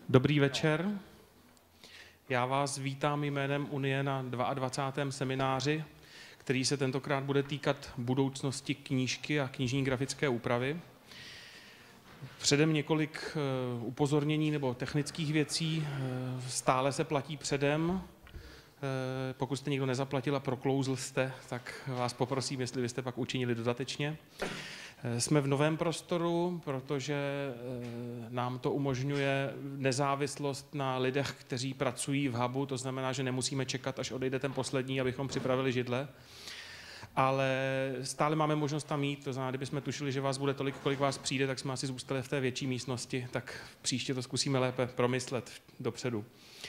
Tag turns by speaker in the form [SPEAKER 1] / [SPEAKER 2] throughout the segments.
[SPEAKER 1] Dobrý večer. Já vás vítám jménem Unie na 22. semináři, který se tentokrát bude týkat budoucnosti knížky a knižní grafické úpravy. Předem několik upozornění nebo technických věcí. Stále se platí předem. Pokud jste někdo nezaplatil a proklouzl jste, tak vás poprosím, jestli byste pak učinili dodatečně. Jsme v novém prostoru, protože nám to umožňuje nezávislost na lidech, kteří pracují v hubu, to znamená, že nemusíme čekat, až odejde ten poslední, abychom připravili židle. Ale stále máme možnost tam jít, to znamená, kdybychom tušili, že vás bude tolik, kolik vás přijde, tak jsme asi zůstali v té větší místnosti, tak příště to zkusíme lépe promyslet dopředu.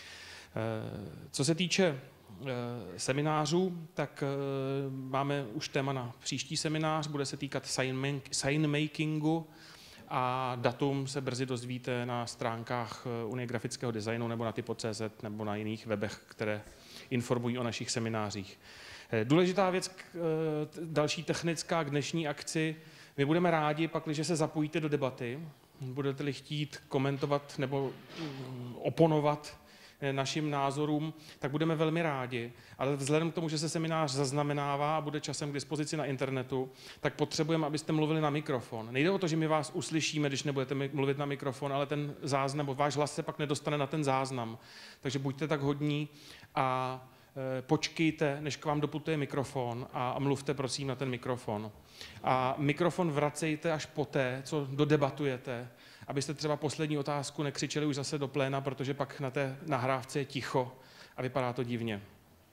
[SPEAKER 1] Co se týče seminářů, tak máme už téma na příští seminář, bude se týkat signmakingu a datum se brzy dozvíte na stránkách Unie grafického designu nebo na typo.cz nebo na jiných webech, které informují o našich seminářích. Důležitá věc, další technická k dnešní akci, my budeme rádi, pakliže se zapojíte do debaty, budete-li chtít komentovat nebo oponovat našim názorům, tak budeme velmi rádi. Ale vzhledem k tomu, že se seminář zaznamenává a bude časem k dispozici na internetu, tak potřebujeme, abyste mluvili na mikrofon. Nejde o to, že my vás uslyšíme, když nebudete mluvit na mikrofon, ale ten záznam, váš hlas se pak nedostane na ten záznam. Takže buďte tak hodní a počkejte, než k vám doputuje mikrofon a mluvte prosím na ten mikrofon. A mikrofon vracejte až poté, co dodebatujete, abyste třeba poslední otázku nekřičeli už zase do pléna, protože pak na té nahrávce je ticho a vypadá to divně.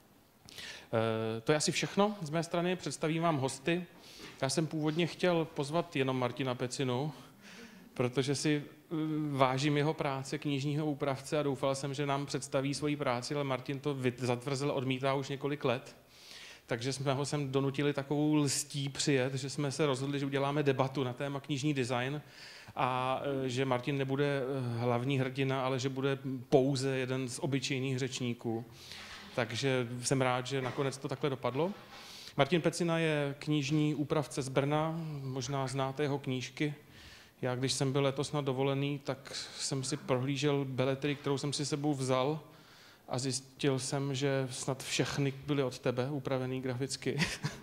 [SPEAKER 1] To je asi všechno z mé strany, představím vám hosty. Já jsem původně chtěl pozvat jenom Martina Pecinu, protože si vážím jeho práce knižního úpravce a doufal jsem, že nám představí svoji práci, ale Martin to zatvrzel, odmítá už několik let. Takže jsme ho sem donutili takovou lstí přijet, že jsme se rozhodli, že uděláme debatu na téma knižní design a že Martin nebude hlavní hrdina, ale že bude pouze jeden z obyčejných řečníků. Takže jsem rád, že nakonec to takhle dopadlo. Martin Pecina je knižní úpravce z Brna, možná znáte jeho knížky. Já, když jsem byl letos na dovolený, tak jsem si prohlížel beletrii, kterou jsem si sebou vzal a zjistil jsem, že snad všechny byly od tebe upravený graficky.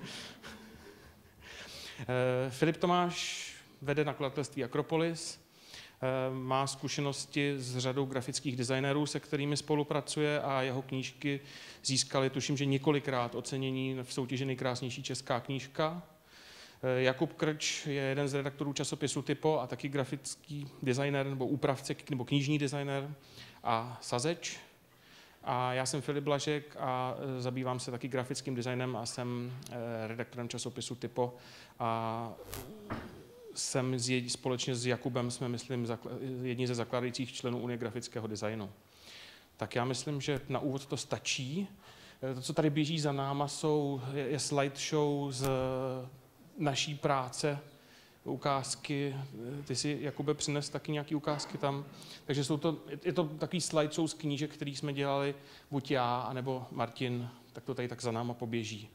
[SPEAKER 1] Filip Tomáš vede nakladatelství Akropolis, má zkušenosti s řadou grafických designérů, se kterými spolupracuje a jeho knížky získaly, tuším, že několikrát ocenění v soutěži Nejkrásnější česká knížka. Jakub Krč je jeden z redaktorů časopisu Typo a taky grafický designer nebo úpravce nebo knižní designer a sazeč. A já jsem Filip Blažek a zabývám se taky grafickým designem a jsem redaktorem časopisu Typo a jsem společně s Jakubem, jsme, myslím, jedni ze zakládajících členů Unie grafického designu. Tak já myslím, že na úvod to stačí. To, co tady běží za náma, je slideshow z naší práce, ukázky. Ty si, Jakube, přines taky nějaké ukázky tam. Takže je to takový slideshow z knížek, který jsme dělali buď já, anebo Martin, tak to tady tak za náma poběží.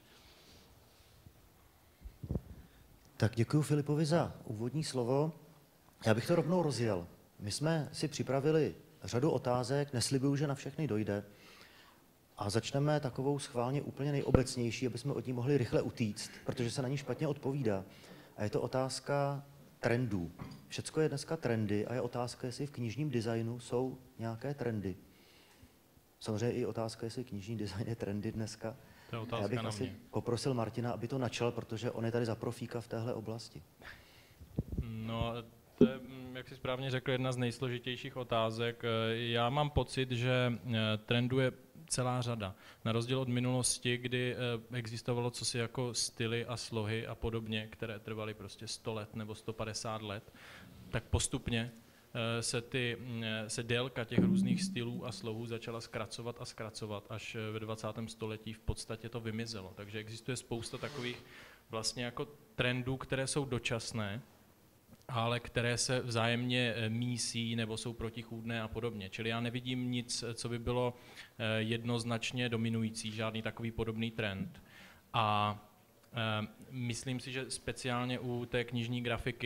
[SPEAKER 2] Tak děkuji Filipovi za úvodní slovo. Já bych to rovnou rozjel. My jsme si připravili řadu otázek, neslibuju, že na všechny dojde. A začneme takovou schválně úplně nejobecnější, aby jsme od ní mohli rychle utíct, protože se na ní špatně odpovídá. A je to otázka trendů. Všecko je dneska trendy a je otázka, jestli v knižním designu jsou nějaké trendy. Samozřejmě i otázka, jestli knižní design je trendy dneska.
[SPEAKER 3] To je otázka. Já
[SPEAKER 2] bych asi poprosil Martina, aby to načal, protože on je tady za profíka v téhle oblasti.
[SPEAKER 3] No, to je, jak jsi správně řekl, jedna z nejsložitějších otázek. Já mám pocit, že trendů je celá řada. Na rozdíl od minulosti, kdy existovalo cosi jako styly a slohy a podobně, které trvaly prostě 100 let nebo 150 let, tak postupně se délka těch různých stylů a slohů začala zkracovat, až ve 20. století v podstatě to vymizelo. Takže existuje spousta takových vlastně jako trendů, které jsou dočasné, ale které se vzájemně mísí nebo jsou protichůdné a podobně. Čili já nevidím nic, co by bylo jednoznačně dominující, žádný takový podobný trend. A myslím si, že speciálně u té knižní grafiky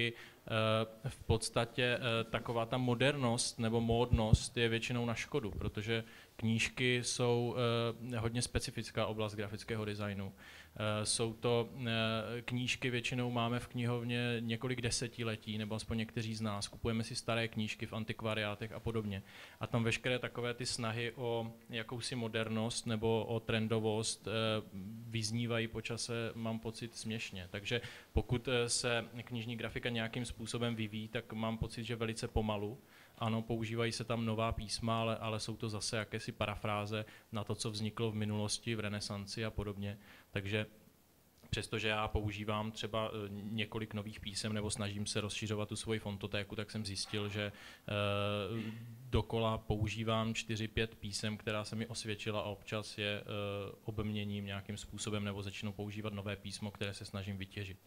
[SPEAKER 3] v podstatě taková ta modernost nebo módnost je většinou na škodu, protože knížky jsou hodně specifická oblast grafického designu. Jsou to knížky, většinou máme v knihovně několik desetiletí, nebo aspoň někteří z nás. Kupujeme si staré knížky v antikvariátech a podobně. A tam veškeré takové ty snahy o jakousi modernost nebo o trendovost vyznívají po čase, mám pocit, směšně. Takže pokud se knižní grafika nějakým způsobem vyvíjí, tak mám pocit, že velice pomalu. Ano, používají se tam nová písma, ale jsou to zase jakési parafráze na to, co vzniklo v minulosti, v renesanci a podobně. Takže přestože já používám třeba několik nových písem nebo snažím se rozšiřovat tu svoji fontotéku, tak jsem zjistil, že dokola používám 4-5 písem, která se mi osvědčila a občas je obměním nějakým způsobem nebo začnu používat nové písmo, které se snažím vytěžit.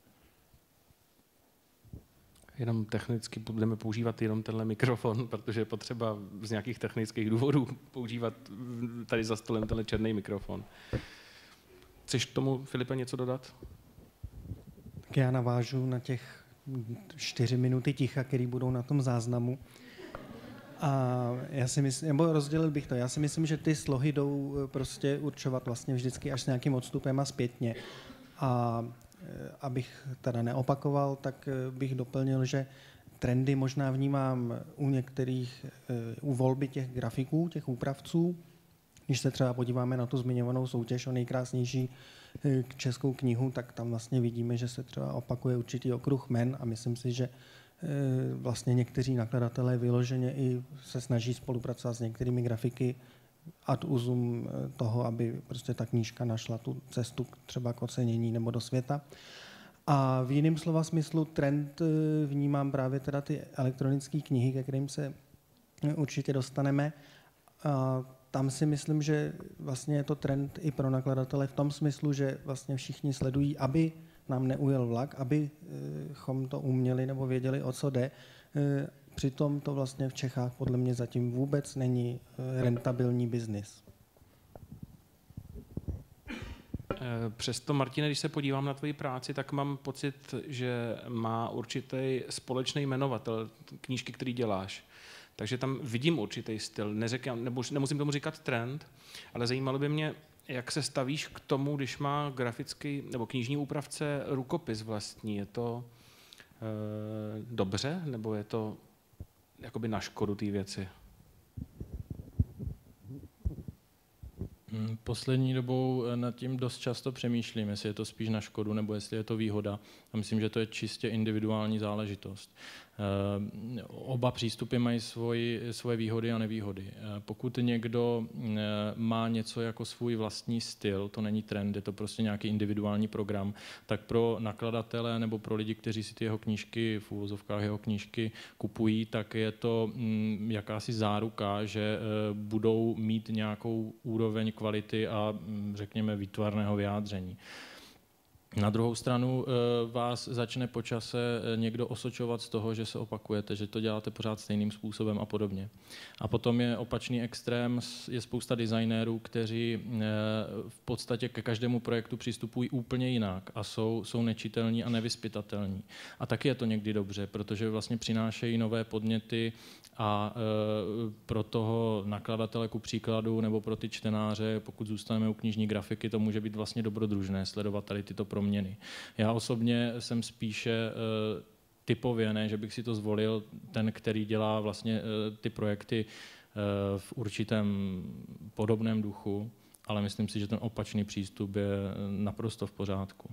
[SPEAKER 1] Jenom technicky budeme používat jenom tenhle mikrofon, protože je potřeba z nějakých technických důvodů používat tady za stolem tenhle černý mikrofon. Chceš k tomu, Filipe, něco dodat?
[SPEAKER 4] Tak já navážu na těch 4 minuty ticha, které budou na tom záznamu. A já si myslím, nebo rozdělil bych to, já si myslím, že ty slohy jdou prostě určovat vlastně vždycky až s nějakým odstupem a zpětně. A abych teda neopakoval, tak bych doplnil, že trendy možná vnímám u některých, u volby těch grafiků, těch úpravců. Když se třeba podíváme na tu zmiňovanou soutěž o nejkrásnější českou knihu, tak tam vlastně vidíme, že se třeba opakuje určitý okruh jmen a myslím si, že vlastně někteří nakladatelé vyloženě i se snaží spolupracovat s některými grafiky ad usum toho, aby prostě ta knížka našla tu cestu třeba k ocenění nebo do světa. A v jiném slova smyslu trend vnímám právě teda ty elektronické knihy, ke kterým se určitě dostaneme. A tam si myslím, že vlastně je to trend i pro nakladatele v tom smyslu, že vlastně všichni sledují, aby nám neujel vlak, abychom to uměli nebo věděli, o co jde. Přitom to vlastně v Čechách podle mě zatím vůbec není rentabilní biznis.
[SPEAKER 1] Přesto, Martine, když se podívám na tvoji práci, tak mám pocit, že má určitý společný jmenovatel knížky, který děláš. Takže tam vidím určitý styl. Nemusím tomu říkat trend, ale zajímalo by mě, jak se stavíš k tomu, když má grafický nebo knižní úpravce rukopis vlastní. Je to dobře, nebo je to jakoby na škodu té věci?
[SPEAKER 3] Poslední dobou nad tím dost často přemýšlím, jestli je to spíš na škodu, nebo jestli je to výhoda. A myslím, že to je čistě individuální záležitost. Oba přístupy mají svoje výhody a nevýhody. Pokud někdo má něco jako svůj vlastní styl, to není trend, je to prostě nějaký individuální program, tak pro nakladatele nebo pro lidi, kteří si ty jeho knížky, v úvozovkách jeho knížky kupují, tak je to jakási záruka, že budou mít nějakou úroveň kvality a řekněme výtvarného vyjádření. Na druhou stranu vás začne po čase někdo osočovat z toho, že se opakujete, že to děláte pořád stejným způsobem a podobně. A potom je opačný extrém, je spousta designérů, kteří v podstatě ke každému projektu přistupují úplně jinak a jsou nečitelní a nevyzpytatelní. A taky je to někdy dobře, protože vlastně přinášejí nové podněty a pro toho nakladatele ku příkladu nebo pro ty čtenáře, pokud zůstaneme u knižní grafiky, to může být vlastně dobrodružné sledovat tady tyto proměny. Já osobně jsem spíše typově, ne, že bych si to zvolil, ten, který dělá vlastně ty projekty v určitém podobném duchu, ale myslím si, že ten opačný přístup je naprosto v pořádku.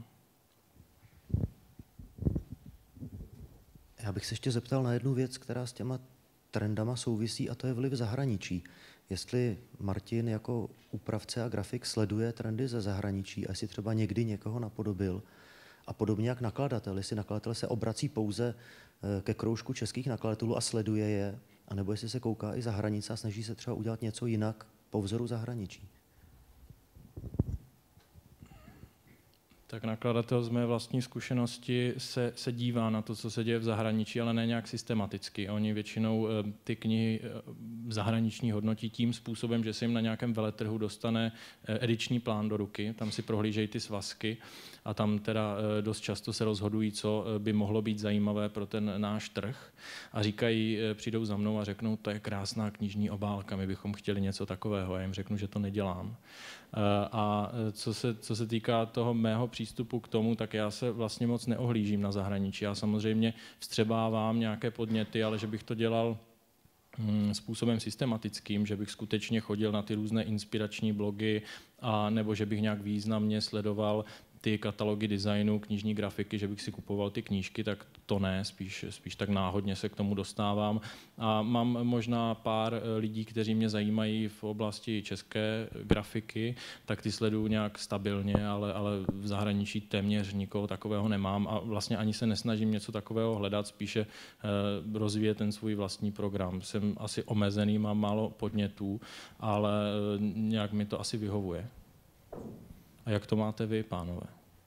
[SPEAKER 2] Já bych se ještě zeptal na jednu věc, která s těma trendama souvisí, a to je vliv zahraničí. Jestli Martin jako úpravce a grafik sleduje trendy ze zahraničí a jestli třeba někdy někoho napodobil a podobně jak nakladatel, jestli nakladatel se obrací pouze ke kroužku českých nakladatelů a sleduje je, anebo jestli se kouká i za hranice a snaží se třeba udělat něco jinak po vzoru zahraničí.
[SPEAKER 3] Tak nakladatel z mé vlastní zkušenosti se dívá na to, co se děje v zahraničí, ale ne nějak systematicky. Oni většinou ty knihy zahraniční hodnotí tím způsobem, že se jim na nějakém veletrhu dostane ediční plán do ruky, tam si prohlížejí ty svazky a tam teda dost často se rozhodují, co by mohlo být zajímavé pro ten náš trh a říkají, přijdou za mnou a řeknou, to je krásná knižní obálka, my bychom chtěli něco takového. Já jim řeknu, že to nedělám. A co se týká toho mého přístupu k tomu, tak já se vlastně moc neohlížím na zahraničí. Já samozřejmě vstřebávám nějaké podněty, ale že bych to dělal způsobem systematickým, že bych skutečně chodil na ty různé inspirační blogy a nebo že bych nějak významně sledoval ty katalogy designu, knižní grafiky, že bych si kupoval ty knížky, tak to ne, spíš tak náhodně se k tomu dostávám. A mám možná pár lidí, kteří mě zajímají v oblasti české grafiky, tak ty sleduju nějak stabilně, ale v zahraničí téměř nikoho takového nemám a vlastně ani se nesnažím něco takového hledat, spíše rozvíjet ten svůj vlastní program. Jsem asi omezený, mám málo podnětů, ale nějak mi to asi vyhovuje. A jak to máte vy, pánové?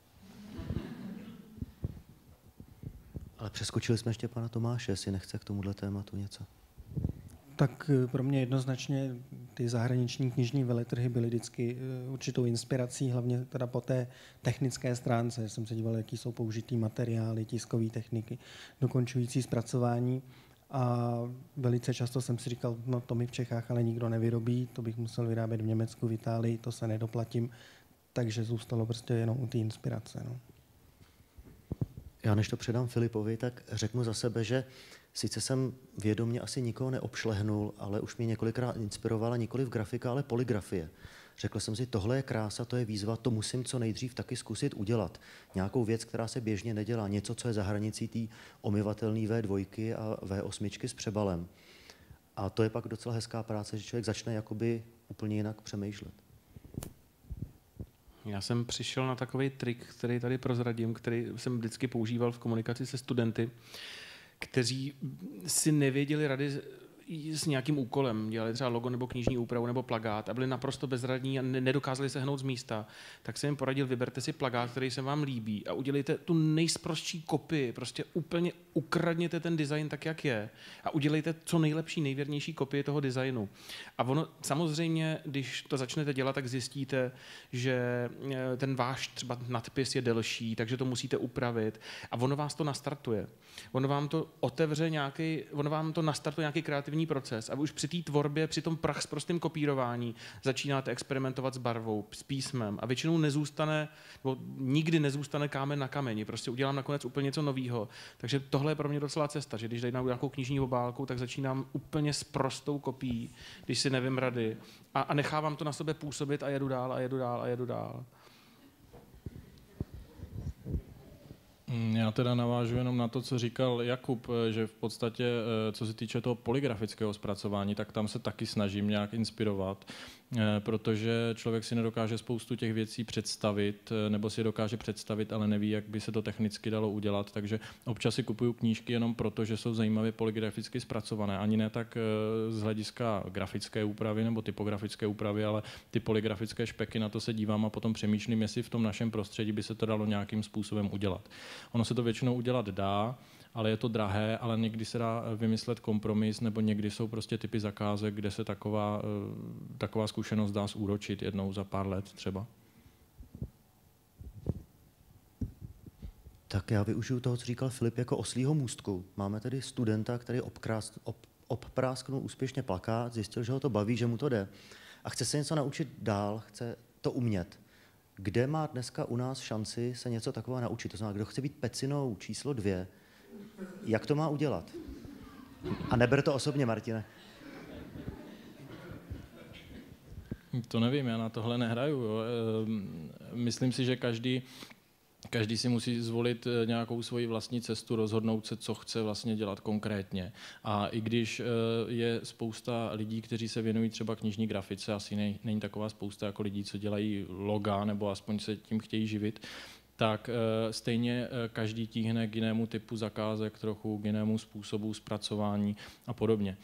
[SPEAKER 2] Ale přeskočili jsme ještě pana Tomáše, jestli nechce k tomuhle tématu něco.
[SPEAKER 4] Tak pro mě jednoznačně ty zahraniční knižní veletrhy byly vždycky určitou inspirací, hlavně teda po té technické stránce. Jsem se díval, jaký jsou použitý materiály, tiskové techniky, dokončující zpracování. A velice často jsem si říkal, no to mi v Čechách ale nikdo nevyrobí, to bych musel vyrábět v Německu, v Itálii, to se nedoplatím. Takže zůstalo prostě jenom u té inspirace. No.
[SPEAKER 2] Já než to předám Filipovi, tak řeknu za sebe, že sice jsem vědomě asi nikoho neobšlehnul, ale už mě několikrát inspirovala nikoliv grafika, ale poligrafie. Řekl jsem si, tohle je krása, to je výzva, to musím co nejdřív taky zkusit udělat. Nějakou věc, která se běžně nedělá, něco, co je za hranicí té omyvatelné V2 a V8 s přebalem. A to je pak docela hezká práce, že člověk začne jakoby úplně jinak přemýšlet.
[SPEAKER 1] Já jsem přišel na takový trik, který tady prozradím, který jsem vždycky používal v komunikaci se studenty, kteří si nevěděli rady s nějakým úkolem, dělali třeba logo nebo knižní úpravu nebo plakát a byli naprosto bezradní a nedokázali se hnout z místa, tak jsem jim poradil, vyberte si plakát, který se vám líbí a udělejte tu nejsprostší kopii, prostě úplně ukradněte ten design tak, jak je a udělejte co nejlepší, nejvěrnější kopii toho designu. A ono samozřejmě, když to začnete dělat, tak zjistíte, že ten váš třeba nadpis je delší, takže to musíte upravit a ono vás to nastartuje. Ono vám to otevře ono vám to nastartuje nějaký kreativní proces a vy už při té tvorbě, při tom prachsprostém kopírování začínáte experimentovat s barvou, s písmem a většinou nikdy nezůstane kámen na kameni, prostě udělám nakonec úplně něco nového. Takže tohle je pro mě docela cesta, že když dejdu nějakou knižní obálku, tak začínám úplně s prostou kopií, když si nevím rady a nechávám to na sebe působit a jedu dál a jedu dál a jedu dál.
[SPEAKER 3] Já teda navážu jenom na to, co říkal Jakub, že v podstatě, co se týče toho polygrafického zpracování, tak tam se taky snažím nějak inspirovat, protože člověk si nedokáže spoustu těch věcí představit, nebo si je dokáže představit, ale neví, jak by se to technicky dalo udělat, takže občas si kupuju knížky jenom proto, že jsou zajímavě polygraficky zpracované. Ani ne tak z hlediska grafické úpravy nebo typografické úpravy, ale ty polygrafické špeky, na to se dívám a potom přemýšlím, jestli v tom našem prostředí by se to dalo nějakým způsobem udělat. Ono se to většinou udělat dá, ale je to drahé, ale někdy se dá vymyslet kompromis, nebo někdy jsou prostě typy zakázek, kde se taková zkušenost dá zúročit jednou za pár let třeba.
[SPEAKER 2] Tak já využiju toho, co říkal Filip, jako oslího můstku. Máme tedy studenta, který obprásknul úspěšně plakát, zjistil, že ho to baví, že mu to jde a chce se něco naučit dál, chce to umět. Kde má dneska u nás šanci se něco takového naučit? To znamená, kdo chce být pecinou číslo 2, jak to má udělat? A neber to osobně, Martine.
[SPEAKER 3] To nevím, já na tohle nehraju. Jo. Myslím si, že každý si musí zvolit nějakou svoji vlastní cestu, rozhodnout se, co chce vlastně dělat konkrétně. A i když je spousta lidí, kteří se věnují třeba knižní grafice, asi není taková spousta jako lidí, co dělají loga, nebo aspoň se tím chtějí živit, tak stejně každý tíhne k jinému typu zakázek, trochu k jinému způsobu zpracování a podobně.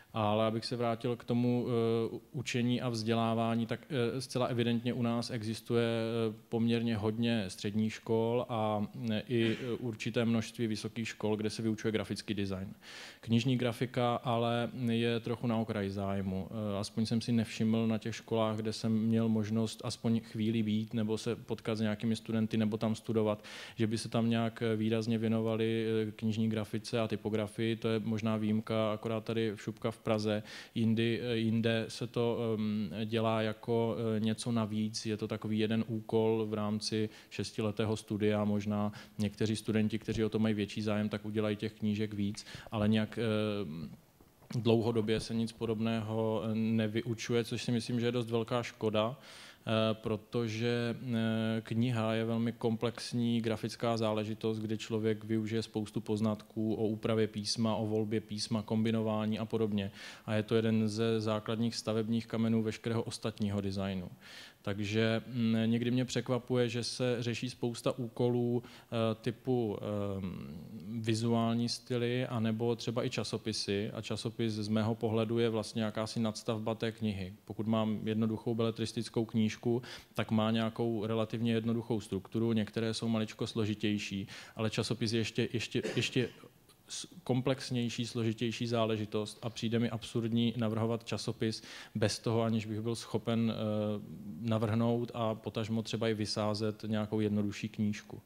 [SPEAKER 3] Ale abych se vrátil k tomu učení a vzdělávání, tak zcela evidentně u nás existuje poměrně hodně středních škol a i určité množství vysokých škol, kde se vyučuje grafický design. Knižní grafika ale je trochu na okraji zájmu. Aspoň jsem si nevšiml na těch školách, kde jsem měl možnost aspoň chvíli být nebo se potkat s nějakými studenty nebo tam studovat, že by se tam nějak výrazně věnovali knižní grafice a typografii. To je možná výjimka, akorát tady v Šupka v Praze. Jinde se to dělá jako něco navíc. Je to takový jeden úkol v rámci 6letého studia. Možná někteří studenti, kteří o to mají větší zájem, tak udělají těch knížek víc, ale nějak dlouhodobě se nic podobného nevyučuje, což si myslím, že je dost velká škoda, protože kniha je velmi komplexní grafická záležitost, kde člověk využije spoustu poznatků o úpravě písma, o volbě písma, kombinování a podobně. A je to jeden ze základních stavebních kamenů veškerého ostatního designu. Takže někdy mě překvapuje, že se řeší spousta úkolů typu vizuální styly, anebo třeba i časopisy. A časopis z mého pohledu je vlastně jakási nadstavba té knihy. Pokud mám jednoduchou beletristickou knížku, tak má nějakou relativně jednoduchou strukturu, některé jsou maličko složitější, ale časopis je ještě komplexnější, složitější záležitost a přijde mi absurdní navrhovat časopis bez toho, aniž bych byl schopen navrhnout a potažmo třeba i vysázet nějakou jednodušší knížku.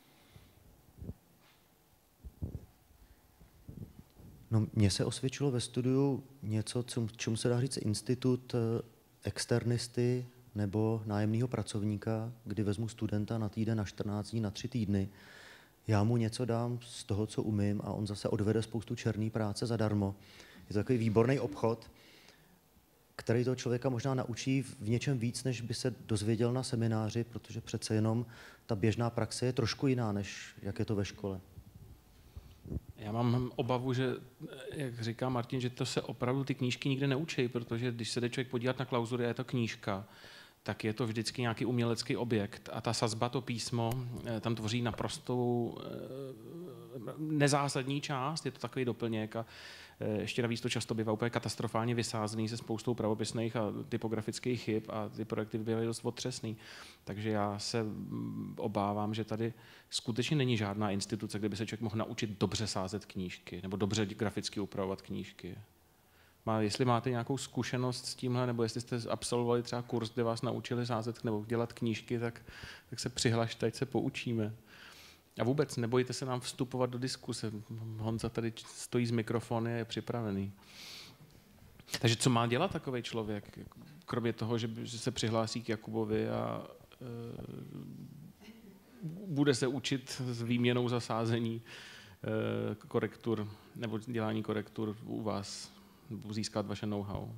[SPEAKER 2] No, mně se osvědčilo ve studiu něco, čemu se dá říct institut externisty nebo nájemného pracovníka, kdy vezmu studenta na týden, na 14 dní, na 3 týdny. Já mu něco dám z toho, co umím, a on zase odvede spoustu černé práce zadarmo. Je to takový výborný obchod, který toho člověka možná naučí v něčem víc, než by se dozvěděl na semináři, protože přece jenom ta běžná praxe je trošku jiná, než jak je to ve škole.
[SPEAKER 1] Já mám obavu, že, jak říká Martin, že to se opravdu ty knížky nikde neučí, protože když se jde člověk podívat na klauzury a je to knížka, tak je to vždycky nějaký umělecký objekt a ta sazba, to písmo, tam tvoří naprostou nezásadní část, je to takový doplněk a ještě navíc to často bývá úplně katastrofálně vysázený se spoustou pravopisných a typografických chyb a ty projekty bývají dost otřesný. Takže já se obávám, že tady skutečně není žádná instituce, kde by se člověk mohl naučit dobře sázet knížky nebo dobře graficky upravovat knížky. Jestli máte nějakou zkušenost s tímhle, nebo jestli jste absolvovali třeba kurz, kde vás naučili sázet nebo dělat knížky, tak se přihlašte, ať se poučíme. A vůbec nebojte se nám vstupovat do diskuse. Honza tady stojí s mikrofonem a je připravený. Takže co má dělat takový člověk? Kromě toho, že se přihlásí k Jakubovi a bude se učit s výměnou zasázení korektur nebo dělání korektur u vás, nebo získat vaše know-how.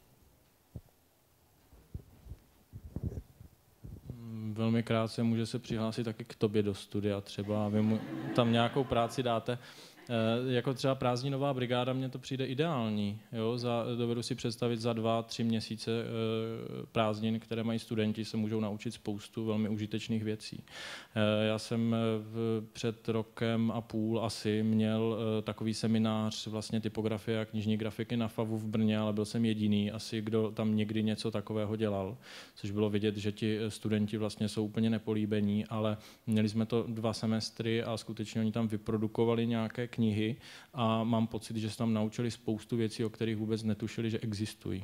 [SPEAKER 3] Velmi krátce může se přihlásit taky k tobě do studia třeba, vy mu tam nějakou práci dáte. Jako třeba prázdninová brigáda, mně to přijde ideální. Jo? Dovedu si představit za 2-3 měsíce prázdnin, které mají studenti, se můžou naučit spoustu velmi užitečných věcí. Já jsem před 1,5 roku asi měl takový seminář vlastně typografie a knižní grafiky na FAVu v Brně, ale byl jsem jediný asi, kdo tam někdy něco takového dělal, což bylo vidět, že ti studenti vlastně jsou úplně nepolíbení, ale měli jsme to 2 semestry a skutečně oni tam vyprodukovali nějaké knihy a mám pocit, že se tam naučili spoustu věcí, o kterých vůbec netušili, že existují.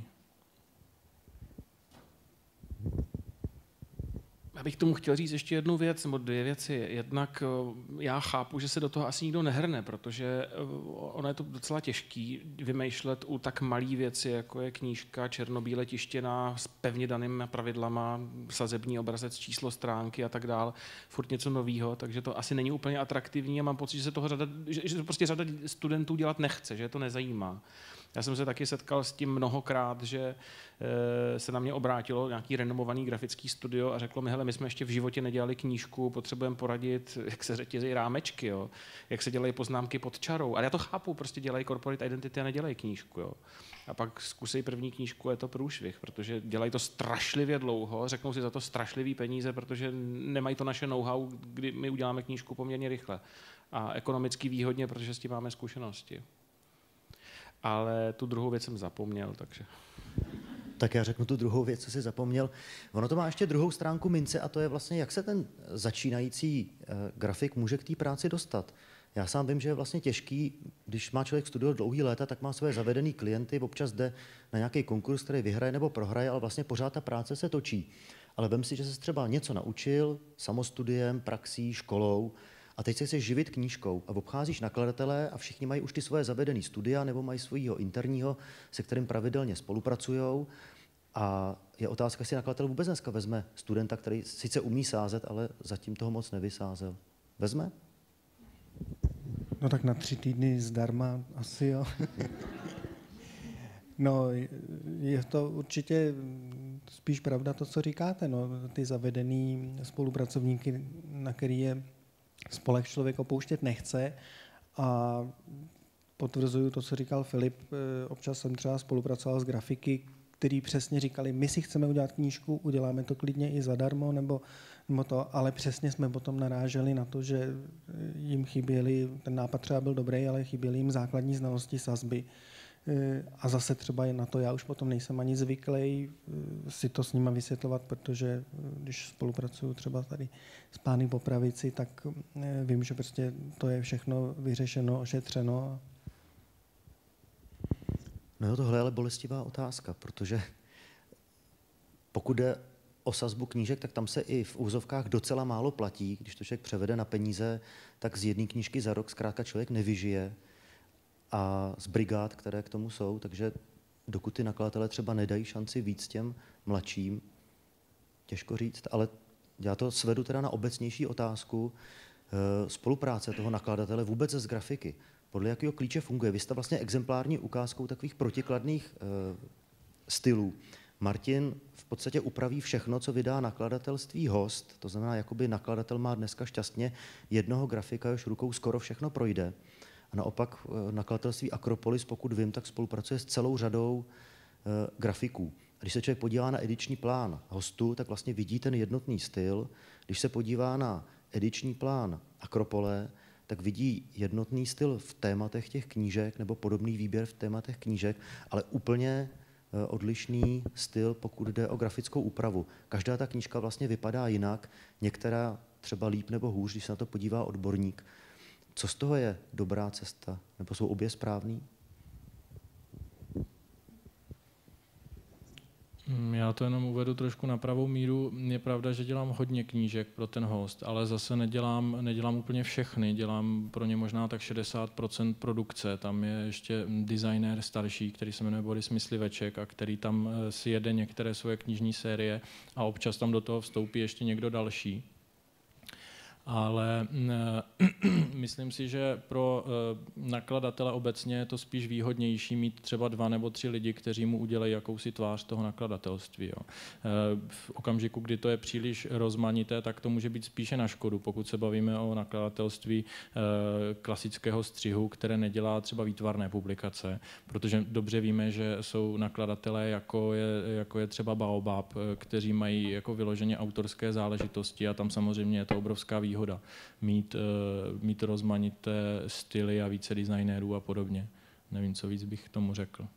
[SPEAKER 1] Já bych tomu chtěl říct ještě jednu věc, nebo 2 věci. Jednak já chápu, že se do toho asi nikdo nehrne, protože ono je to docela těžký vymýšlet u tak malý věci, jako je knížka černobíle tištěná s pevně danými pravidlama, sazební obrazec, číslo stránky a tak dál, furt něco novýho, takže to asi není úplně atraktivní a mám pocit, že to prostě řada studentů dělat nechce, že je to nezajímá. Já jsem se taky setkal s tím mnohokrát, že se na mě obrátilo nějaký renomovaný grafický studio a řeklo mi, hele, my jsme ještě v životě nedělali knížku, potřebujeme poradit, jak se řetězejí rámečky, jo? Jak se dělají poznámky pod čarou. Ale já to chápu, prostě dělají corporate identity a nedělají knížku. Jo? A pak zkusej první knížku, je to průšvih, protože dělají to strašlivě dlouho, řeknou si za to strašlivý peníze, protože nemají to naše know-how, kdy my uděláme knížku poměrně rychle. A ekonomicky výhodně, protože s tím máme zkušenosti. ale tu druhou věc jsem zapomněl, takže...
[SPEAKER 2] Tak já řeknu tu druhou věc, co jsi zapomněl. Ono to má ještě druhou stránku mince a to je vlastně, jak se ten začínající grafik může k té práci dostat. Já sám vím, že je vlastně těžký, když má člověk studovat dlouhý léta, tak má své zavedený klienty, občas jde na nějaký konkurs, který vyhraje nebo prohraje, ale vlastně pořád ta práce se točí. Ale vem si, že jsi třeba něco naučil samostudiem, praxí, školou a teď se chceš živit knížkou a obcházíš nakladatele a všichni mají už ty svoje zavedené studia nebo mají svýho interního, se kterým pravidelně spolupracujou. A je otázka, jestli nakladatel vůbec dneska vezme studenta, který sice umí sázet, ale zatím toho moc nevysázel. Vezme?
[SPEAKER 4] No tak na 3 týdny zdarma asi jo. No, je to určitě spíš pravda to, co říkáte. No, ty zavedený spolupracovníky, na který je spolek člověk opouštět nechce. A potvrzuju to, co říkal Filip. Občas jsem třeba spolupracoval s grafiky, který přesně říkali, my si chceme udělat knížku, uděláme to klidně i zadarmo, nebo to, ale přesně jsme potom naráželi na to, že jim chyběly, ten nápad třeba byl dobrý, ale chyběly jim základní znalosti sazby. A zase třeba na to já už potom nejsem ani zvyklý si to s nima vysvětlovat, protože když spolupracuju třeba tady s pány po pravici, tak vím, že prostě to je všechno vyřešeno, ošetřeno.
[SPEAKER 2] No jo, tohle je ale bolestivá otázka, protože pokud jde o sazbu knížek, tak tam se i v úzovkách docela málo platí. Když to člověk převede na peníze, tak z jedné knížky za rok zkrátka člověk nevyžije a z brigád, které k tomu jsou, takže dokud ty nakladatelé třeba nedají šanci víc těm mladším, těžko říct, ale já to svedu teda na obecnější otázku spolupráce toho nakladatele vůbec s grafiky. Podle jakého klíče funguje? Vy jste vlastně exemplární ukázkou takových protikladných stylů. Martin v podstatě upraví všechno, co vydá nakladatelství Host, to znamená, jakoby nakladatel má dneska šťastně jednoho grafika, jehož rukou skoro všechno projde. A naopak nakladatelství Akropolis, pokud vím, tak spolupracuje s celou řadou grafiků. A když se člověk podívá na ediční plán Hostu, tak vlastně vidí ten jednotný styl. Když se podívá na ediční plán Akropole, tak vidí jednotný styl v tématech těch knížek nebo podobný výběr v tématech knížek, ale úplně odlišný styl, pokud jde o grafickou úpravu. Každá ta knížka vlastně vypadá jinak, některá třeba líp nebo hůř, když se na to podívá odborník. Co z toho je dobrá cesta? Nebo jsou obě správný?
[SPEAKER 3] Já to jenom uvedu trošku na pravou míru. Je pravda, že dělám hodně knížek pro ten Host, ale zase nedělám úplně všechny. Dělám pro ně možná tak 60% produkce. Tam je ještě designér starší, který se jmenuje Boris Mysliveček a který tam si jede některé svoje knižní série a občas tam do toho vstoupí ještě někdo další. Ale myslím si, že pro nakladatele obecně je to spíš výhodnější mít třeba 2 nebo 3 lidi, kteří mu udělají jakousi tvář toho nakladatelství. Jo. V okamžiku, kdy to je příliš rozmanité, tak to může být spíše na škodu, pokud se bavíme o nakladatelství klasického střihu, které nedělá třeba výtvarné publikace, protože dobře víme, že jsou nakladatelé, jako je třeba Baobab, kteří mají jako vyloženě autorské záležitosti a tam samozřejmě je to obrovská výhoda mít rozmanité styly a více designérů a podobně. Nevím, co víc bych k tomu řekl.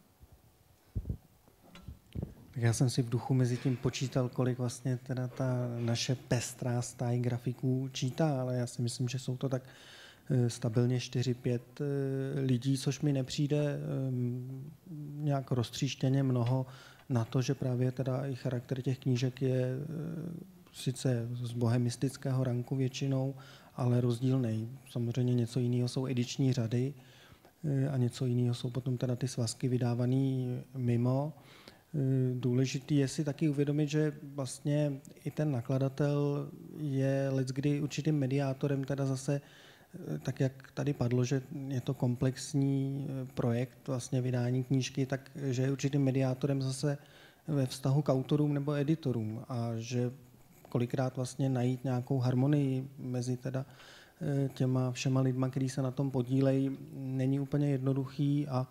[SPEAKER 4] Tak já jsem si v duchu mezi tím počítal, kolik vlastně teda ta naše pestrá stáj grafiků čítá, ale já si myslím, že jsou to tak stabilně 4-5 lidí, což mi nepřijde nějak roztříštěně mnoho na to, že právě teda i charakter těch knížek je sice z bohemistického ranku většinou, ale rozdílnej. Samozřejmě něco jiného jsou ediční řady a něco jiného jsou potom teda ty svazky vydávané mimo. Důležitý je si taky uvědomit, že vlastně i ten nakladatel je leckdy určitým mediátorem, teda zase tak, jak tady padlo, že je to komplexní projekt vlastně vydání knížky, takže je určitým mediátorem zase ve vztahu k autorům nebo editorům a že kolikrát vlastně najít nějakou harmonii mezi teda těma všema lidma, kteří se na tom podílejí, není úplně jednoduchý a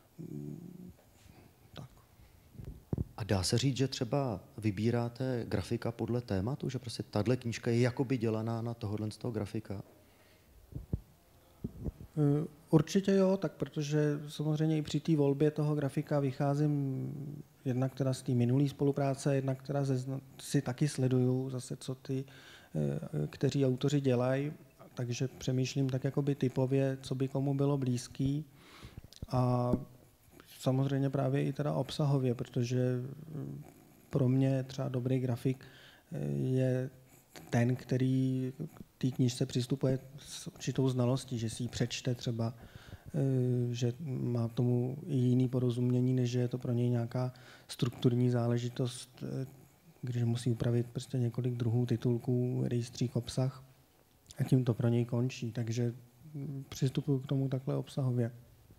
[SPEAKER 4] tak.
[SPEAKER 2] A dá se říct, že třeba vybíráte grafika podle tématu, že prostě tahle knížka je jakoby dělaná na tohohle z toho grafika?
[SPEAKER 4] Určitě jo, tak protože samozřejmě i při té volbě toho grafika vycházím jednak teda z té minulé spolupráce, jednak teda si taky sleduju zase, co ty, kteří autoři dělají, takže přemýšlím tak jakoby typově, co by komu bylo blízký a samozřejmě právě i teda obsahově, protože pro mě třeba dobrý grafik je ten, který k té knížce přistupuje s určitou znalostí, že si ji přečte třeba, že má tomu i jiný porozumění, než že je to pro něj nějaká strukturní záležitost, když musí upravit prostě několik druhů titulků, rejstřík, obsah a tím to pro něj končí. Takže přistupuji k tomu takhle obsahově.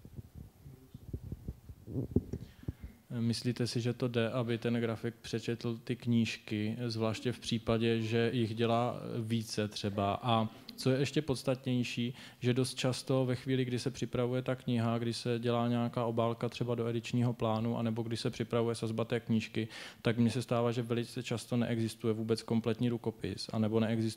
[SPEAKER 3] Myslíte si, že to jde, aby ten grafik přečetl ty knížky, zvláště v případě, že jich dělá více třeba? A co je ještě podstatnější, že dost často ve chvíli, kdy se připravuje ta kniha, kdy se dělá nějaká obálka třeba do edičního plánu, anebo když se připravuje sazba té knížky, tak mně se stává, že velice často neexistuje vůbec kompletní rukopis, anebo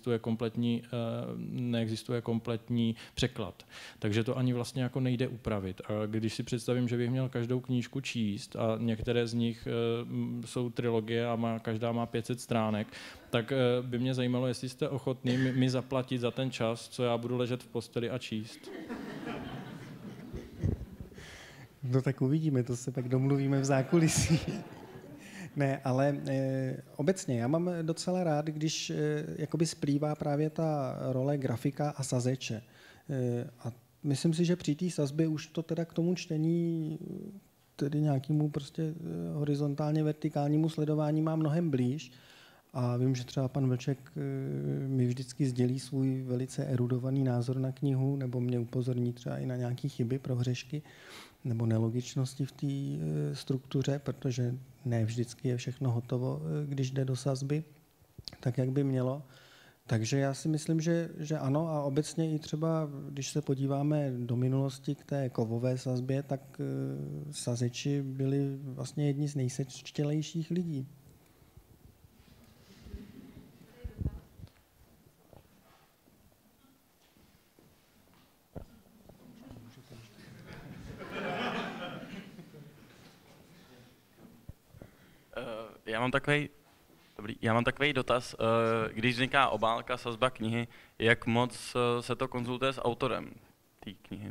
[SPEAKER 3] neexistuje kompletní překlad. Takže to ani vlastně jako nejde upravit. A když si představím, že bych měl každou knížku číst a některé z nich jsou trilogie a každá má 500 stránek, tak by mě zajímalo, jestli jste ochotný mi zaplatit za ten čas, co já budu ležet v posteli a číst.
[SPEAKER 4] No tak uvidíme, to se pak domluvíme v zákulisí. Ne, ale obecně já mám docela rád, když jakoby splývá právě ta role grafika a sazeče. A myslím si, že při té sazbě už to teda k tomu čtení, tedy nějakému prostě horizontálně vertikálnímu sledování má mnohem blíž. A vím, že třeba pan Vlček mi vždycky sdělí svůj velice erudovaný názor na knihu, nebo mě upozorní třeba i na nějaké chyby, prohřešky nebo nelogičnosti v té struktuře, protože ne vždycky je všechno hotovo, když jde do sazby, tak jak by mělo. Takže já si myslím, že ano a obecně i třeba, když se podíváme do minulosti k té kovové sazbě, tak sazeči byli vlastně jedni z nejsečtělejších lidí.
[SPEAKER 5] Já mám takový dotaz. Když vzniká obálka, sazba knihy, jak moc se to konzultuje s autorem té knihy?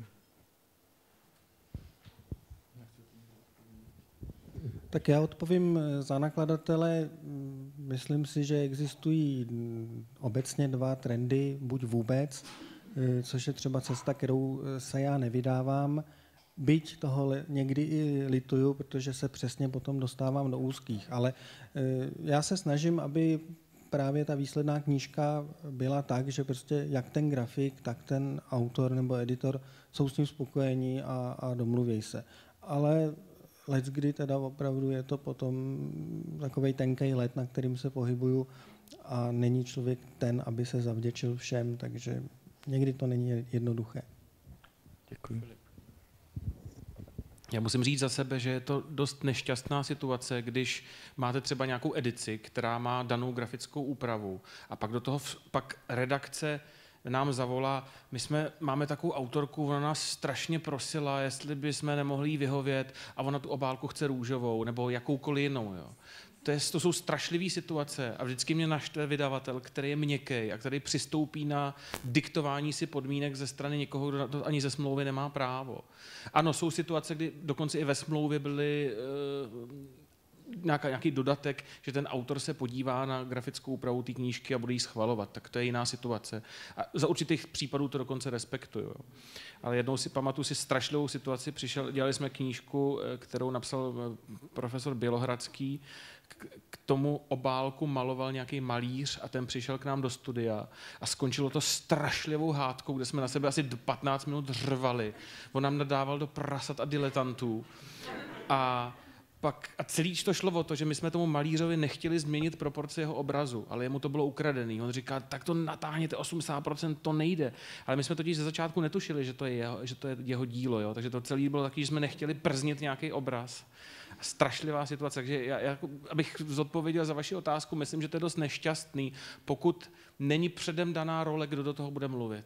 [SPEAKER 4] Tak já odpovím za nakladatele. Myslím si, že existují obecně dva trendy, buď vůbec, což je třeba cesta, kterou se já nevydávám, byť toho někdy i lituju, protože se přesně potom dostávám do úzkých. Ale já se snažím, aby právě ta výsledná knížka byla tak, že prostě jak ten grafik, tak ten autor nebo editor jsou s tím spokojení a domluví se. Ale leckdy teda opravdu je to potom takovej tenkej led, na kterým se pohybuju a není člověk ten, aby se zavděčil všem, takže někdy to není jednoduché.
[SPEAKER 5] Děkuji.
[SPEAKER 1] Já musím říct za sebe, že je to dost nešťastná situace, když máte třeba nějakou edici, která má danou grafickou úpravu a pak do toho pak redakce nám zavolá, máme takovou autorku, ona nás strašně prosila, jestli bychom nemohli jí vyhovět a ona tu obálku chce růžovou nebo jakoukoliv jinou. Jo. To jsou strašlivé situace a vždycky mě naštve vydavatel, který je měkkej a který přistoupí na diktování si podmínek ze strany někoho, kdo to ani ze smlouvy nemá právo. Ano, jsou situace, kdy dokonce i ve smlouvě byly nějaký dodatek, že ten autor se podívá na grafickou úpravu té knížky a bude ji schvalovat, tak to je jiná situace. A za určitých případů to dokonce respektuju. Jo. Ale jednou si pamatuju si strašlivou situaci, dělali jsme knížku, kterou napsal profesor Bělohradský, k tomu obálku maloval nějaký malíř a ten přišel k nám do studia a skončilo to strašlivou hádkou, kde jsme na sebe asi 15 minut řvali. On nám nadával do prasat a diletantů. A celý to šlo o to, že my jsme tomu malířovi nechtěli změnit proporci jeho obrazu, ale jemu to bylo ukradený. On říká, tak to natáhněte 80%, to nejde. Ale my jsme totiž ze začátku netušili, že to je jeho dílo, jo? Takže to celé bylo taky, že jsme nechtěli prznit nějaký obraz. Strašlivá situace, takže já, abych zodpověděl za vaši otázku, myslím, že to je dost nešťastný, pokud není předem daná role, kdo do toho bude mluvit.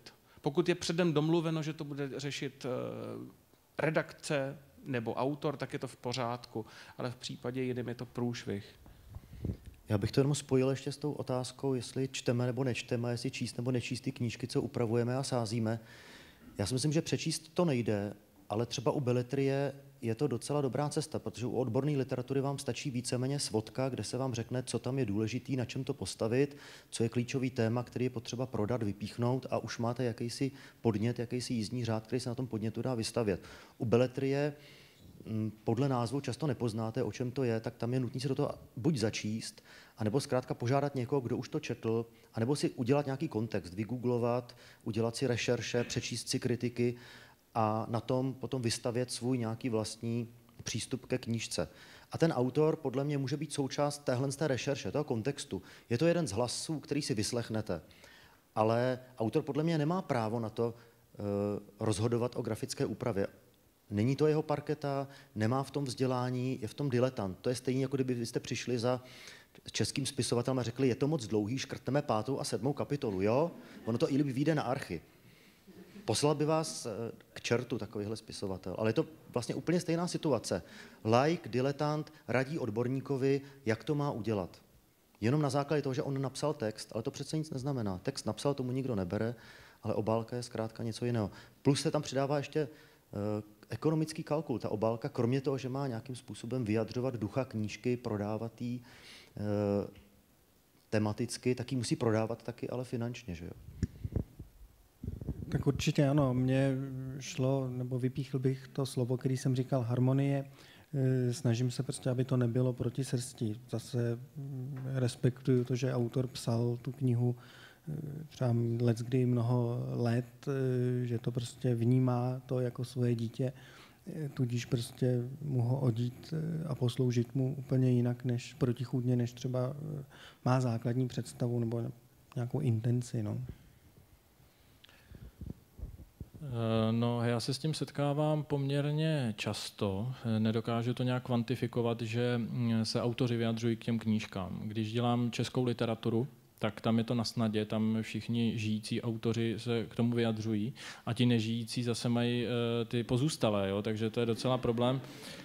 [SPEAKER 1] Pokud je předem domluveno, že to bude řešit redakce nebo autor, tak je to v pořádku, ale v případě jiným je to průšvih.
[SPEAKER 2] Já bych to jenom spojil ještě s tou otázkou, jestli čteme nebo nečteme, jestli číst nebo nečíst ty knížky, co upravujeme a sázíme. Já si myslím, že přečíst to nejde, ale třeba u beletrie je to docela dobrá cesta, protože u odborné literatury vám stačí víceméně svodka, kde se vám řekne, co tam je důležitý, na čem to postavit, co je klíčový téma, který je potřeba prodat, vypíchnout a už máte jakýsi podnět, jakýsi jízdní řád, který se na tom podnětu dá vystavět. U beletrie podle názvu často nepoznáte, o čem to je, tak tam je nutné se do toho buď začíst, anebo zkrátka požádat někoho, kdo už to četl, anebo si udělat nějaký kontext, vygooglovat, udělat si rešerše, přečíst si kritiky a na tom potom vystavět svůj nějaký vlastní přístup ke knížce. A ten autor podle mě může být součást téhle rešerše, toho kontextu. Je to jeden z hlasů, který si vyslechnete, ale autor podle mě nemá právo na to rozhodovat o grafické úpravě. Není to jeho parketa, nemá v tom vzdělání, je v tom diletant. To je stejně, jako kdyby jste přišli za českým spisovatelem a řekli, je to moc dlouhý, škrtneme 5. a 7. kapitolu, jo? Ono to i líbí vyjde na archy. Poslal by vás k čertu takovýhle spisovatel. Ale je to vlastně úplně stejná situace. Laik, diletant radí odborníkovi, jak to má udělat. Jenom na základě toho, že on napsal text, ale to přece nic neznamená. Text napsal, tomu nikdo nebere, ale obálka je zkrátka něco jiného. Plus se tam přidává ještě ekonomický kalkul. Ta obálka, kromě toho, že má nějakým způsobem vyjadřovat ducha knížky, prodávat jí tematicky, tak ji musí prodávat taky, ale finančně, že jo?
[SPEAKER 4] Tak určitě ano, mně šlo, nebo vypíchl bych to slovo, který jsem říkal, harmonie. Snažím se prostě, aby to nebylo proti srsti. Zase respektuju to, že autor psal tu knihu třeba leckdy mnoho let, že to prostě vnímá to jako svoje dítě, tudíž prostě mu ho odít a posloužit mu úplně jinak, než protichůdně, než třeba má základní představu nebo nějakou intenci. No.
[SPEAKER 3] No, já se s tím setkávám poměrně často. Nedokážu to nějak kvantifikovat, že se autoři vyjadřují k těm knížkám. Když dělám českou literaturu, tak tam je to na snadě, tam všichni žijící autoři se k tomu vyjadřují a ti nežijící zase mají ty pozůstalé, jo? Takže to je docela problém.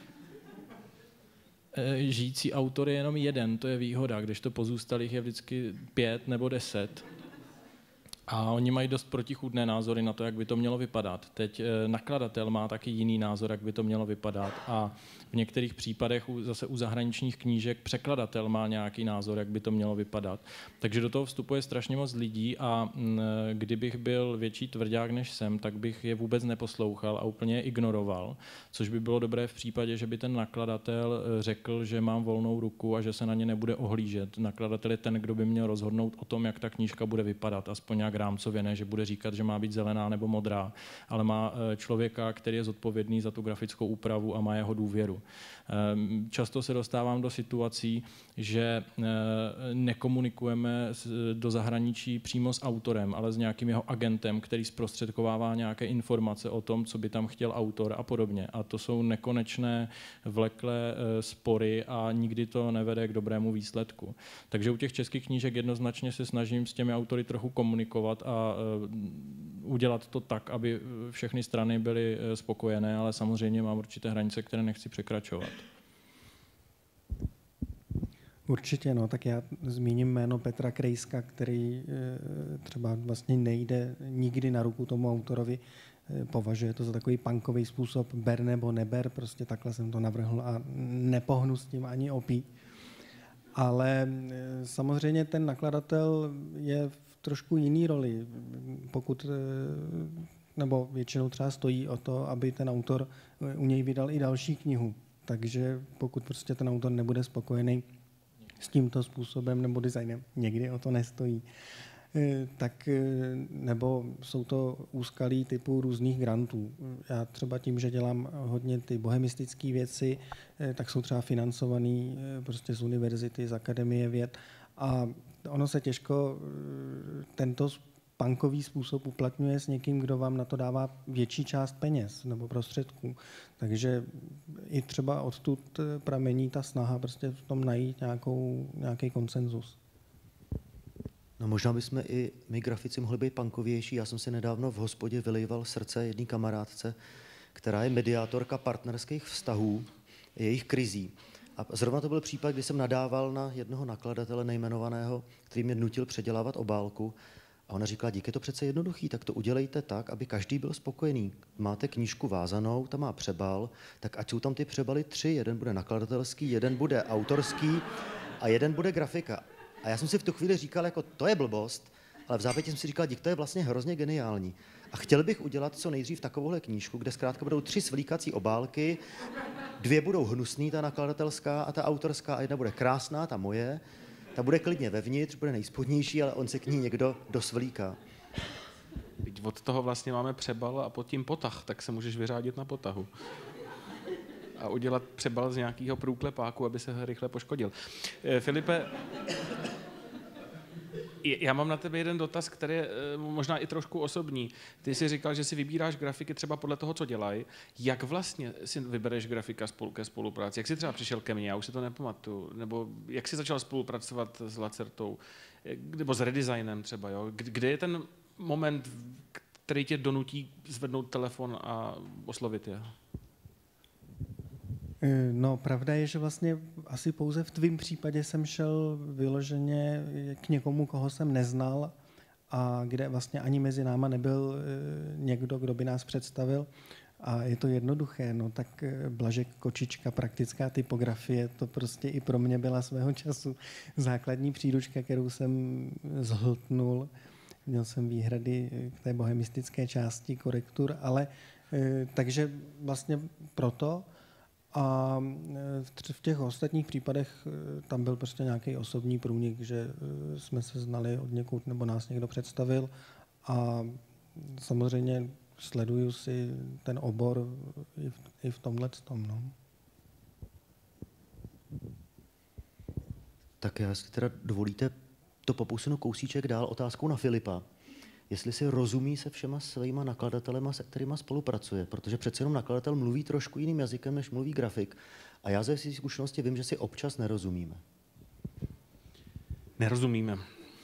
[SPEAKER 3] Žijící autor je jenom jeden, to je výhoda, kdežto pozůstalých je vždycky 5 nebo 10. A oni mají dost protichůdné názory na to, jak by to mělo vypadat. Teď nakladatel má taky jiný názor, jak by to mělo vypadat a v některých případech zase u zahraničních knížek překladatel má nějaký názor, jak by to mělo vypadat. Takže do toho vstupuje strašně moc lidí a kdybych byl větší tvrdák než jsem, tak bych je vůbec neposlouchal a úplně je ignoroval, což by bylo dobré v případě, že by ten nakladatel řekl, že mám volnou ruku a že se na ně nebude ohlížet. Nakladatel je ten, kdo by měl rozhodnout o tom, jak ta knížka bude vypadat, aspoň nějak rámcově, ne, že bude říkat, že má být zelená nebo modrá, ale má člověka, který je zodpovědný za tu grafickou úpravu a má jeho důvěru. Často se dostávám do situací, že nekomunikujeme do zahraničí přímo s autorem, ale s nějakým jeho agentem, který zprostředkovává nějaké informace o tom, co by tam chtěl autor a podobně. A to jsou nekonečné vleklé spory a nikdy to nevede k dobrému výsledku. Takže u těch českých knížek jednoznačně se snažím s těmi autory trochu komunikovat a udělat to tak, aby všechny strany byly spokojené, ale samozřejmě mám určité hranice, které nechci překračovat.
[SPEAKER 4] Určitě, no, tak já zmíním jméno Petra Krejska, který třeba vlastně nejde nikdy na ruku tomu autorovi, považuje to za takový punkový způsob ber nebo neber, prostě takhle jsem to navrhl a nepohnu s tím ani opít. Ale samozřejmě ten nakladatel je v trošku jiný roli, pokud, nebo většinou třeba stojí o to, aby ten autor u něj vydal i další knihu. Takže pokud prostě ten autor nebude spokojený s tímto způsobem nebo designem, někdy o to nestojí, tak nebo jsou to úskalí typu různých grantů. Já třeba tím, že dělám hodně ty bohemistické věci, tak jsou třeba financovaný prostě z univerzity, z akademie věd a ono se těžko tento punkový způsob uplatňuje s někým, kdo vám na to dává větší část peněz nebo prostředků. Takže i třeba odtud pramení ta snaha prostě v tom najít nějaký konsenzus.
[SPEAKER 2] No možná bychom i my grafici mohli být punkovější. Já jsem si nedávno v hospodě vylejval srdce jedné kamarádce, která je mediátorka partnerských vztahů, jejich krizí. A zrovna to byl případ, kdy jsem nadával na jednoho nakladatele nejmenovaného, který mě nutil předělávat obálku. A ona říkala, díky, je to přece jednoduchý, tak to udělejte tak, aby každý byl spokojený. Máte knížku vázanou, ta má přebal, tak ať jsou tam ty přebaly 3, jeden bude nakladatelský, jeden bude autorský a jeden bude grafika. A já jsem si v tu chvíli říkal, jako to je blbost, ale v zápětí jsem si říkal, dík, to je vlastně hrozně geniální. A chtěl bych udělat co nejdřív takovouhle knížku, kde zkrátka budou 3 svlíkací obálky, 2 budou hnusný, ta nakladatelská a ta autorská, a jedna bude krásná, ta moje, ta bude klidně vevnitř, bude nejspodnější, ale on se k ní někdo dosvlíká.
[SPEAKER 1] Teď od toho vlastně máme přebal a pod tím potah, tak se můžeš vyřádit na potahu. A udělat přebal z nějakého průklepáku, aby se rychle poškodil. Filipe, já mám na tebe jeden dotaz, který je možná i trošku osobní. Ty jsi říkal, že si vybíráš grafiky třeba podle toho, co dělají. Jak vlastně si vybereš grafika ke spolupráci? Jak jsi třeba přišel ke mně? Já už si to nepamatuju. Nebo jak jsi začal spolupracovat s Lacertou? Nebo s redesignem třeba, jo? Kde je ten moment, který tě donutí zvednout telefon a oslovit je?
[SPEAKER 4] No, pravda je, že vlastně asi pouze v tvém případě jsem šel vyloženě k někomu, koho jsem neznal a kde vlastně ani mezi náma nebyl někdo, kdo by nás představil. A je to jednoduché, no tak Blažek Kočička, praktická typografie, to prostě i pro mě byla svého času základní příručka, kterou jsem zhltnul. Měl jsem výhrady k té bohemistické části korektur, ale takže vlastně proto. A v těch ostatních případech tam byl prostě nějaký osobní průnik, že jsme se znali od někud nebo nás někdo představil a samozřejmě sleduju si ten obor i v tomhletom. No.
[SPEAKER 2] Tak já si teda dovolíte, to poposunu kousíček dál otázkou na Filipa. Jestli si rozumí se všema svýma nakladatelema, se kterýma spolupracuje, protože přece jenom nakladatel mluví trošku jiným jazykem, než mluví grafik. A já ze své zkušenosti vím, že si občas nerozumíme.
[SPEAKER 1] Nerozumíme.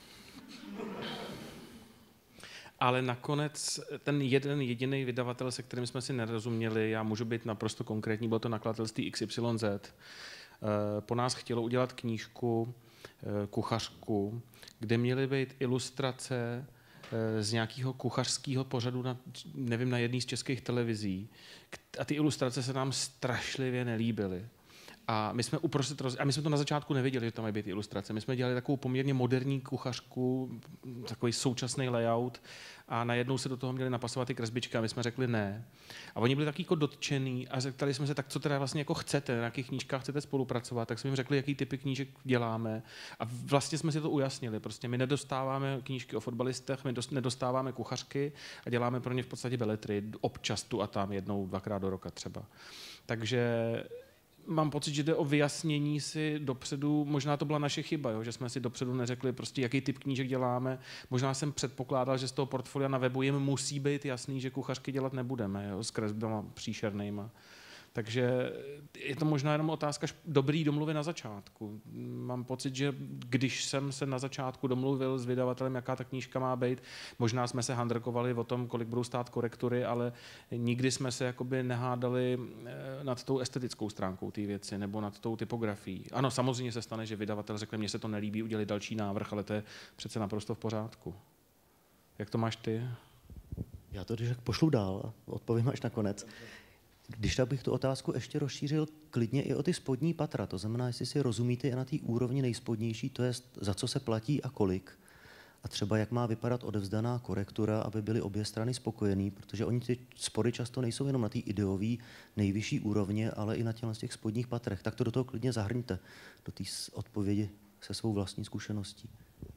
[SPEAKER 1] Ale nakonec ten jeden jediný vydavatel, se kterým jsme si nerozuměli, já můžu být naprosto konkrétní, bylo to nakladatelství XYZ, po nás chtělo udělat knížku, kuchařku, kde měly být ilustrace z nějakého kuchařského pořadu, nevím, na jedné z českých televizí. A ty ilustrace se nám strašlivě nelíbily. A my jsme a my jsme to na začátku nevěděli, že tam mají být ilustrace. My jsme dělali takovou poměrně moderní kuchařku, takový současný layout a najednou se do toho měli napasovat ty kresbičky a my jsme řekli ne. A oni byli taky jako dotčený a zeptali jsme se, tak co teda vlastně jako chcete, na jakých knížkách chcete spolupracovat, tak jsme jim řekli, jaký typy knížek děláme a vlastně jsme si to ujasnili. Prostě my nedostáváme knížky o fotbalistech, my nedostáváme kuchařky a děláme pro ně v podstatě beletry, občas tu a tam, 1-2krát do roka třeba. Takže mám pocit, že jde o vyjasnění si dopředu, možná to byla naše chyba, jo, že jsme si dopředu neřekli, prostě, jaký typ knížek děláme. Možná jsem předpokládal, že z toho portfolia na webu jim musí být jasný, že kuchařky dělat nebudeme, jo, s kresbama příšernýma. Takže je to možná jenom otázka dobrý domluvy na začátku. Mám pocit, že když jsem se na začátku domluvil s vydavatelem, jaká ta knížka má být, možná jsme se handrkovali o tom, kolik budou stát korektury, ale nikdy jsme se jakoby nehádali nad tou estetickou stránkou té věci nebo nad tou typografií. Ano, samozřejmě se stane, že vydavatel řekne, mně se to nelíbí, udělej další návrh, ale to je přece naprosto v pořádku. Jak to máš ty?
[SPEAKER 2] Já to když pošlu dál a odpovím až nakonec. Když tak bych tu otázku ještě rozšířil klidně i o ty spodní patra, to znamená, jestli si rozumíte i na té úrovni nejspodnější, to je za co se platí a kolik. A třeba jak má vypadat odevzdaná korektura, aby byly obě strany spokojený, protože oni ty spory často nejsou jenom na té ideové nejvyšší úrovni, ale i na těch spodních patrech. Tak to do toho klidně zahrňte, do té odpovědi se svou vlastní zkušeností.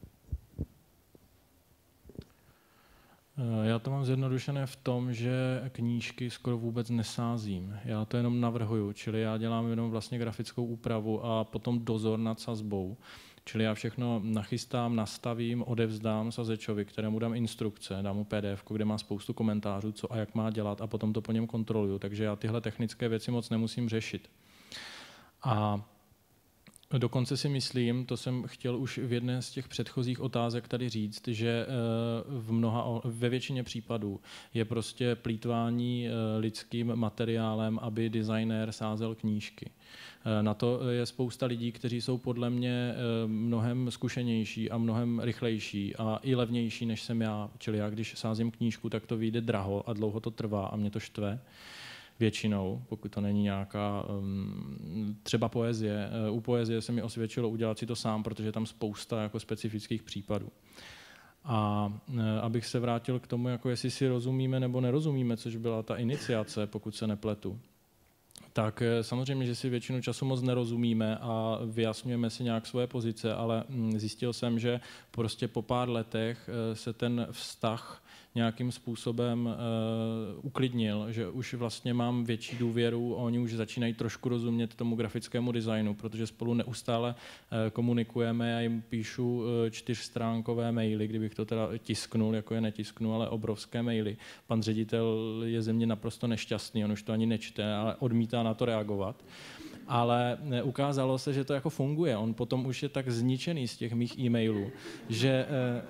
[SPEAKER 3] Já to mám zjednodušené v tom, že knížky skoro vůbec nesázím. Já to jenom navrhuju, čili já dělám jenom vlastně grafickou úpravu a potom dozor nad sazbou. Čili já všechno nachystám, nastavím, odevzdám sazečovi, kterému dám instrukce, dám mu PDF, kde má spoustu komentářů, co a jak má dělat a potom to po něm kontroluju. Takže já tyhle technické věci moc nemusím řešit. A Dokonce si myslím, to jsem chtěl už v jedné z těch předchozích otázek tady říct, že ve většině případů je prostě plýtvání lidským materiálem, aby designér sázel knížky. Na to je spousta lidí, kteří jsou podle mě mnohem zkušenější a mnohem rychlejší a i levnější, než jsem já. Čili já, když sázím knížku, tak to vyjde draho a dlouho to trvá a mě to štve. Většinou, pokud to není nějaká třeba poezie. U poezie se mi osvědčilo udělat si to sám, protože je tam spousta jako specifických případů. A abych se vrátil k tomu, jako jestli si rozumíme nebo nerozumíme, což byla ta iniciace, pokud se nepletu, tak samozřejmě, že si většinu času moc nerozumíme a vyjasňujeme si nějak svoje pozice, ale zjistil jsem, že prostě po pár letech se ten vztah nějakým způsobem uklidnil, že už vlastně mám větší důvěru, oni už začínají trošku rozumět tomu grafickému designu, protože spolu neustále komunikujeme, já jim píšu 4stránkové maily, kdybych to teda tisknul, jako je netisknu, ale obrovské maily. Pan ředitel je ze mě naprosto nešťastný, on už to ani nečte, ale odmítá na to reagovat. Ale ukázalo se, že to jako funguje. On potom už je tak zničený z těch mých e-mailů, že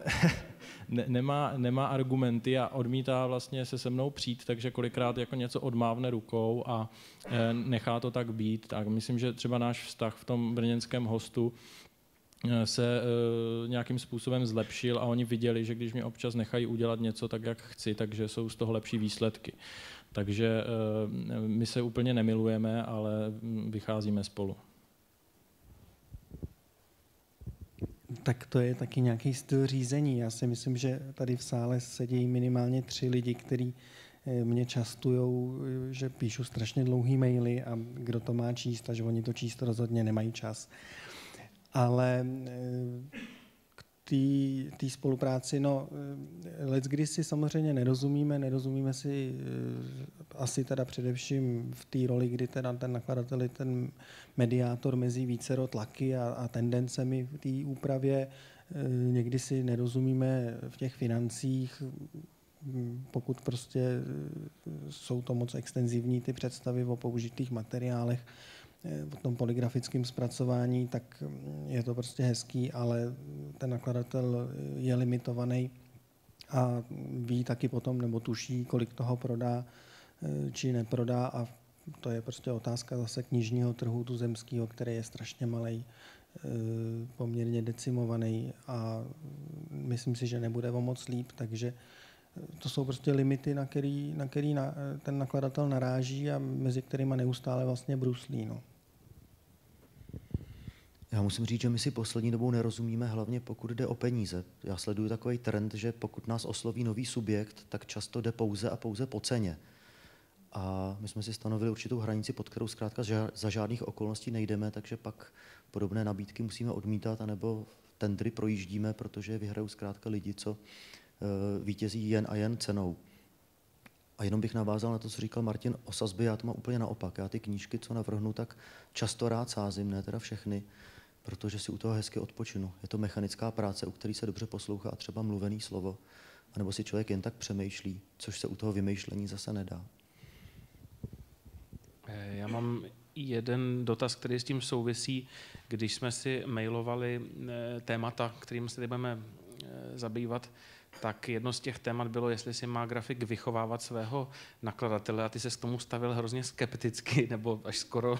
[SPEAKER 3] nemá argumenty a odmítá vlastně se mnou přijít, takže kolikrát jako něco odmávne rukou a nechá to tak být. Tak myslím, že třeba náš vztah v tom brněnském hostu se nějakým způsobem zlepšil a oni viděli, že když mě občas nechají udělat něco tak, jak chci, takže jsou z toho lepší výsledky. Takže my se úplně nemilujeme, ale vycházíme spolu.
[SPEAKER 4] Tak to je taky nějaký styl řízení. Já si myslím, že tady v sále sedí minimálně 3 lidi, kteří mě častujou, že píšu strašně dlouhý maily a kdo to má číst, a že oni to číst rozhodně nemají čas. Ale k té spolupráci, no, leckdy si samozřejmě nerozumíme si asi teda především v té roli, kdy teda ten nakladatel je ten mediátor mezi vícero tlaky a tendencemi v té úpravě. Někdy si nerozumíme v těch financích, pokud prostě jsou to moc extenzivní ty představy o použitých materiálech, o tom polygrafickém zpracování, tak je to prostě hezký, ale ten nakladatel je limitovaný a ví taky potom, nebo tuší, kolik toho prodá či neprodá, a to je prostě otázka zase knižního trhu tuzemského, který je strašně malej, poměrně decimovaný a myslím si, že nebude o moc líp, takže to jsou prostě limity, na který ten nakladatel naráží a mezi kterými neustále vlastně bruslí. No.
[SPEAKER 2] Já musím říct, že my si poslední dobou nerozumíme, hlavně pokud jde o peníze. Já sleduju takový trend, že pokud nás osloví nový subjekt, tak často jde pouze a pouze po ceně. A my jsme si stanovili určitou hranici, pod kterou zkrátka za žádných okolností nejdeme, takže pak podobné nabídky musíme odmítat, anebo tendry projíždíme, protože vyhrajou zkrátka lidi, co vítězí jen a jen cenou. A jenom bych navázal na to, co říkal Martin o sazbě, já to mám úplně naopak. Já ty knížky, co navrhnu, tak často rád sázím, ne teda všechny, protože si u toho hezky odpočinu. Je to mechanická práce, u které se dobře poslouchá třeba mluvený slovo, anebo si člověk jen tak přemýšlí, což se u toho vymýšlení zase nedá.
[SPEAKER 1] Já mám jeden dotaz, který s tím souvisí. Když jsme si mailovali témata, kterým se budeme zabývat, tak jedno z těch témat bylo, jestli si má grafik vychovávat svého nakladatele, a ty se k tomu stavil hrozně skepticky, nebo až skoro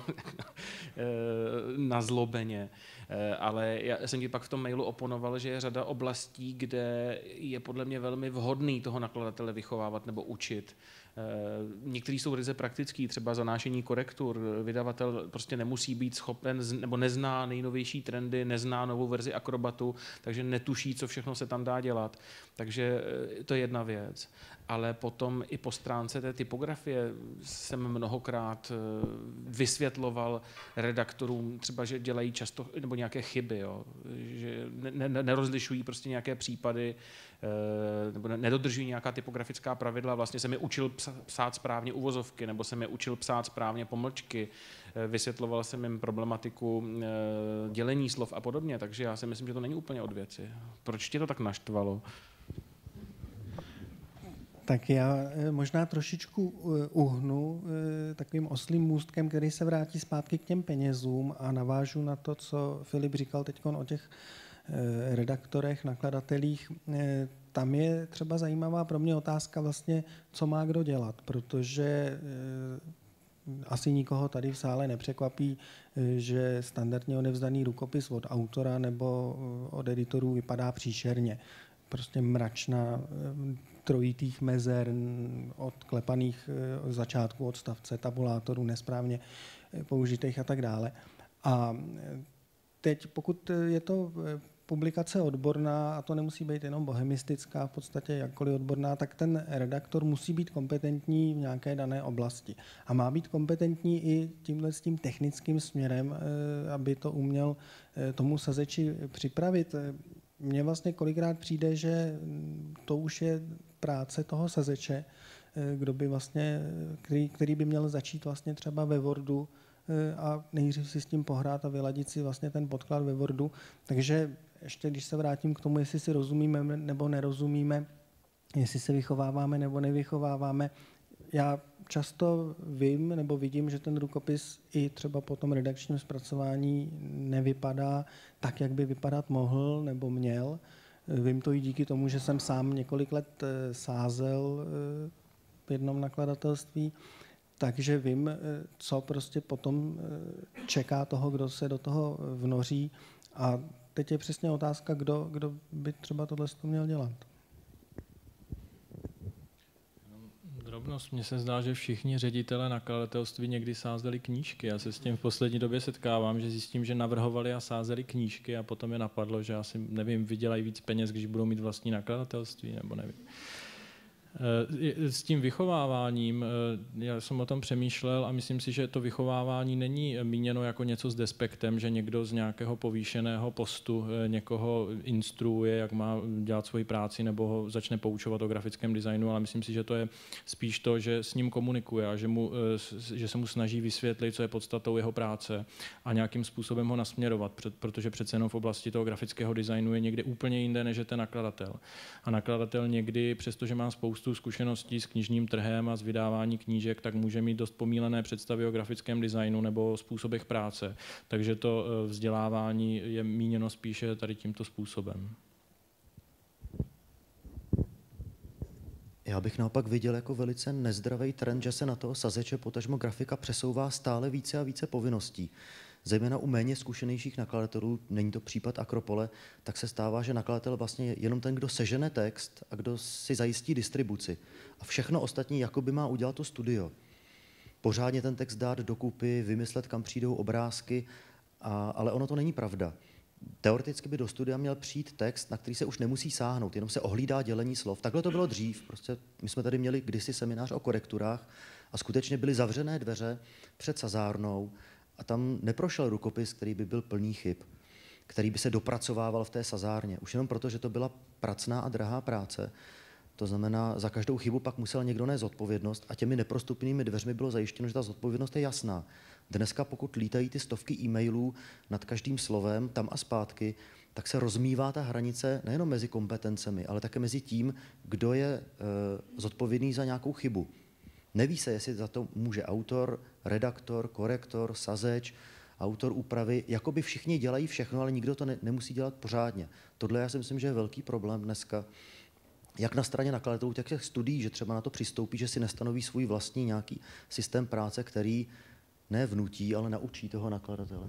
[SPEAKER 1] nazlobeně. Ale já jsem ti pak v tom mailu oponoval, že je řada oblastí, kde je podle mě velmi vhodný toho nakladatele vychovávat nebo učit. Některý jsou ryze praktický, třeba zanášení korektur. Vydavatel prostě nemusí být schopen, nebo nezná nejnovější trendy, nezná novou verzi Acrobatu, takže netuší, co všechno se tam dá dělat. Takže to je jedna věc. Ale potom i po stránce té typografie jsem mnohokrát vysvětloval redaktorům, třeba, že dělají často nebo nějaké chyby, jo? Že nerozlišují prostě nějaké případy, nebo nedodržují nějaká typografická pravidla. Vlastně jsem je učil psát správně uvozovky, nebo jsem je učil psát správně pomlčky. Vysvětloval jsem jim problematiku dělení slov a podobně, takže já si myslím, že to není úplně od věci. Proč tě to tak naštvalo?
[SPEAKER 4] Tak já možná trošičku uhnu takovým oslím můstkem, který se vrátí zpátky k těm penězům a navážu na to, co Filip říkal teď o těch redaktorech, nakladatelích. Tam je třeba zajímavá pro mě otázka vlastně, co má kdo dělat, protože asi nikoho tady v sále nepřekvapí, že standardně odevzdaný rukopis od autora nebo od editorů vypadá příšerně. Prostě mračna, trojitých mezer, odklepaných začátků odstavce, tabulátorů nesprávně použitých a tak dále. A teď, pokud je to publikace odborná, a to nemusí být jenom bohemistická, v podstatě jakkoliv odborná, tak ten redaktor musí být kompetentní v nějaké dané oblasti. A má být kompetentní i tímhle s tím technickým směrem, aby to uměl tomu sazeči připravit. Mně vlastně kolikrát přijde, že to už je práce toho sazeče, kdo by vlastně, který by měl začít vlastně třeba ve Wordu a nejdřív si s tím pohrát a vyladit si vlastně ten podklad ve Wordu. Takže ještě když se vrátím k tomu, jestli si rozumíme nebo nerozumíme, jestli se vychováváme nebo nevychováváme, já často vím nebo vidím, že ten rukopis i třeba po tom redakčním zpracování nevypadá tak, jak by vypadat mohl nebo měl. Vím to i díky tomu, že jsem sám několik let sázel v jednom nakladatelství, takže vím, co prostě potom čeká toho, kdo se do toho vnoří. A teď je přesně otázka, kdo by třeba tohle měl dělat.
[SPEAKER 3] Drobnost. Mně se zdá, že všichni ředitelé nakladatelství někdy sázeli knížky. Já se s tím v poslední době setkávám, že zjistím, že navrhovali a sázeli knížky a potom je napadlo, že asi, nevím, vydělají víc peněz, když budou mít vlastní nakladatelství, nebo nevím. S tím vychováváním, já jsem o tom přemýšlel a myslím si, že to vychovávání není míněno jako něco s despektem, že někdo z nějakého povýšeného postu někoho instruuje, jak má dělat svoji práci nebo ho začne poučovat o grafickém designu, ale myslím si, že to je spíš to, že s ním komunikuje a že se mu snaží vysvětlit, co je podstatou jeho práce a nějakým způsobem ho nasměrovat, protože přece jenom v oblasti toho grafického designu je někde úplně jinde, než je ten nakladatel. A nakladatel někdy, přestože má spoustu zkušeností s knižním trhem a s vydávání knížek, tak může mít dost pomílené představy o grafickém designu nebo o způsobech práce. Takže to vzdělávání je míněno spíše tady tímto způsobem.
[SPEAKER 2] Já bych naopak viděl jako velice nezdravý trend, že se na toho sazeče potažmo grafika přesouvá stále více a více povinností. Zejména u méně zkušenějších nakladatelů, není to případ Akropole, tak se stává, že nakladatel vlastně je jenom ten, kdo sežene text a kdo si zajistí distribuci. A všechno ostatní jakoby má udělat to studio. Pořádně ten text dát dokupy, vymyslet, kam přijdou obrázky, ale ono to není pravda. Teoreticky by do studia měl přijít text, na který se už nemusí sáhnout, jenom se ohlídá dělení slov. Takhle to bylo dřív. Prostě my jsme tady měli kdysi seminář o korekturách a skutečně byly zavřené dveře před sazárnou a tam neprošel rukopis, který by byl plný chyb, který by se dopracovával v té sazárně. Už jenom proto, že to byla pracná a drahá práce. To znamená, za každou chybu pak musel někdo nést zodpovědnost a těmi neprostupnými dveřmi bylo zajištěno, že ta zodpovědnost je jasná. Dneska, pokud lítají ty stovky e-mailů nad každým slovem, tam a zpátky, tak se rozmývá ta hranice nejenom mezi kompetencemi, ale také mezi tím, kdo je zodpovědný za nějakou chybu. Neví se, jestli za to může autor, redaktor, korektor, sazeč, autor úpravy. Jakoby všichni dělají všechno, ale nikdo to nemusí dělat pořádně. Tohle já si myslím, že je velký problém dneska. Jak na straně nakladatelů, tak těch studií, že třeba na to přistoupí, že si nestanoví svůj vlastní nějaký systém práce, který ne vnutí, ale naučí toho nakladatele.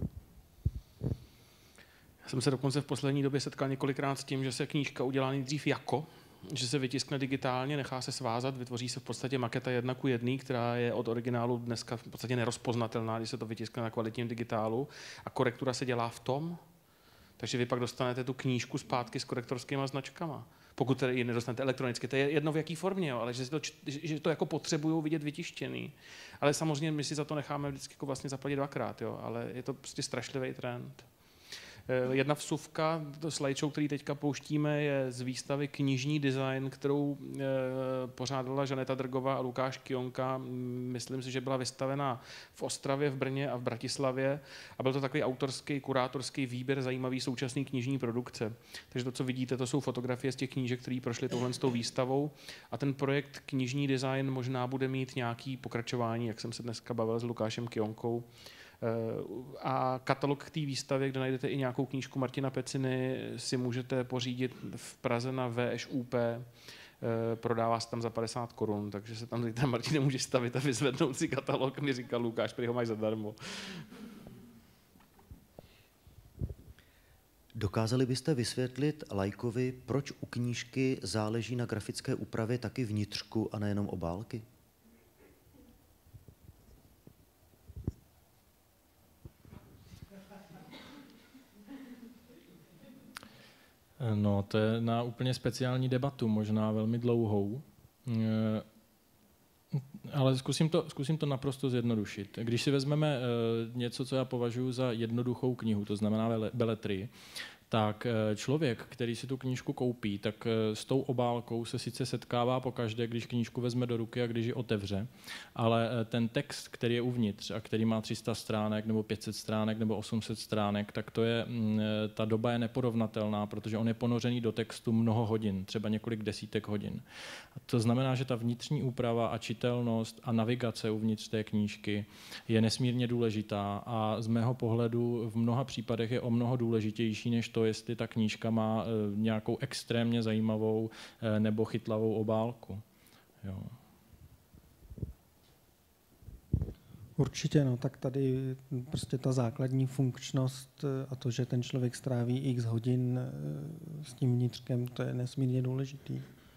[SPEAKER 1] Já jsem se dokonce v poslední době setkal několikrát s tím, že se knížka udělá nejdřív že se vytiskne digitálně, nechá se svázat, vytvoří se v podstatě maketa 1:1, která je od originálu dneska v podstatě nerozpoznatelná, když se to vytiskne na kvalitním digitálu a korektura se dělá v tom, takže vy pak dostanete tu knížku zpátky s korektorskýma značkama. Pokud tedy ji nedostanete elektronicky, to je jedno v jaký formě, jo, ale že to jako potřebují vidět vytištěný. Ale samozřejmě my si za to necháme vždycky jako vlastně zaplatit dvakrát, jo, ale je to prostě strašlivý trend. Jedna vsuvka, to slideshow, který teďka pouštíme, je z výstavy Knižní design, kterou pořádala Žaneta Drgová a Lukáš Kionka. Myslím si, že byla vystavena v Ostravě, v Brně a v Bratislavě a byl to takový autorský, kurátorský výběr zajímavý současný knižní produkce. Takže to, co vidíte, to jsou fotografie z těch knížek, které prošly touhle s tou výstavou a ten projekt Knižní design možná bude mít nějaký pokračování, jak jsem se dneska bavil s Lukášem Kionkou. A katalog k té výstavě, kde najdete i nějakou knížku Martina Peciny, si můžete pořídit v Praze na VŠUP. Prodává se tam za 50 korun, takže se tam zítra Martin nemůže stavit a vyzvednout si katalog, mi říkal Lukáš, prý ho máš zadarmo.
[SPEAKER 2] Dokázali byste vysvětlit laikovi, proč u knížky záleží na grafické úpravě taky vnitřku a nejenom obálky?
[SPEAKER 3] No, to je na úplně speciální debatu, možná velmi dlouhou, ale zkusím to naprosto zjednodušit. Když si vezmeme něco, co já považuji za jednoduchou knihu, to znamená beletrii, tak člověk, který si tu knížku koupí, tak s tou obálkou se sice setkává pokaždé, když knížku vezme do ruky a když ji otevře, ale ten text, který je uvnitř a který má 300 stránek nebo 500 stránek nebo 800 stránek, tak to je, ta doba je neporovnatelná, protože on je ponořený do textu mnoho hodin, třeba několik desítek hodin. A to znamená, že ta vnitřní úprava a čitelnost a navigace uvnitř té knížky je nesmírně důležitá a z mého pohledu v mnoha případech je o mnoho důležitější než to, jestli ta knížka má nějakou extrémně zajímavou nebo chytlavou obálku. Jo.
[SPEAKER 4] Určitě, no, tak tady prostě ta základní funkčnost a to, že ten člověk stráví x hodin s tím vnitřkem, to je nesmírně důležitý.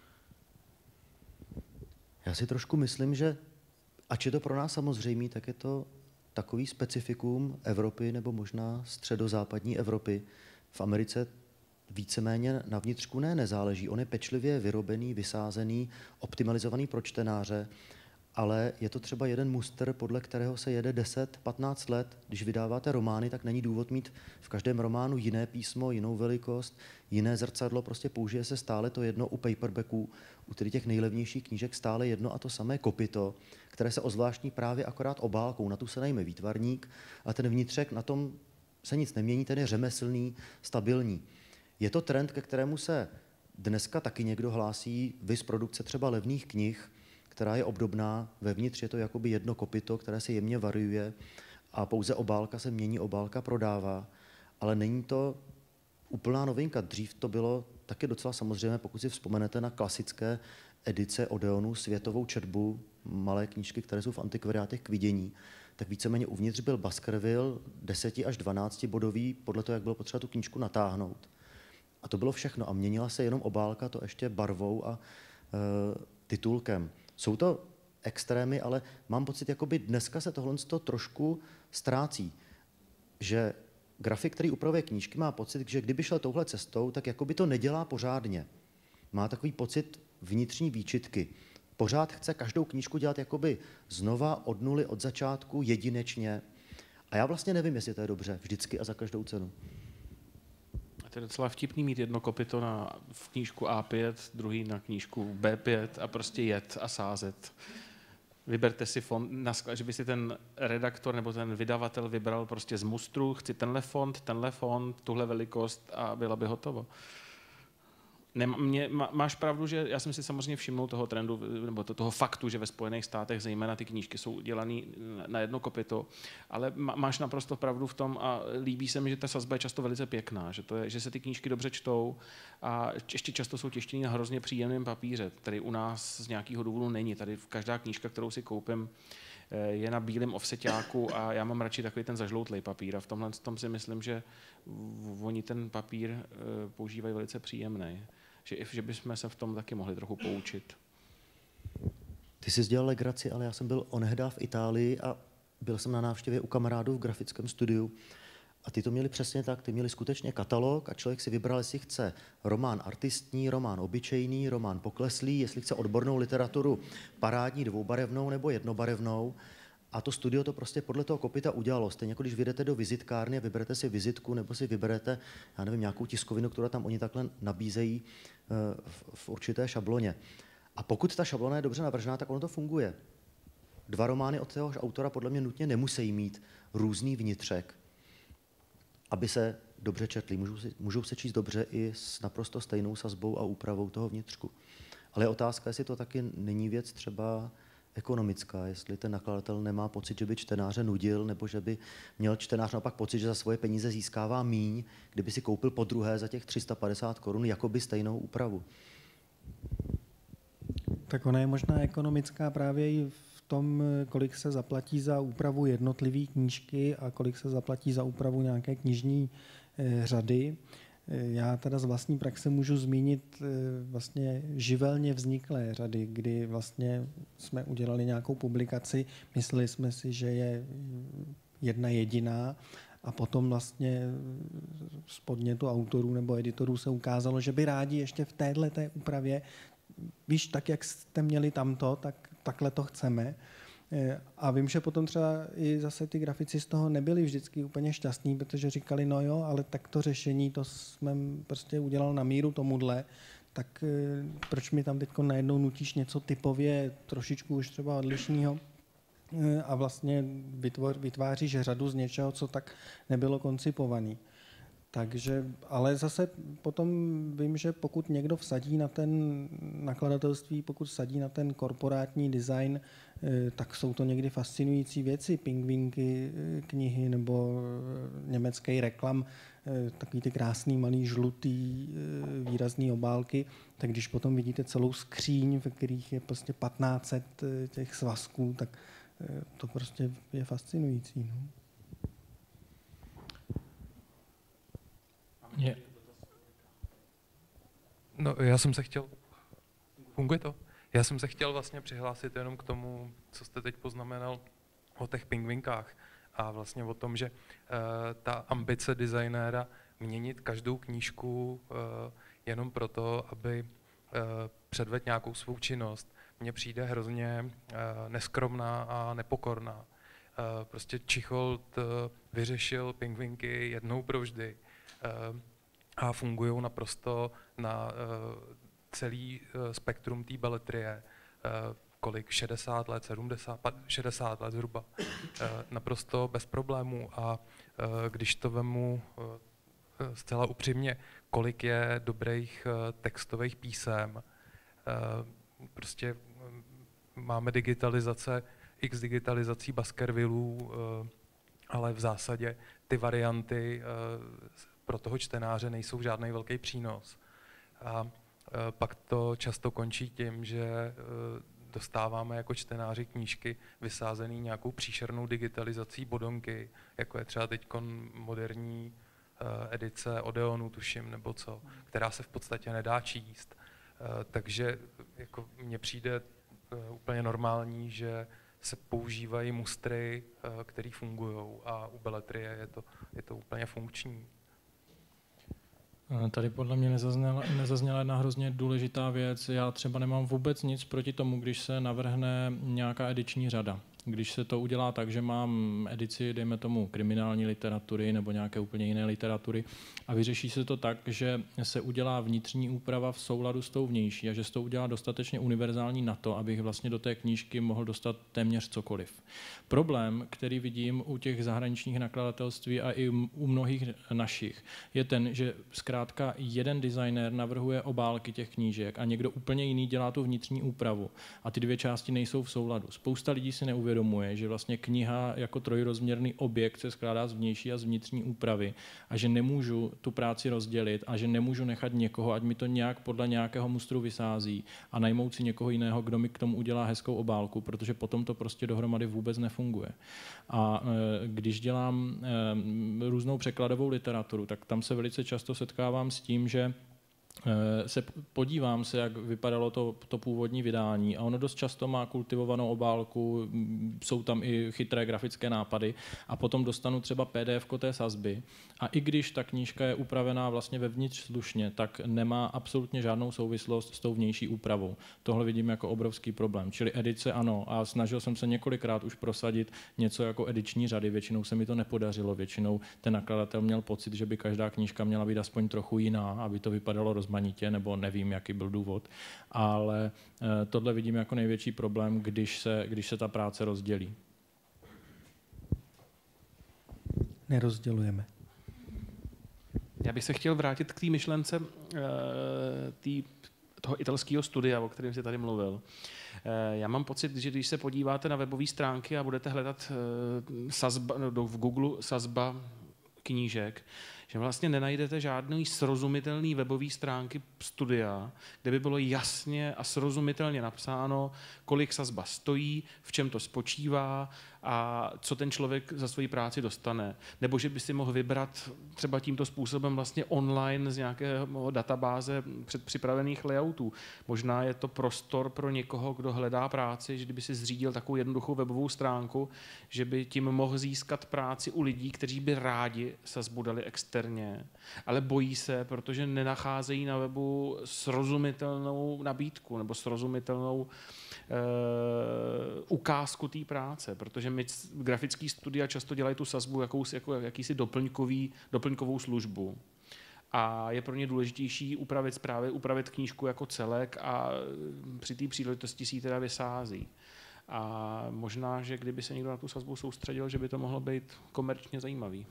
[SPEAKER 2] Já si trošku myslím, že ač je to pro nás samozřejmé, tak je to takový specifikum Evropy nebo možná středozápadní Evropy. V Americe víceméně na vnitřku nezáleží. On je pečlivě vyrobený, vysázený, optimalizovaný pro čtenáře, ale je to třeba jeden muster, podle kterého se jede 10-15 let. Když vydáváte romány, tak není důvod mít v každém románu jiné písmo, jinou velikost, jiné zrcadlo, prostě použije se stále to jedno u paperbacků, u těch nejlevnějších knížek stále jedno a to samé kopyto, které se ozvláštní právě akorát obálkou. Na tu se najme výtvarník a ten vnitřek, na tom se nic nemění, ten je řemeslný, stabilní. Je to trend, ke kterému se dneska taky někdo hlásí, viz produkce třeba levných knih, která je obdobná, vevnitř je to jakoby jedno kopyto, které se jemně variuje a pouze obálka se mění, obálka prodává, ale není to úplná novinka. Dřív to bylo taky docela samozřejmé, pokud si vzpomenete na klasické edice Odeonu, světovou četbu, malé knížky, které jsou v antikvariátech k vidění, tak víceméně uvnitř byl Baskerville 10 až 12 bodový, podle toho, jak bylo potřeba tu knížku natáhnout. A to bylo všechno. A měnila se jenom obálka, to ještě barvou a titulkem. Jsou to extrémy, ale mám pocit, jakoby dneska se tohle trošku ztrácí. Že grafik, který upravuje knížky, má pocit, že kdyby šel touhle cestou, tak jakoby to nedělá pořádně. Má takový pocit vnitřní výčitky. Pořád chce každou knížku dělat jakoby znova od nuly, od začátku, jedinečně. A já vlastně nevím, jestli to je dobře, vždycky a za každou cenu.
[SPEAKER 1] To je docela vtipný mít jedno kopyto v knížku A5, druhý na knížku B5 a prostě jet a sázet. Vyberte si font, že by si ten redaktor nebo ten vydavatel vybral prostě z mustru, chci tenhle font, tuhle velikost a byla by hotovo. Máš pravdu, že já jsem si samozřejmě všimnul toho trendu, nebo toho faktu, že ve Spojených státech zejména ty knížky jsou dělané na jedno kopyto, ale máš naprosto pravdu v tom a líbí se mi, že ta sazba je často velice pěkná, že se ty knížky dobře čtou a ještě často jsou tištěny na hrozně příjemném papíře, který u nás z nějakého důvodu není. Tady každá knížka, kterou si koupím, je na bílém offsetáku a já mám radši takový ten zažloutlej papír a v tomhle tom si myslím, že oni ten papír používají velice příjemný. Že bychom se v tom taky mohli trochu poučit.
[SPEAKER 2] Ty jsi dělal legraci, ale já jsem byl onehdá v Itálii a byl jsem na návštěvě u kamarádů v grafickém studiu a ty to měli přesně tak, ty měli skutečně katalog a člověk si vybral, jestli chce román artistní, román obyčejný, román pokleslý, jestli chce odbornou literaturu parádní, dvoubarevnou nebo jednobarevnou A to studio to prostě podle toho kopyta udělalo. Stejně jako když vyjdete do vizitkárny a vyberete si vizitku nebo si vyberete, já nevím, nějakou tiskovinu, kterou tam oni takhle nabízejí v určité šabloně. A pokud ta šablona je dobře navržená, tak ono to funguje. 2 romány od téhož autora podle mě nutně nemusí mít různý vnitřek, aby se dobře četli. Můžou se číst dobře i s naprosto stejnou sazbou a úpravou toho vnitřku. Ale je otázka, jestli to taky není věc třeba ekonomická, jestli ten nakladatel nemá pocit, že by čtenáře nudil, nebo že by měl čtenář naopak pocit, že za svoje peníze získává míň, kdyby si koupil podruhé za těch 350 korun jakoby stejnou úpravu.
[SPEAKER 4] Tak ona je možná ekonomická právě i v tom, kolik se zaplatí za úpravu jednotlivé knížky a kolik se zaplatí za úpravu nějaké knižní řady. Já teda z vlastní praxe můžu zmínit vlastně živelně vzniklé řady, kdy vlastně jsme udělali nějakou publikaci, mysleli jsme si, že je jedna jediná a potom vlastně z podnětu autorů nebo editorů se ukázalo, že by rádi ještě v téhleté úpravě, víš, tak jak jste měli tamto, tak takhle to chceme. A vím, že potom třeba i zase ty grafici z toho nebyli vždycky úplně šťastní, protože říkali, no jo, ale tak to řešení, to jsme prostě udělal na míru tomuhle, tak proč mi tam teď najednou nutíš něco typově trošičku už třeba odlišného a vlastně vytváříš řadu z něčeho, co tak nebylo koncipovaný. Takže, ale zase potom vím, že pokud někdo vsadí na ten nakladatelství, pokud vsadí na ten korporátní design, tak jsou to někdy fascinující věci, pingvinky, knihy nebo německý reklam, takový ty krásný malý žlutý výrazný obálky, tak když potom vidíte celou skříň, ve kterých je prostě 1500 těch svazků, tak to prostě je fascinující. No.
[SPEAKER 6] No, já jsem se chtěl... Funguje to? Já jsem se chtěl vlastně přihlásit jenom k tomu, co jste teď poznamenal o těch pingvinkách a vlastně o tom, že ta ambice designéra měnit každou knížku jenom proto, aby předvedl nějakou svou činnost, mně přijde hrozně neskromná a nepokorná. Prostě Čicholt vyřešil pingvinky jednou provždy a fungují naprosto na celý spektrum té beletrie, kolik, 60 let, 70, 60 let zhruba, naprosto bez problémů. A když to vemu zcela upřímně, kolik je dobrých textových písem, prostě máme digitalizace, x digitalizací Baskervillů, ale v zásadě ty varianty pro toho čtenáře nejsou žádný velký přínos. A pak to často končí tím, že dostáváme jako čtenáři knížky vysázený nějakou příšernou digitalizací bodonky, jako je třeba teď moderní edice Odeonu, tuším, nebo co, která se v podstatě nedá číst. Takže jako mně přijde úplně normální, že se používají mustry, které fungují, a u beletrie je to úplně funkční.
[SPEAKER 3] Tady podle mě nezazněla jedna hrozně důležitá věc. Já třeba nemám vůbec nic proti tomu, když se navrhne nějaká ediční řada. Když se to udělá tak, že mám edici, dejme tomu, kriminální literatury nebo nějaké úplně jiné literatury a vyřeší se to tak, že se udělá vnitřní úprava v souladu s tou vnější a že se to udělá dostatečně univerzální na to, abych vlastně do té knížky mohl dostat téměř cokoliv. Problém, který vidím u těch zahraničních nakladatelství a i u mnohých našich, je ten, že zkrátka jeden designér navrhuje obálky těch knížek a někdo úplně jiný dělá tu vnitřní úpravu a ty dvě části nejsou v souladu. Spousta lidí si neuvědomuje, že vlastně kniha jako trojrozměrný objekt se skládá z vnější a z vnitřní úpravy a že nemůžu tu práci rozdělit a že nemůžu nechat někoho, ať mi to nějak podle nějakého mustru vysází a najmout si někoho jiného, kdo mi k tomu udělá hezkou obálku, protože potom to prostě dohromady vůbec nefunguje. A když dělám různou překladovou literaturu, tak tam se velice často setkávám s tím, že se podívám se, jak vypadalo to původní vydání a ono dost často má kultivovanou obálku, jsou tam i chytré grafické nápady a potom dostanu třeba PDF té sazby a i když ta knížka je upravená vlastně vevnitř slušně, tak nemá absolutně žádnou souvislost s tou vnější úpravou. Tohle vidím jako obrovský problém. Čili edice ano a snažil jsem se několikrát už prosadit něco jako ediční řady, většinou se mi to nepodařilo, většinou ten nakladatel měl pocit, že by každá knížka měla být aspoň trochu jiná, aby to vypadalo rozmanitě, nebo nevím, jaký byl důvod, ale tohle vidím jako největší problém, když se ta práce rozdělí.
[SPEAKER 4] Nerozdělujeme.
[SPEAKER 1] Já bych se chtěl vrátit k té myšlence toho italského studia, o kterém jsi tady mluvil. Já mám pocit, že když se podíváte na webové stránky a budete hledat v Google sazba knížek, že vlastně nenajdete žádný srozumitelný webový stránky studia, kde by bylo jasně a srozumitelně napsáno, kolik sazba stojí, v čem to spočívá a co ten člověk za svoji práci dostane. Nebo že by si mohl vybrat třeba tímto způsobem vlastně online z nějakého databáze předpřipravených layoutů. Možná je to prostor pro někoho, kdo hledá práci, že kdyby si zřídil takovou jednoduchou webovou stránku, že by tím mohl získat práci u lidí, kteří by rádi sazbu dali externě, ale bojí se, protože nenacházejí na webu srozumitelnou nabídku nebo srozumitelnou ukázku té práce, protože my grafický studia často dělají tu sazbu jako jakýsi doplňkovou službu. A je pro ně důležitější upravit knížku jako celek a při té příležitosti si ji teda vysází. A možná, že kdyby se někdo na tu sazbu soustředil, že by to mohlo být komerčně zajímavý.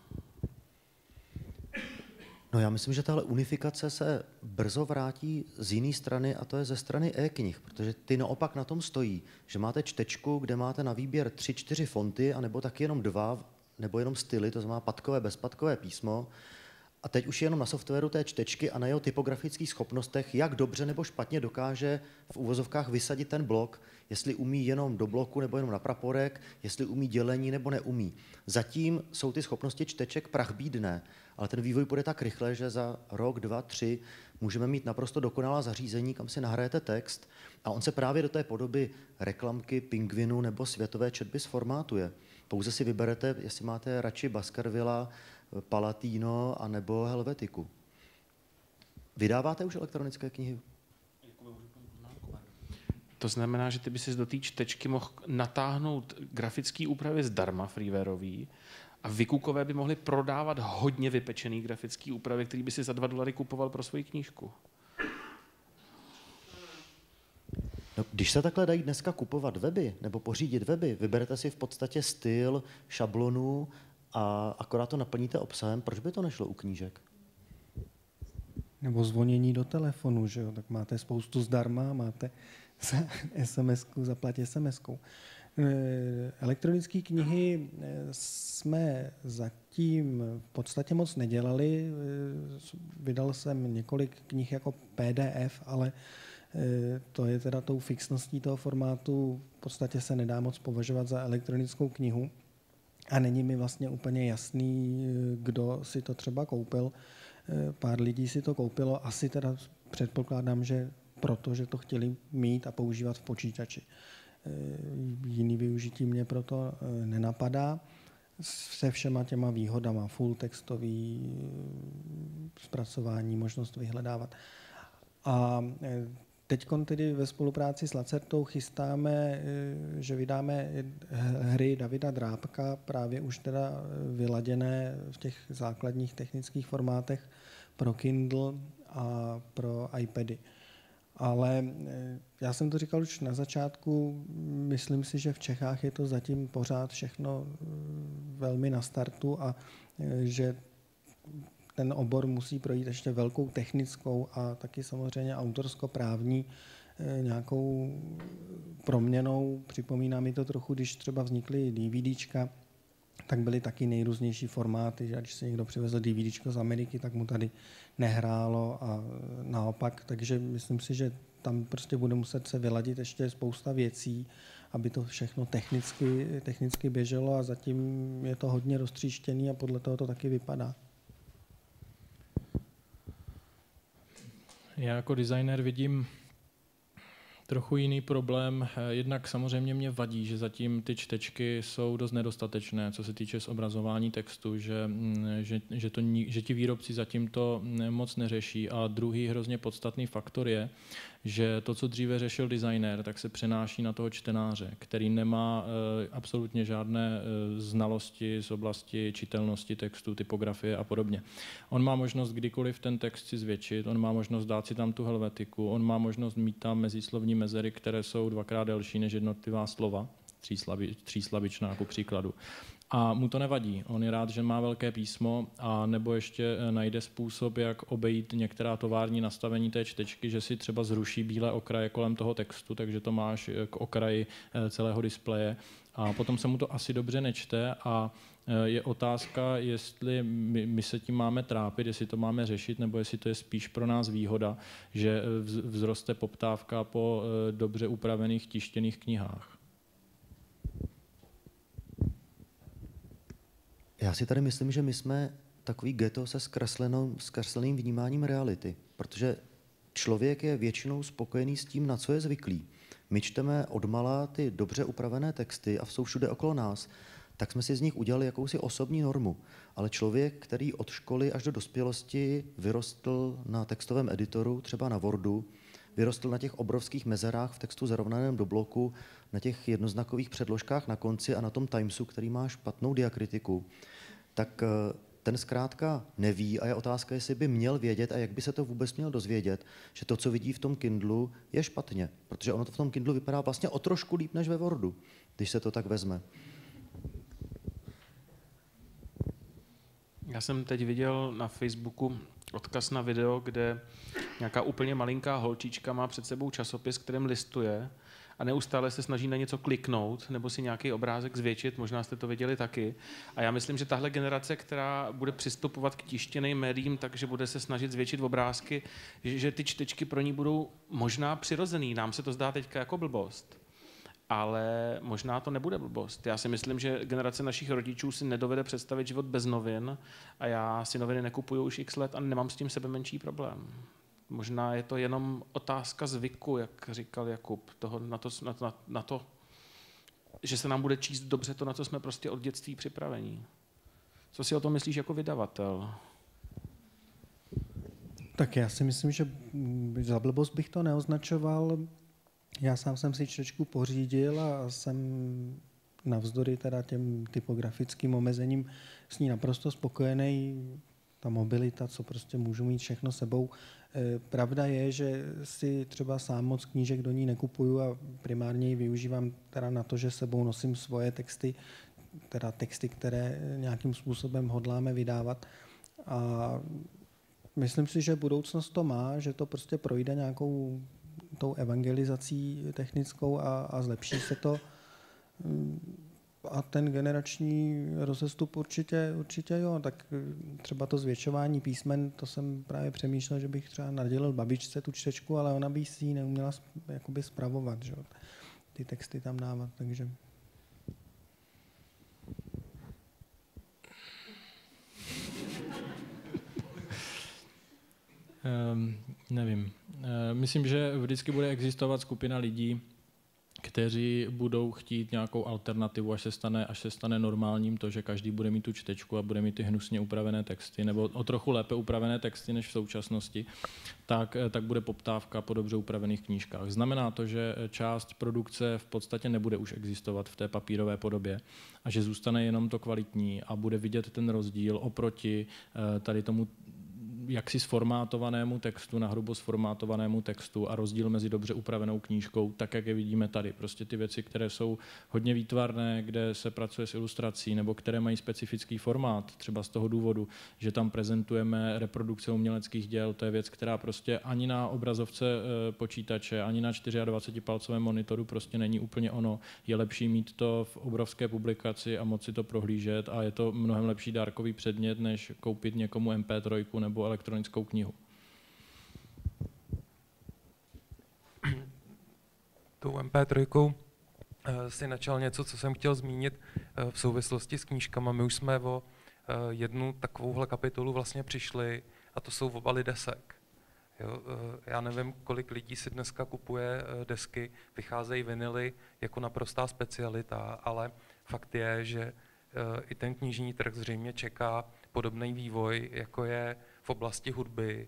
[SPEAKER 2] No já myslím, že tahle unifikace se brzo vrátí z jiné strany a to je ze strany e-knih, protože ty naopak na tom stojí, že máte čtečku, kde máte na výběr 3-4 fonty, anebo taky jenom 2, nebo jenom styly, to znamená padkové, bezpadkové písmo. A teď už je jenom na softwaru té čtečky a na jeho typografických schopnostech, jak dobře nebo špatně dokáže v uvozovkách vysadit ten blok, jestli umí jenom do bloku nebo jenom na praporek, jestli umí dělení nebo neumí. Zatím jsou ty schopnosti čteček prachbídné, ale ten vývoj půjde tak rychle, že za rok, 2, 3 můžeme mít naprosto dokonalá zařízení, kam si nahrajete text a on se právě do té podoby reklamky, Pingvinu nebo světové četby zformátuje. Pouze si vyberete, jestli máte radši Baskervilla, Palatino a nebo Helvetiku. Vydáváte už elektronické knihy?
[SPEAKER 1] To znamená, že ty by si do té čtečky mohl natáhnout grafické úpravy zdarma freewareový a vykukové by mohli prodávat hodně vypečený grafický úpravy, který by si za $2 kupoval pro svoji knížku.
[SPEAKER 2] No, když se takhle dají dneska kupovat weby nebo pořídit weby, vyberete si v podstatě styl, šablonu a akorát to naplníte obsahem, proč by to nešlo u knížek?
[SPEAKER 4] Nebo zvonění do telefonu, že jo? Tak máte spoustu zdarma, máte SMS-ku, zaplatí SMS-kou. Elektronické knihy jsme zatím v podstatě moc nedělali. Vydal jsem několik knih jako PDF, ale to je teda tou fixností toho formátu, v podstatě se nedá moc považovat za elektronickou knihu. A není mi vlastně úplně jasný, kdo si to třeba koupil. Pár lidí si to koupilo, asi teda předpokládám, že protože to chtěli mít a používat v počítači. Jiný využití mě proto nenapadá. Se všema těma výhodama, full textový zpracování, možnost vyhledávat. A teď tedy ve spolupráci s Lacertou chystáme, že vydáme hry Davida Drábka, právě už teda vyladěné v těch základních technických formátech pro Kindle a pro iPady. Ale já jsem to říkal už na začátku, myslím si, že v Čechách je to zatím pořád všechno velmi na startu a že ten obor musí projít ještě velkou technickou a taky samozřejmě autorsko-právní nějakou proměnou. Připomíná mi to trochu, když třeba vznikly DVDčka, tak byly taky nejrůznější formáty, že když se někdo přivezl DVDčko z Ameriky, tak mu tady nehrálo a naopak. Takže myslím si, že tam prostě bude muset se vyladit ještě spousta věcí, aby to všechno technicky běželo a zatím je to hodně roztříštěný a podle toho to taky vypadá.
[SPEAKER 3] Já jako designer vidím trochu jiný problém. Jednak samozřejmě mě vadí, že zatím ty čtečky jsou dost nedostatečné, co se týče zobrazování textu, že ti výrobci zatím to moc neřeší. A druhý hrozně podstatný faktor je, že to, co dříve řešil designer, tak se přenáší na toho čtenáře, který nemá absolutně žádné znalosti z oblasti čitelnosti textu, typografie a podobně. On má možnost kdykoliv ten text si zvětšit, on má možnost dát si tam tu helvetiku, on má možnost mít tam mezislovní mezery, které jsou dvakrát delší než jednotlivá slova, tříslabičná ku příkladu. A mu to nevadí. On je rád, že má velké písmo, a nebo ještě najde způsob, jak obejít některá tovární nastavení té čtečky, že si třeba zruší bílé okraje kolem toho textu, takže to máš k okraji celého displeje. A potom se mu to asi dobře nečte a je otázka, jestli my se tím máme trápit, jestli to máme řešit, nebo jestli to je spíš pro nás výhoda, že vzroste poptávka po dobře upravených tištěných knihách.
[SPEAKER 2] Já si tady myslím, že my jsme takový ghetto se zkresleným vnímáním reality, protože člověk je většinou spokojený s tím, na co je zvyklý. My čteme odmala ty dobře upravené texty a jsou všude okolo nás, tak jsme si z nich udělali jakousi osobní normu. Ale člověk, který od školy až do dospělosti vyrostl na textovém editoru, třeba na Wordu, vyrostl na těch obrovských mezerách v textu zarovnaném do bloku, na těch jednoznakových předložkách na konci a na tom Timesu, který má špatnou diakritiku, tak ten zkrátka neví a je otázka, jestli by měl vědět a jak by se to vůbec měl dozvědět, že to, co vidí v tom Kindlu, je špatně, protože ono to v tom Kindlu vypadá vlastně o trošku líp než ve Wordu, když se to tak vezme.
[SPEAKER 1] Já jsem teď viděl na Facebooku odkaz na video, kde nějaká úplně malinká holčička má před sebou časopis, kterým listuje a neustále se snaží na něco kliknout nebo si nějaký obrázek zvětšit, možná jste to viděli taky. A já myslím, že tahle generace, která bude přistupovat k tištěným médiím, takže bude se snažit zvětšit obrázky, že ty čtečky pro ní budou možná přirozený. Nám se to zdá teďka jako blbost. Ale možná to nebude blbost. Já si myslím, že generace našich rodičů si nedovede představit život bez novin a já si noviny nekupuju už x let a nemám s tím sebe menší problém. Možná je to jenom otázka zvyku, jak říkal Jakub, toho, na to, že se nám bude číst dobře to, na co jsme prostě od dětství připravení. Co si o tom myslíš jako vydavatel?
[SPEAKER 4] Tak já si myslím, že za blbost bych to neoznačoval. Já sám jsem si čtečku pořídil a jsem navzdory teda těm typografickým omezením s ní naprosto spokojený. Ta mobilita, co prostě můžu mít všechno sebou. Pravda je, že si třeba sám moc knížek do ní nekupuju a primárně ji využívám teda na to, že sebou nosím svoje texty, teda texty, které nějakým způsobem hodláme vydávat. A myslím si, že budoucnost to má, že to prostě projde nějakou tou evangelizací technickou a zlepší se to. A ten generační rozestup určitě jo. Tak třeba to zvětšování písmen, to jsem právě přemýšlel, že bych třeba nadělil babičce tu čtečku, ale ona by si ji neuměla jakoby spravovat, že? Ty texty tam dávat, takže...
[SPEAKER 3] Nevím. Myslím, že vždycky bude existovat skupina lidí, kteří budou chtít nějakou alternativu, až se stane normálním to, že každý bude mít tu čtečku a bude mít ty hnusně upravené texty, nebo o trochu lépe upravené texty než v současnosti, tak bude poptávka po dobře upravených knížkách. Znamená to, že část produkce v podstatě nebude už existovat v té papírové podobě a že zůstane jenom to kvalitní a bude vidět ten rozdíl oproti tady tomu jaksi sformátovanému textu, nahrubo sformátovanému textu a rozdíl mezi dobře upravenou knížkou, tak jak je vidíme tady. Prostě ty věci, které jsou hodně výtvarné, kde se pracuje s ilustrací, nebo které mají specifický formát, třeba z toho důvodu, že tam prezentujeme reprodukce uměleckých děl, to je věc, která prostě ani na obrazovce počítače, ani na 24-palcovém monitoru prostě není úplně ono. Je lepší mít to v obrovské publikaci a moci to prohlížet a je to mnohem lepší dárkový předmět, než koupit někomu MP3 nebo elektronickou knihu.
[SPEAKER 6] Tou MP3 si načal něco, co jsem chtěl zmínit v souvislosti s knížkama. My už jsme o jednu takovouhle kapitolu vlastně přišli a to jsou obaly desek. Jo, já nevím, kolik lidí si dneska kupuje desky, vycházejí vinily jako naprostá specialita, ale fakt je, že i ten knižní trh zřejmě čeká podobný vývoj, jako je v oblasti hudby.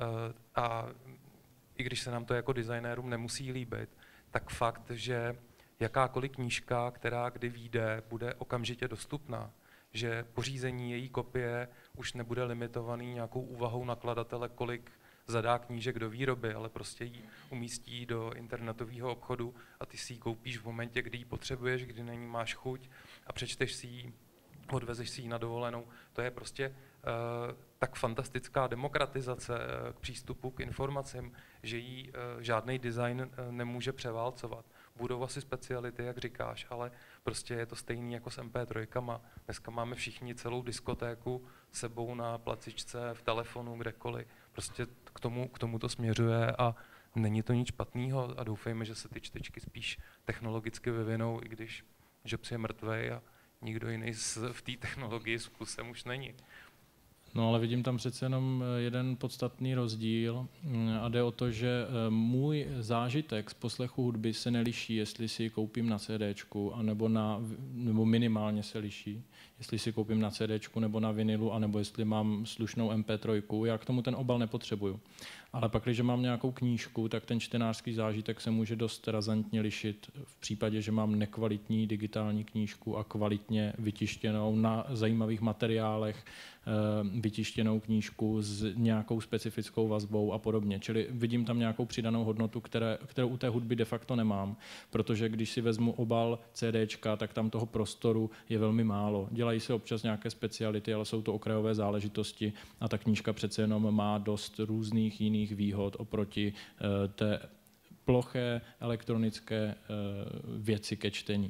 [SPEAKER 6] A i když se nám to jako designérům nemusí líbit, tak fakt, že jakákoliv knížka, která kdy vyjde, bude okamžitě dostupná, že pořízení její kopie už nebude limitovaný nějakou úvahou nakladatele, kolik zadá knížek do výroby, ale prostě ji umístí do internetového obchodu a ty si ji koupíš v momentě, kdy ji potřebuješ, kdy na ní máš chuť a přečteš si ji, odvezeš si ji na dovolenou. To je prostě tak fantastická demokratizace k přístupu k informacím, že ji žádný design nemůže převálcovat. Budou asi speciality, jak říkáš, ale prostě je to stejný jako s MP3. Dneska máme všichni celou diskotéku sebou na placičce, v telefonu, kdekoliv. Prostě k tomu to směřuje a není to nic špatného a doufejme, že se ty čtečky spíš technologicky vyvinou, i když Jobs je mrtvej a nikdo jiný v té technologii s kusem už není.
[SPEAKER 3] No ale vidím tam přece jenom jeden podstatný rozdíl a jde o to, že můj zážitek z poslechu hudby se neliší, jestli si ji koupím na CDčku, nebo minimálně se liší, jestli si koupím na CDčku nebo na vinilu, anebo jestli mám slušnou MP3, já k tomu ten obal nepotřebuju. Ale pak, když mám nějakou knížku, tak ten čtenářský zážitek se může dost razantně lišit v případě, že mám nekvalitní digitální knížku a kvalitně vytištěnou na zajímavých materiálech, vytištěnou knížku s nějakou specifickou vazbou a podobně. Čili vidím tam nějakou přidanou hodnotu, kterou u té hudby de facto nemám, protože když si vezmu obal CDčka, tak tam toho prostoru je velmi málo. Dělají se občas nějaké speciality, ale jsou to okrajové záležitosti a ta knížka přece jenom má dost různých jiných výhod oproti té ploché elektronické věci ke čtení.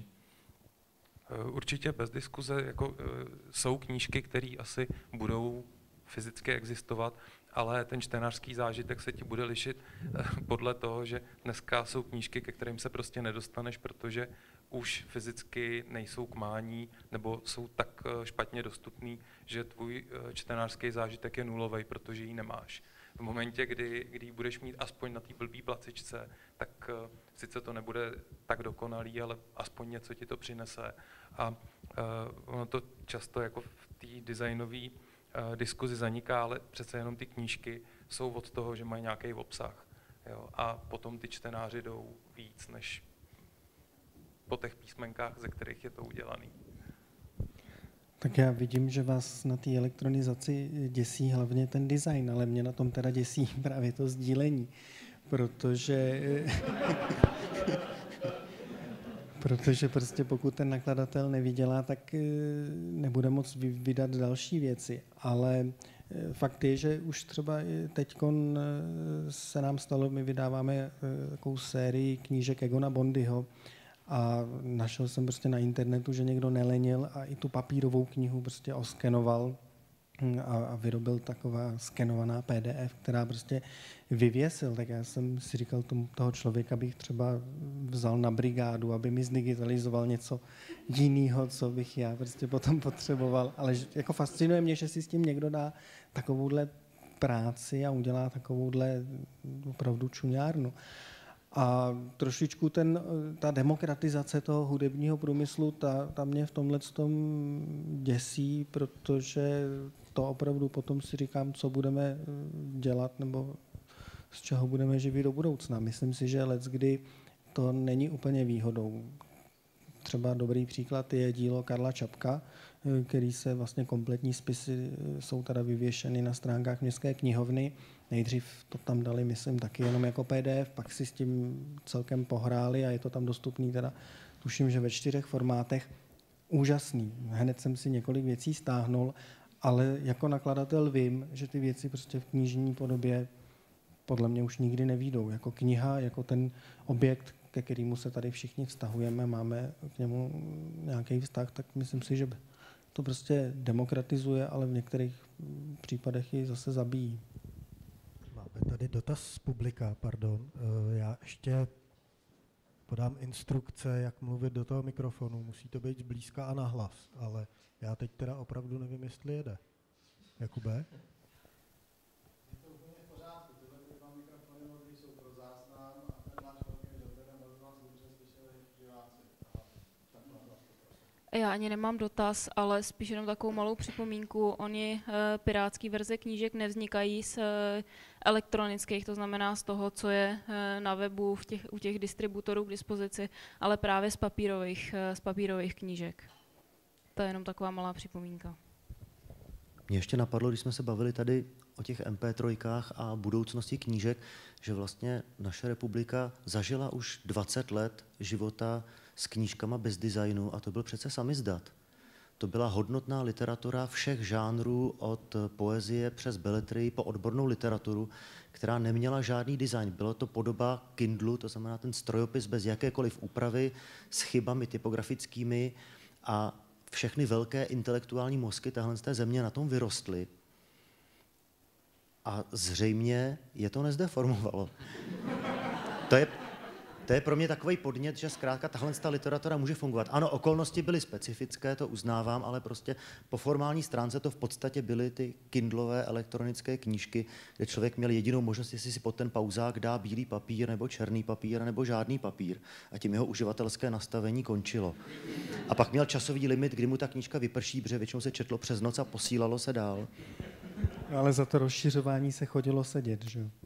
[SPEAKER 6] Určitě bez diskuze, jako, jsou knížky, které asi budou fyzicky existovat, ale ten čtenářský zážitek se ti bude lišit podle toho, že dneska jsou knížky, ke kterým se prostě nedostaneš, protože už fyzicky nejsou k mání nebo jsou tak špatně dostupný, že tvůj čtenářský zážitek je nulový, protože ji nemáš. V momentě, kdy ji budeš mít aspoň na té blbý placičce, tak sice to nebude tak dokonalý, ale aspoň něco ti to přinese. A ono to často jako v té designové diskuzi zaniká, ale přece jenom ty knížky jsou od toho, že mají nějaký obsah. Jo? A potom ty čtenáři jdou víc, než po těch písmenkách, ze kterých je to udělaný.
[SPEAKER 4] Tak já vidím, že vás na té elektronizaci děsí hlavně ten design, ale mě na tom teda děsí právě to sdílení, protože prostě pokud ten nakladatel nevydělá, tak nebude moct vydat další věci. Ale fakt je, že už třeba teďkon se nám stalo, my vydáváme takovou sérii knížek Egona Bondyho, a našel jsem prostě na internetu, že někdo nelenil a i tu papírovou knihu prostě oskenoval a vyrobil taková skenovaná PDF, která prostě vyvěsil. Tak já jsem si říkal, toho člověka bych třeba vzal na brigádu, aby mi zdigitalizoval něco jiného, co bych já prostě potom potřeboval. Ale jako fascinuje mě, že si s tím někdo dá takovouhle práci a udělá takovouhle opravdu čuňárnu. A trošičku ta demokratizace toho hudebního průmyslu, ta mě v tomhletom děsí, protože to opravdu potom si říkám, co budeme dělat nebo z čeho budeme živit do budoucna. Myslím si, že leckdy to není úplně výhodou. Třeba dobrý příklad je dílo Karla Čapka, který se vlastně kompletní spisy jsou teda vyvěšeny na stránkách Městské knihovny. Nejdřív to tam dali, myslím, taky jenom jako PDF, pak si s tím celkem pohráli a je to tam dostupný teda, tuším, že ve 4 formátech. Úžasný. Hned jsem si několik věcí stáhnul, ale jako nakladatel vím, že ty věci prostě v knižní podobě podle mě už nikdy nevyjdou. Jako kniha, jako ten objekt, ke kterému se tady všichni vztahujeme, máme k němu nějaký vztah, tak myslím si, že to prostě demokratizuje, ale v některých případech ji zase zabíjí.
[SPEAKER 7] Máme tady dotaz z publika, pardon. Já ještě podám instrukce, jak mluvit do toho mikrofonu. Musí to být zblízka a nahlas, ale já teď teda opravdu nevím, jestli jede. Jakube?
[SPEAKER 8] Já ani nemám dotaz, ale spíš jenom takovou malou připomínku. Oni pirátský verze knížek nevznikají z elektronických, to znamená z toho, co je na webu u těch distributorů k dispozici, ale právě z papírových knížek. To je jenom taková malá připomínka.
[SPEAKER 2] Mě ještě napadlo, když jsme se bavili tady o těch MP3 a budoucnosti knížek, že vlastně naše republika zažila už 20 let života s knížkama bez designu a to byl přece samizdat. To byla hodnotná literatura všech žánrů od poezie přes beletrii po odbornou literaturu, která neměla žádný design. Bylo to podoba Kindlu, to znamená ten strojopis bez jakékoliv úpravy, s chybami typografickými a všechny velké intelektuální mozky téhle z té země na tom vyrostly. A zřejmě je to nezdeformovalo. To je pro mě takový podnět, že zkrátka tahle literatura může fungovat. Ano, okolnosti byly specifické, to uznávám, ale prostě po formální stránce to v podstatě byly ty Kindlové elektronické knížky, kde člověk měl jedinou možnost, jestli si pod ten pauzák dá bílý papír, nebo černý papír, nebo žádný papír. A tím jeho uživatelské nastavení končilo. A pak měl časový limit, kdy mu ta knížka vyprší, protože většinou se četlo přes noc a posílalo se dál.
[SPEAKER 4] No, ale za to rozšiřování se chodilo sedět, že jo?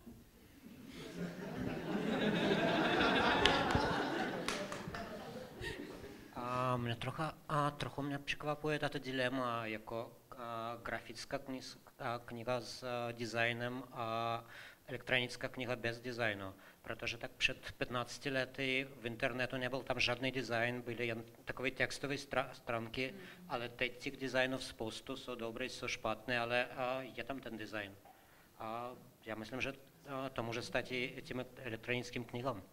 [SPEAKER 9] Mě trochu mě překvapuje tato dilema jako grafická kniha s designem a elektronická kniha bez designu, protože tak před 15 lety v internetu nebyl tam žádný design, byly jen takové textové stránky, ale teď těch designů spoustu, jsou dobré, jsou špatné, ale je tam ten design. A já myslím, že to může stát i tím elektronickým knihám.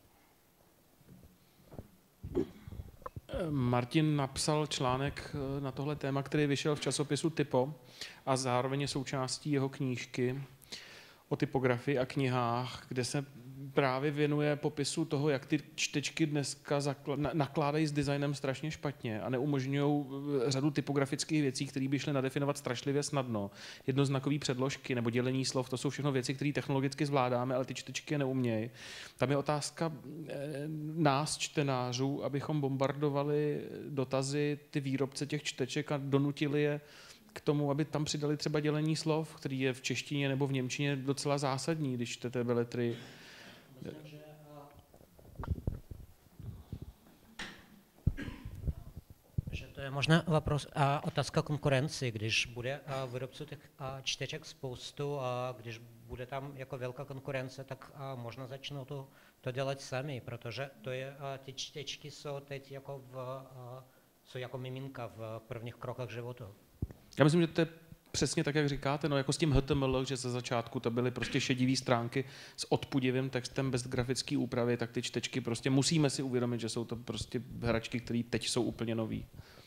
[SPEAKER 1] Martin napsal článek na tohle téma, který vyšel v časopisu Typo a zároveň je součástí jeho knížky o typografii a knihách, kde se právě věnuje popisu toho, jak ty čtečky dneska nakládají s designem strašně špatně a neumožňují řadu typografických věcí, které by šly nadefinovat strašlivě snadno. Jednoznakové předložky nebo dělení slov, to jsou všechno věci, které technologicky zvládáme, ale ty čtečky je neumějí. Tam je otázka nás, čtenářů, abychom bombardovali dotazy ty výrobce těch čteček a donutili je k tomu, aby tam přidali třeba dělení slov, který je v češtině nebo v němčině docela zásadní, když čtete beletry.
[SPEAKER 9] Že to je možná otázka konkurenci, když bude výrobců těch čteček spoustu a když bude tam jako velká konkurence, tak možná začnou to dělat sami, protože ty čtečky jsou teď jako jsou jako miminka v prvních krokách života.
[SPEAKER 1] Já myslím, že to je přesně tak, jak říkáte, no jako s tím HTML, že ze začátku to byly prostě šedivý stránky s odpudivým textem bez grafické úpravy, tak ty čtečky prostě musíme si uvědomit, že jsou to prostě hračky, které teď jsou úplně nový.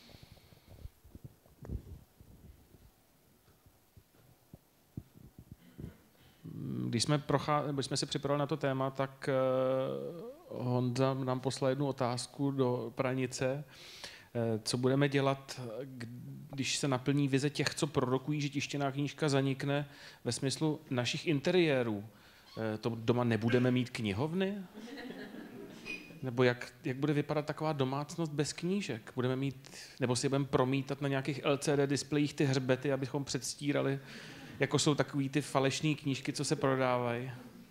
[SPEAKER 1] Když jsme se připravili na to téma, tak Honza nám poslal jednu otázku do pranice. Co budeme dělat, když se naplní vize těch, co prorokují, že tištěná knížka zanikne ve smyslu našich interiérů? To doma nebudeme mít knihovny? Nebo jak bude vypadat taková domácnost bez knížek? Budeme mít, nebo si budeme promítat na nějakých LCD displejích ty hřbety, abychom předstírali, jako jsou takový ty falešné knížky, co se prodávají?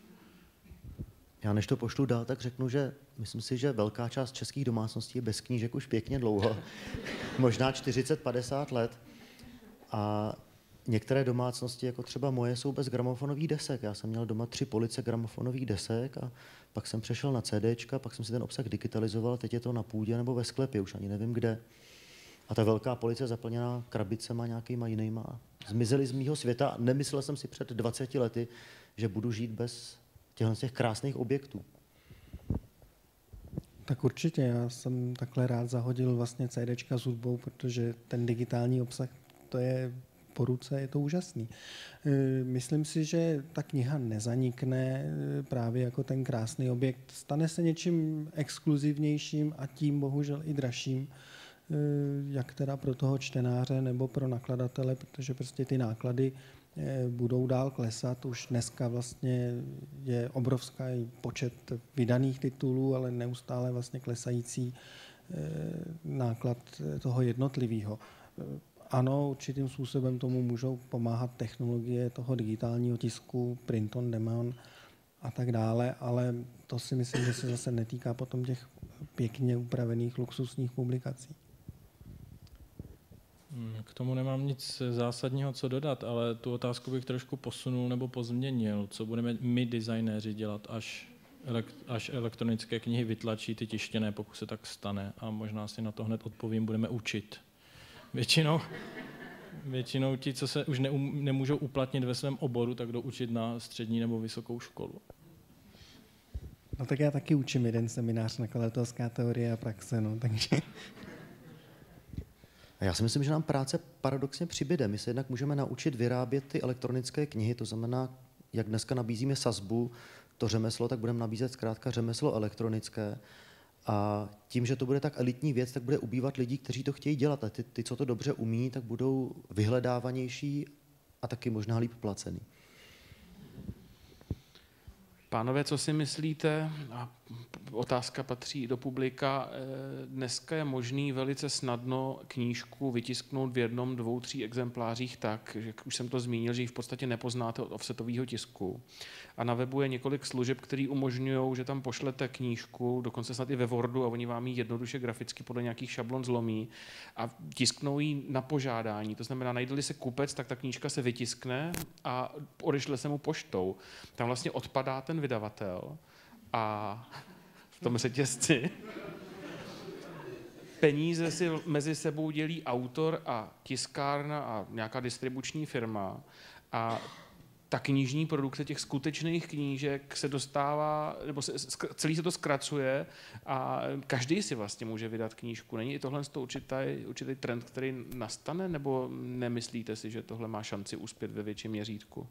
[SPEAKER 2] Já než to pošlu dál, tak řeknu, že myslím si, že velká část českých domácností je bez knížek už pěkně dlouho. Možná 40-50 let. A některé domácnosti, jako třeba moje, jsou bez gramofonových desek. Já jsem měl doma 3 police gramofonových desek a pak jsem přešel na CDčka, pak jsem si ten obsah digitalizoval, teď je to na půdě nebo ve sklepě, už ani nevím kde. A ta velká police zaplněná krabicema nějakýma jinýma. Zmizely z mýho světa. Nemyslel jsem si před 20 lety, že budu žít bez těch krásných objektů.
[SPEAKER 4] Tak určitě, já jsem takhle rád zahodil vlastně CDčka s hudbou, protože ten digitální obsah, to je po ruce, je to úžasný. Myslím si, že ta kniha nezanikne právě jako ten krásný objekt. Stane se něčím exkluzivnějším a tím bohužel i dražším, jak teda pro toho čtenáře nebo pro nakladatele, protože prostě ty náklady budou dál klesat. Už dneska vlastně je obrovský počet vydaných titulů, ale neustále vlastně klesající náklad toho jednotlivého. Ano, určitým způsobem tomu můžou pomáhat technologie toho digitálního tisku, print on demand a tak dále, ale to si myslím, že se zase netýká potom těch pěkně upravených luxusních publikací.
[SPEAKER 3] K tomu nemám nic zásadního co dodat, ale tu otázku bych trošku posunul nebo pozměnil. Co budeme my designéři dělat, až elektronické knihy vytlačí ty tištěné, pokud se tak stane? A možná si na to hned odpovím, budeme učit. Většinou ti, co se už nemůžou uplatnit ve svém oboru, tak jdou učit na střední nebo vysokou školu.
[SPEAKER 4] No tak já taky učím jeden seminář nakladatelská teorie a praxe, no, takže...
[SPEAKER 2] Já si myslím, že nám práce paradoxně přibyde. My se jednak můžeme naučit vyrábět ty elektronické knihy, to znamená, jak dneska nabízíme sazbu, to řemeslo, tak budeme nabízet zkrátka řemeslo elektronické. A tím, že to bude tak elitní věc, tak bude ubývat lidí, kteří to chtějí dělat. A ty, co to dobře umí, tak budou vyhledávanější a taky možná líp placený.
[SPEAKER 1] Pánové, co si myslíte? A otázka patří do publika. Dneska je možný velice snadno knížku vytisknout v 1, 2, 3 exemplářích tak, že už jsem to zmínil, že ji v podstatě nepoznáte od offsetového tisku. A na webu je několik služeb, které umožňují, že tam pošlete knížku, dokonce snad i ve Wordu, a oni vám ji jednoduše graficky podle nějakých šablon zlomí a tisknou ji na požádání. To znamená, najde-li se kupec, tak ta knížka se vytiskne a odešle se mu poštou. Tam vlastně odpadá ten vydavatel a v tom řetězci peníze si mezi sebou dělí autor a tiskárna a nějaká distribuční firma a ta knižní produkce těch skutečných knížek se dostává, nebo celý se to zkracuje a každý si vlastně může vydat knížku. Není i tohle určitý trend, který nastane, nebo nemyslíte si, že tohle má šanci uspět ve větším měřítku?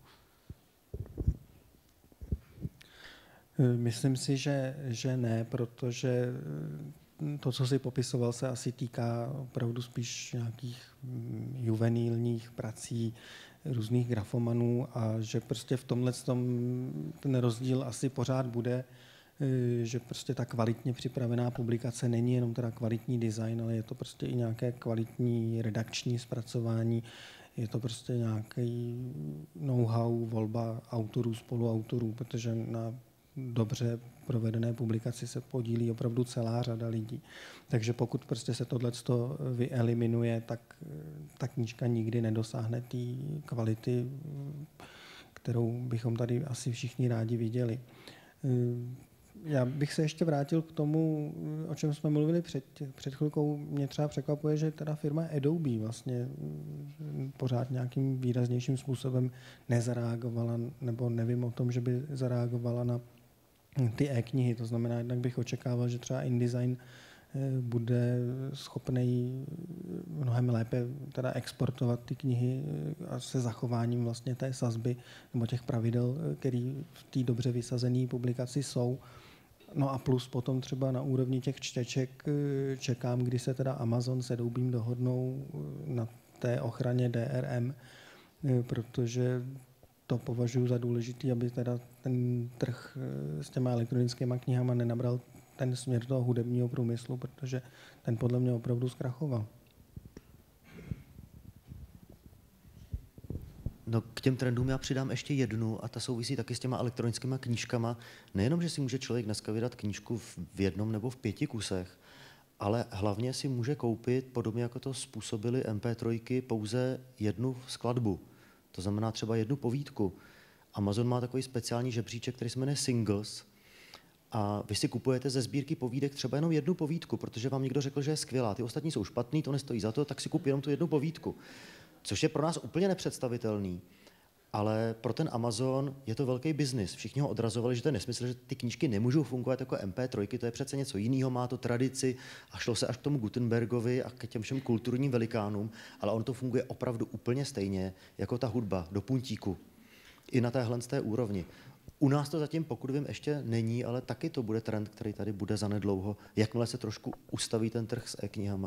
[SPEAKER 4] Myslím si, že ne, protože to, co si popisoval, se asi týká opravdu spíš nějakých juvenilních prací, různých grafomanů a že prostě v tomhle ten rozdíl asi pořád bude, že prostě ta kvalitně připravená publikace není jenom teda kvalitní design, ale je to prostě i nějaké kvalitní redakční zpracování, je to prostě nějaký know-how, volba autorů, spoluautorů, protože na dobře provedené publikaci se podílí opravdu celá řada lidí. Takže pokud prostě se tohleto vyeliminuje, tak ta knížka nikdy nedosáhne té kvality, kterou bychom tady asi všichni rádi viděli. Já bych se ještě vrátil k tomu, o čem jsme mluvili před chvilkou. Mě třeba překvapuje, že teda firma Adobe vlastně pořád nějakým výraznějším způsobem nezareagovala, nebo nevím o tom, že by zareagovala na ty e-knihy. To znamená, jednak bych očekával, že třeba InDesign bude schopný mnohem lépe teda exportovat ty knihy a se zachováním vlastně té sazby nebo těch pravidel, které v té dobře vysazené publikaci jsou. No a plus potom třeba na úrovni těch čteček čekám, kdy se teda Amazon s Adobem dohodnou na té ochraně DRM, protože to považuji za důležitý, aby teda ten trh s těma elektronickými knihama nenabral ten směr toho hudebního průmyslu, protože ten podle mě opravdu zkrachoval.
[SPEAKER 2] No, k těm trendům já přidám ještě jednu a ta souvisí taky s těma elektronickými knížkama. Nejenom, že si může člověk dneska vydat knížku v 1 nebo v 5 kusech, ale hlavně si může koupit, podobně jako to způsobily MP3, pouze jednu skladbu. To znamená třeba jednu povídku. Amazon má takový speciální žebříček, který se jmenuje Singles. A vy si kupujete ze sbírky povídek třeba jenom jednu povídku, protože vám někdo řekl, že je skvělá. Ty ostatní jsou špatný, to nestojí za to, tak si kup jenom tu jednu povídku. Což je pro nás úplně nepředstavitelný. Ale pro ten Amazon je to velký biznis. Všichni ho odrazovali, že to je nesmysl, že ty knížky nemůžou fungovat jako MP3, to je přece něco jiného, má to tradici a šlo se až k tomu Gutenbergovi a k těm všem kulturním velikánům, ale on to funguje opravdu úplně stejně jako ta hudba do puntíku. I na téhle úrovni. U nás to zatím, pokud vím, ještě není, ale taky to bude trend, který tady bude zanedlouho, jakmile se trošku ustaví ten trh s e-knihama.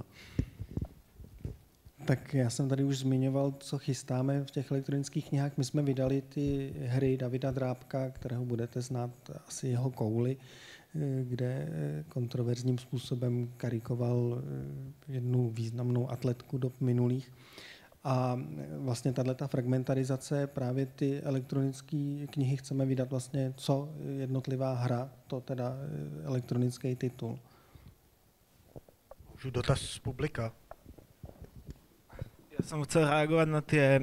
[SPEAKER 4] Tak já jsem tady už zmiňoval, co chystáme v těch elektronických knihách. My jsme vydali ty hry Davida Drábka, kterého budete znát asi jeho Kouli. kde kontroverzním způsobem karikoval jednu významnou atletku dob minulých. A vlastně tato fragmentarizace, právě ty elektronické knihy chceme vydat vlastně co jednotlivá hra, to teda elektronický titul.
[SPEAKER 7] Můžu dotaz z publika?
[SPEAKER 10] Ja som chcel reagovať na tie,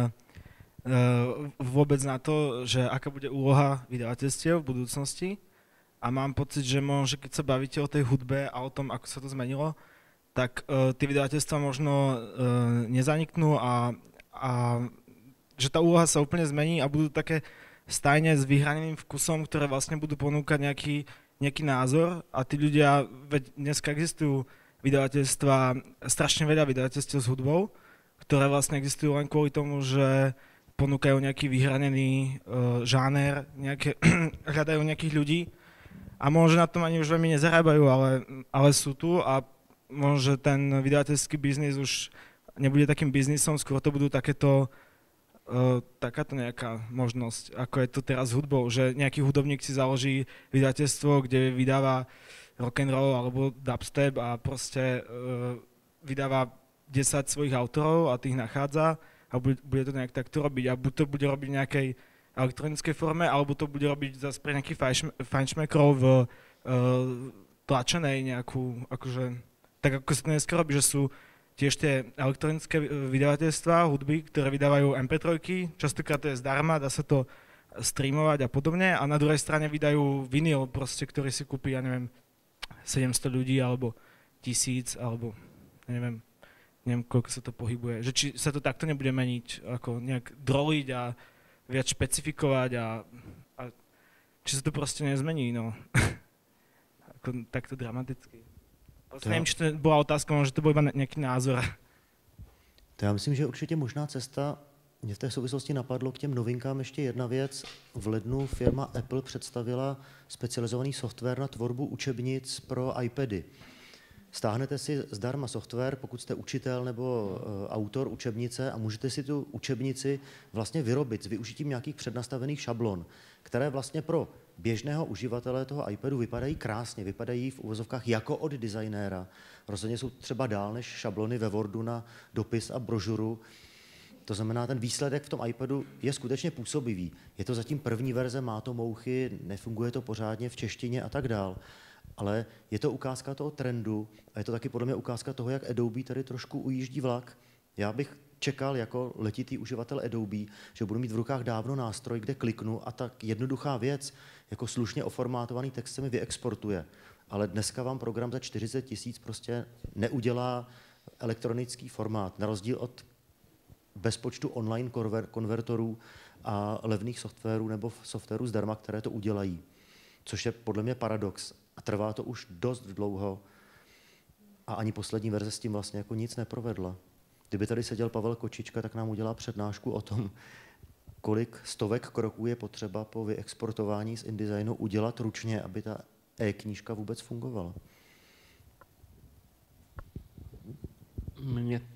[SPEAKER 10] vôbec na to, že aká bude úloha vydavateľstiev v budúcnosti. A mám pocit, že možno, keď sa bavíte o tej hudbe a o tom, ako sa to zmenilo, tak tie vydavateľstva možno nezaniknú a že tá úloha sa úplne zmení a budú také stajne s vyhraneným vkusom, ktoré vlastne budú ponúkať nejaký názor a tí ľudia, veď dneska existujú vydavateľstva, strašne veľa vydavateľstiev s hudbou, ktoré vlastne existujú len kvôli tomu, že ponúkajú nejaký vyhranený žáner, hľadajú nejakých ľudí a možno na tom ani už veľmi nezarábajú, ale sú tu a možno, že ten vydavateľský biznis už nebude takým biznisom, skôr to budú takáto nejaká možnosť, ako je to teraz s hudbou, že nejaký hudobník si založí vydavateľstvo, kde vydáva rock'n'roll alebo dubstep a proste vydáva 10 svojich autorov a tých nachádza a bude to nejak takto robiť. A buď to bude robiť v nejakej elektronickej forme, alebo to bude robiť zase pre nejakých fajnšmekrov v tlačenej nejakú, akože, tak ako sa to dneska robí, že sú tiež tie elektronické vydavateľstvá hudby, ktoré vydávajú MP3, častokrát to je zdarma, dá sa to streamovať a podobne a na druhej strane vydajú vinyl, proste, ktorý si kúpi, ja neviem, 700 ľudí alebo 1000 alebo neviem koľko sa to pohybuje. Že či sa to takto nebude meniť, ako nejak droliť a viac špecifikovať a či sa to proste nezmení, no. Ako takto dramaticky. Vlastně nevím, či to byla otázka, možná to byl iba nějaký názor.
[SPEAKER 2] To já myslím, že určitě možná cesta, mě v té souvislosti napadlo k těm novinkám ještě jedna věc. V lednu firma Apple představila specializovaný software na tvorbu učebnic pro iPady. Stáhnete si zdarma software, pokud jste učitel nebo autor učebnice a můžete si tu učebnici vlastně vyrobit s využitím nějakých přednastavených šablon, které vlastně pro běžného uživatele toho iPadu vypadají krásně, vypadají v uvozovkách jako od designéra. Rozhodně jsou třeba dál než šablony ve Wordu na dopis a brožuru. To znamená, ten výsledek v tom iPadu je skutečně působivý. Je to zatím první verze, má to mouchy, nefunguje to pořádně v češtině a tak dál. Ale je to ukázka toho trendu a je to taky podle mě ukázka toho, jak Adobe tady trošku ujíždí vlak. Já bych čekal jako letitý uživatel Adobe, že budu mít v rukách dávno nástroj, kde kliknu a tak jednoduchá věc, jako slušně oformátovaný text se mi vyexportuje. Ale dneska vám program za 40 000 prostě neudělá elektronický formát, na rozdíl od bezpočtu online konvertorů a levných softwarů nebo softwarů zdarma, které to udělají. Což je podle mě paradox. A trvá to už dost dlouho a ani poslední verze s tím vlastně jako nic neprovedla. Kdyby tady seděl Pavel Kočička, tak nám udělá přednášku o tom, kolik stovek kroků je potřeba po vyexportování z InDesignu udělat ručně, aby ta e-knížka vůbec fungovala.
[SPEAKER 1] Mě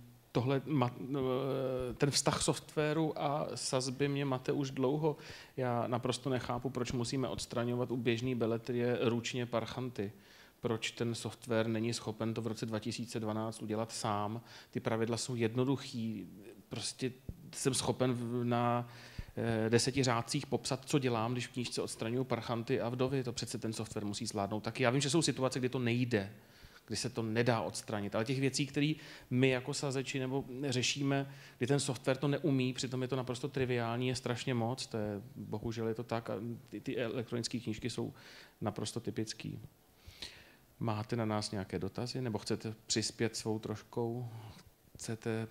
[SPEAKER 1] ten vztah softwaru a sazby mě mate už dlouho. Já naprosto nechápu, proč musíme odstraňovat u běžné beletrie ručně parchanty. Proč ten software není schopen to v roce 2012 udělat sám. Ty pravidla jsou jednoduchý. Prostě jsem schopen na 10 řádcích popsat, co dělám, když v knížce odstraňuju parchanty a vdovy. To přece ten software musí zvládnout taky. Já vím, že jsou situace, kdy to nejde, kdy se to nedá odstranit. Ale těch věcí, které my jako sazeči nebo řešíme, kdy ten software to neumí, přitom je to naprosto triviální, je strašně moc, bohužel je to tak a ty elektronické knížky jsou naprosto typický. Máte na nás nějaké dotazy nebo chcete přispět svou troškou? Chcete...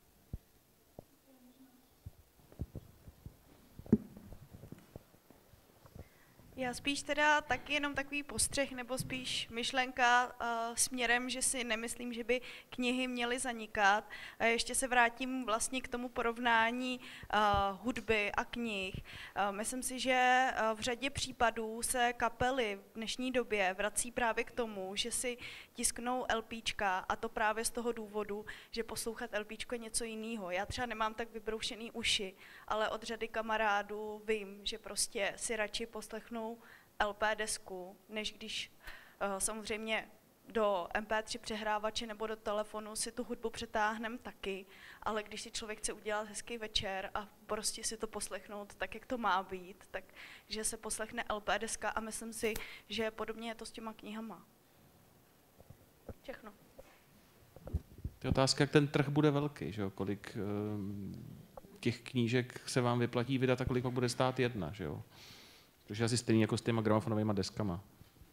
[SPEAKER 11] Já spíš teda taky jenom takový postřeh nebo spíš myšlenka směrem, že si nemyslím, že by knihy měly zanikat. A ještě se vrátím vlastně k tomu porovnání hudby a knih. Myslím si, že v řadě případů se kapely v dnešní době vrací právě k tomu, že si tisknou LPčka a to právě z toho důvodu, že poslouchat LPčko je něco jiného. Já třeba nemám tak vybroušený uši, ale od řady kamarádů vím, že prostě si radši poslechnou LP desku, než když samozřejmě do MP3 přehrávače nebo do telefonu si tu hudbu přetáhneme taky, ale když si člověk chce udělat hezký večer a prostě si to poslechnout tak, jak to má být, takže se poslechne LP deska a myslím si, že podobně je to s těma knihama. Všechno.
[SPEAKER 1] To je otázka, jak ten trh bude velký, že jo? Kolik těch knížek se vám vyplatí vydat a kolik pak bude stát jedna, že jo? Což je asi stejný jako s těma gramofonovými deskama.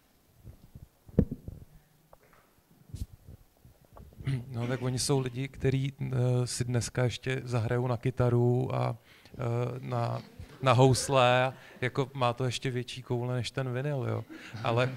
[SPEAKER 6] No tak oni jsou lidi, kteří si dneska ještě zahrajou na kytaru a na housle, jako má to ještě větší koule než ten vinyl, jo. Ale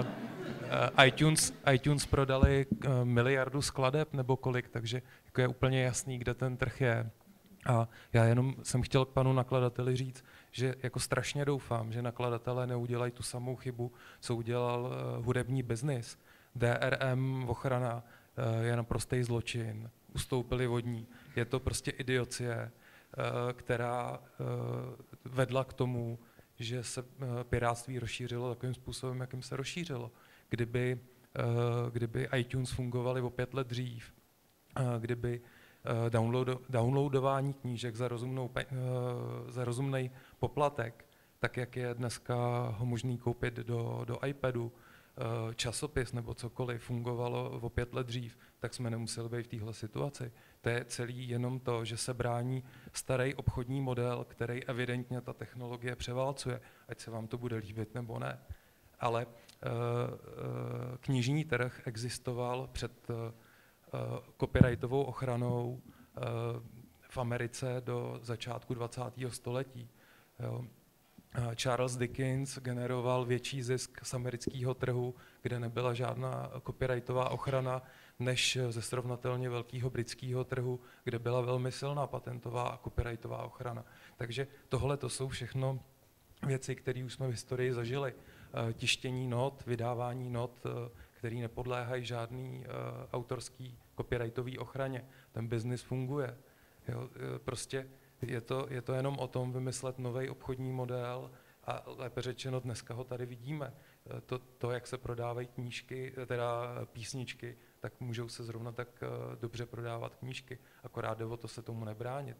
[SPEAKER 6] iTunes prodali miliardu skladeb nebo kolik, takže jako je úplně jasný, kde ten trh je. A já jenom jsem chtěl k panu nakladateli říct, že jako strašně doufám, že nakladatelé neudělají tu samou chybu, co udělal hudební biznis. DRM, ochrana, je naprostý zločin, ustoupili od ní. Je to prostě idiocie, která vedla k tomu, že se pirátství rozšířilo takovým způsobem, jakým se rozšířilo. Kdyby iTunes fungovaly o 5 let dřív, kdyby downloadování knížek za rozumný poplatek, tak jak je dneska ho možný koupit do iPadu, časopis nebo cokoliv fungovalo o 5 let dřív, tak jsme nemuseli být v téhle situaci. To je celý jenom to, že se brání starý obchodní model, který evidentně ta technologie převálcuje, ať se vám to bude líbit nebo ne. Ale knižní trh existoval před copyrightovou ochranou v Americe do začátku 20. století. Jo. Charles Dickens generoval větší zisk z amerického trhu, kde nebyla žádná copyrightová ochrana, než ze srovnatelně velkého britského trhu, kde byla velmi silná patentová a copyrightová ochrana. Takže tohle to jsou všechno věci, které už jsme v historii zažili. Tištění not, vydávání not, které nepodléhají žádný autorský copyrightový ochraně. Ten biznis funguje. Jo, prostě je to jenom o tom vymyslet nový obchodní model a lépe řečeno dneska ho tady vidíme. To, jak se prodávají knížky, teda písničky, tak můžou se zrovna tak dobře prodávat knížky. Akorát jde o to se tomu nebránit.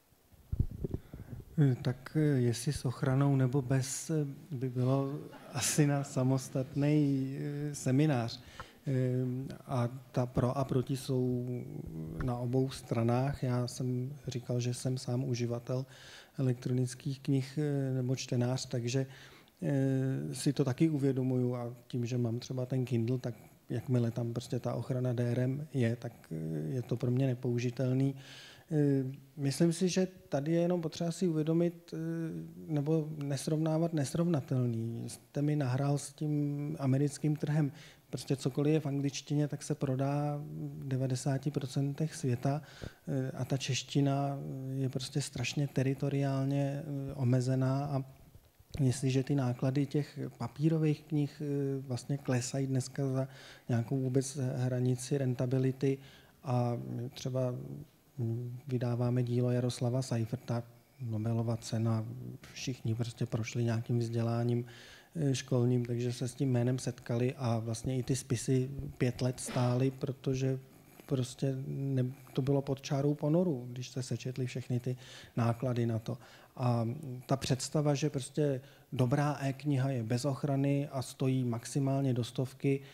[SPEAKER 4] Tak jestli s ochranou nebo bez, by bylo asi na samostatný seminář. A ta pro a proti jsou na obou stranách. Já jsem říkal, že jsem sám uživatel elektronických knih nebo čtenář, takže si to taky uvědomuju a tím, že mám třeba ten Kindle, tak jakmile tam prostě ta ochrana DRM je, tak je to pro mě nepoužitelný. Myslím si, že tady je jenom potřeba si uvědomit nebo nesrovnávat nesrovnatelný. Jste mi nahrál s tím americkým trhem. Prostě cokoliv je v angličtině, tak se prodá v 90% světa a ta čeština je prostě strašně teritoriálně omezená a jestliže ty náklady těch papírových knih vlastně klesají dneska za nějakou vůbec hranici rentability a třeba vydáváme dílo Jaroslava Seiferta, Nobelova cena, všichni prostě prošli nějakým vzděláním školním, takže se s tím jménem setkali a vlastně i ty spisy 5 let stály, protože prostě to bylo pod čárou ponoru, když se sečetli všechny ty náklady na to. A ta představa, že prostě dobrá e-kniha je bez ochrany a stojí maximálně do 100,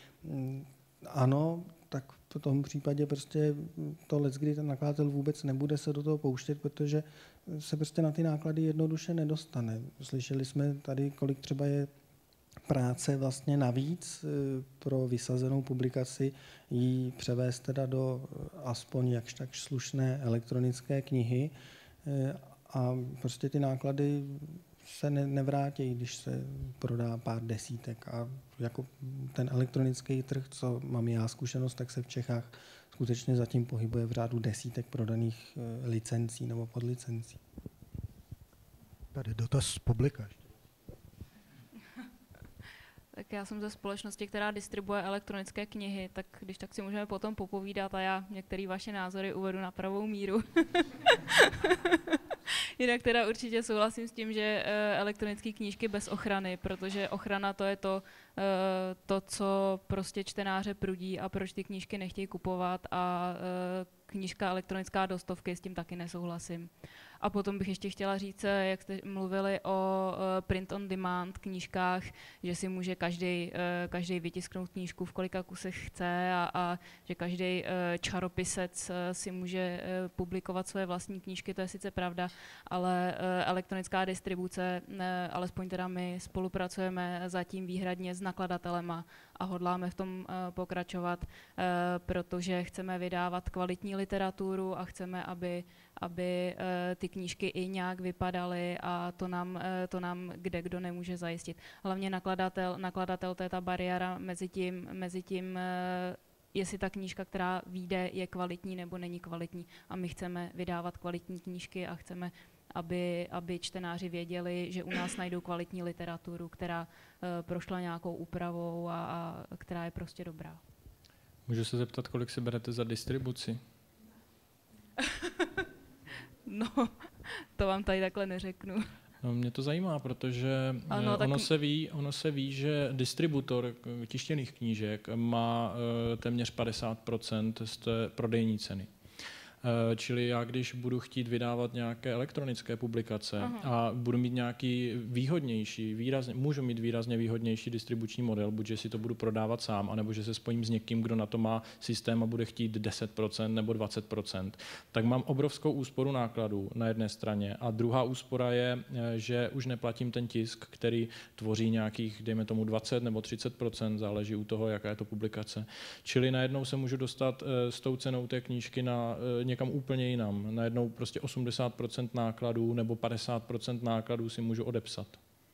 [SPEAKER 4] ano, tak v tom případě prostě to leckdy ten nakladatel vůbec nebude se do toho pouštět, protože se prostě na ty náklady jednoduše nedostane. Slyšeli jsme tady, kolik třeba je práce vlastně navíc pro vysazenou publikaci ji převést teda do aspoň jakž tak slušné elektronické knihy a prostě ty náklady se nevrátí, když se prodá pár desítek a jako ten elektronický trh, co mám já zkušenost, tak se v Čechách skutečně zatím pohybuje v řádu desítek prodaných licencí nebo podlicencí.
[SPEAKER 7] Tady dotaz z publika.
[SPEAKER 8] Tak já jsem ze společnosti, která distribuje elektronické knihy, tak když tak si můžeme potom popovídat a já některé vaše názory uvedu na pravou míru. Jinak teda určitě souhlasím s tím, že elektronické knížky bez ochrany, protože ochrana to je to, co prostě čtenáře prudí a proč ty knížky nechtějí kupovat a knížka elektronická do 100, s tím taky nesouhlasím. A potom bych ještě chtěla říct, jak jste mluvili o print on demand knížkách, že si může každý vytisknout knížku v kolika kusech chce a že každý čaropisec si může publikovat své vlastní knížky, to je sice pravda, ale elektronická distribuce, alespoň teda my spolupracujeme zatím výhradně s nakladatelema a hodláme v tom pokračovat, protože chceme vydávat kvalitní literaturu a chceme, aby ty knížky i nějak vypadaly a to nám kdo nemůže zajistit. Hlavně nakladatel, to je ta bariéra mezi tím jestli ta knížka, která vyjde, je kvalitní nebo není kvalitní. A my chceme vydávat kvalitní knížky a chceme, aby čtenáři věděli, že u nás najdou kvalitní literaturu, která prošla nějakou úpravou a která je prostě dobrá.
[SPEAKER 3] Můžu se zeptat, kolik si berete za distribuci?
[SPEAKER 8] No, to vám tady takhle neřeknu.
[SPEAKER 3] No, mě to zajímá, protože ano, ono se ví, že distributor tištěných knížek má téměř 50% z té prodejní ceny. Čili já, když budu chtít vydávat nějaké elektronické publikace a budu mít nějaký můžu mít výrazně výhodnější distribuční model, buď že si to budu prodávat sám, anebo že se spojím s někým, kdo na to má systém a bude chtít 10% nebo 20%, tak mám obrovskou úsporu nákladů na jedné straně. A druhá úspora je, že už neplatím ten tisk, který tvoří nějakých, dejme tomu 20 nebo 30%, záleží u toho, jaká je to publikace. Čili najednou se můžu dostat s tou cenou té knížky na někam úplně jinam. Najednou prostě 80% nákladů nebo 50% nákladů si můžu odepsat.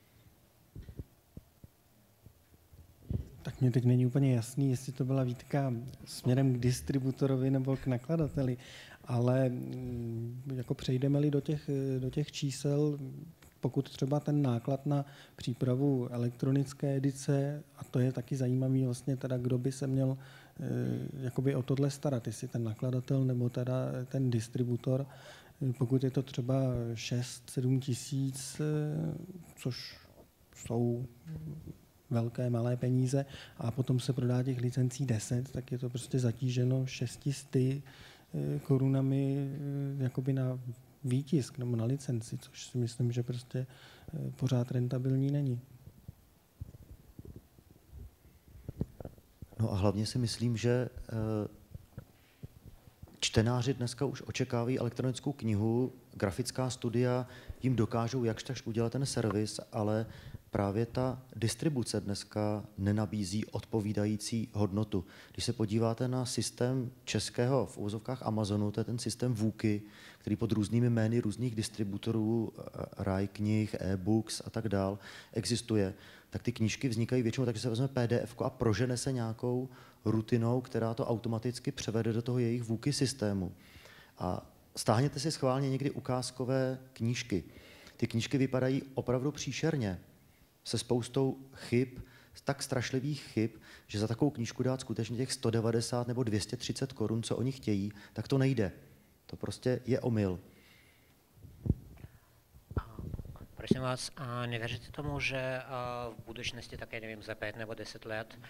[SPEAKER 4] Tak mě teď není úplně jasný, jestli to byla výtka směrem k distributorovi nebo k nakladateli, ale jako přejdeme-li do těch čísel, pokud třeba ten náklad na přípravu elektronické edice, a to je taky zajímavý vlastně teda, kdo by se měl jakoby o tohle starat, jestli ten nakladatel nebo teda ten distributor, pokud je to třeba 6-7 tisíc, což jsou velké, malé peníze a potom se prodá těch licencí 10, tak je to prostě zatíženo 600 korunami jakoby na výtisk nebo na licenci, což si myslím, že prostě pořád rentabilní není.
[SPEAKER 2] No a hlavně si myslím, že čtenáři dneska už očekávají elektronickou knihu, grafická studia jim dokážou jakž takž udělat ten servis, ale právě ta distribuce dneska nenabízí odpovídající hodnotu. Když se podíváte na systém českého v uvozovkách Amazonu, to je ten systém VUKY, který pod různými jmény různých distributorů, knih, e-books a tak dál existuje, tak ty knížky vznikají většinou tak, že se vezme PDF a prožene se nějakou rutinou, která to automaticky převede do toho jejich VUKY systému. A stáhněte si schválně někdy ukázkové knížky. Ty knížky vypadají opravdu příšerně, se spoustou chyb, tak strašlivých chyb, že za takovou knížku dát skutečně těch 190 nebo 230 korun, co oni chtějí, tak to nejde. To prostě je omyl.
[SPEAKER 9] Prosím vás, nevěříte tomu, že v budoucnosti, také nevím, za 5 nebo 10 let,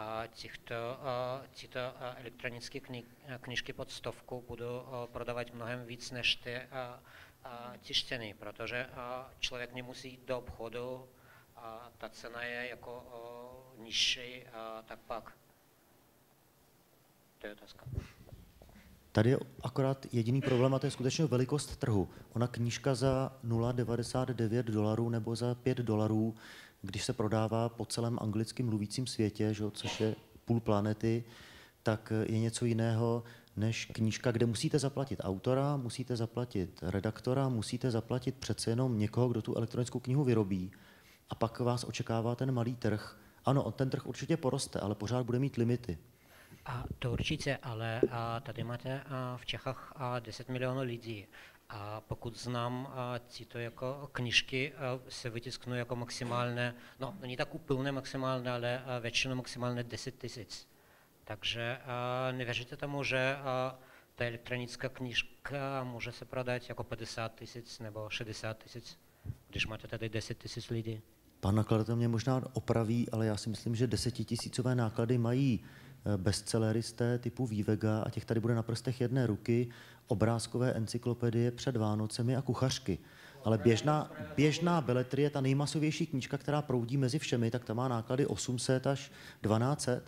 [SPEAKER 9] tyto elektronické knížky pod 100 budou prodávat mnohem víc než ty tištěné, protože člověk nemusí jít do obchodu, a ta cena je jako nižší, tak pak. To je otázka.
[SPEAKER 2] Tady je akorát jediný problém a to je skutečně velikost trhu. Ona knížka za $0,99 nebo za $5, když se prodává po celém anglicky mluvícím světě, že, což je půl planety, tak je něco jiného než knížka, kde musíte zaplatit autora, musíte zaplatit redaktora, musíte zaplatit přece jenom někoho, kdo tu elektronickou knihu vyrobí. A pak vás očekává ten malý trh. Ano, ten trh určitě poroste, ale pořád bude mít limity.
[SPEAKER 9] A to určitě, ale tady máte v Čechách 10 milionů lidí. A pokud znám, tyto jako knížky se vytisknou jako maximálně, no není tak úplně maximálně, ale většinou maximálně 10 000. Takže nevěříte tomu, že ta elektronická tak může se prodat jako 50 000 nebo 60 000, když máte tady 10 000 lidí?
[SPEAKER 2] Pan nakladatel mě možná opraví, ale já si myslím, že 10 000 náklady mají bestselleristé typu Vývega a těch tady bude na prstech jedné ruky, obrázkové encyklopedie před Vánocemi a kuchařky. Ale běžná beletrie, ta nejmasovější knížka, která proudí mezi všemi, tak ta má náklady 800 až 1200.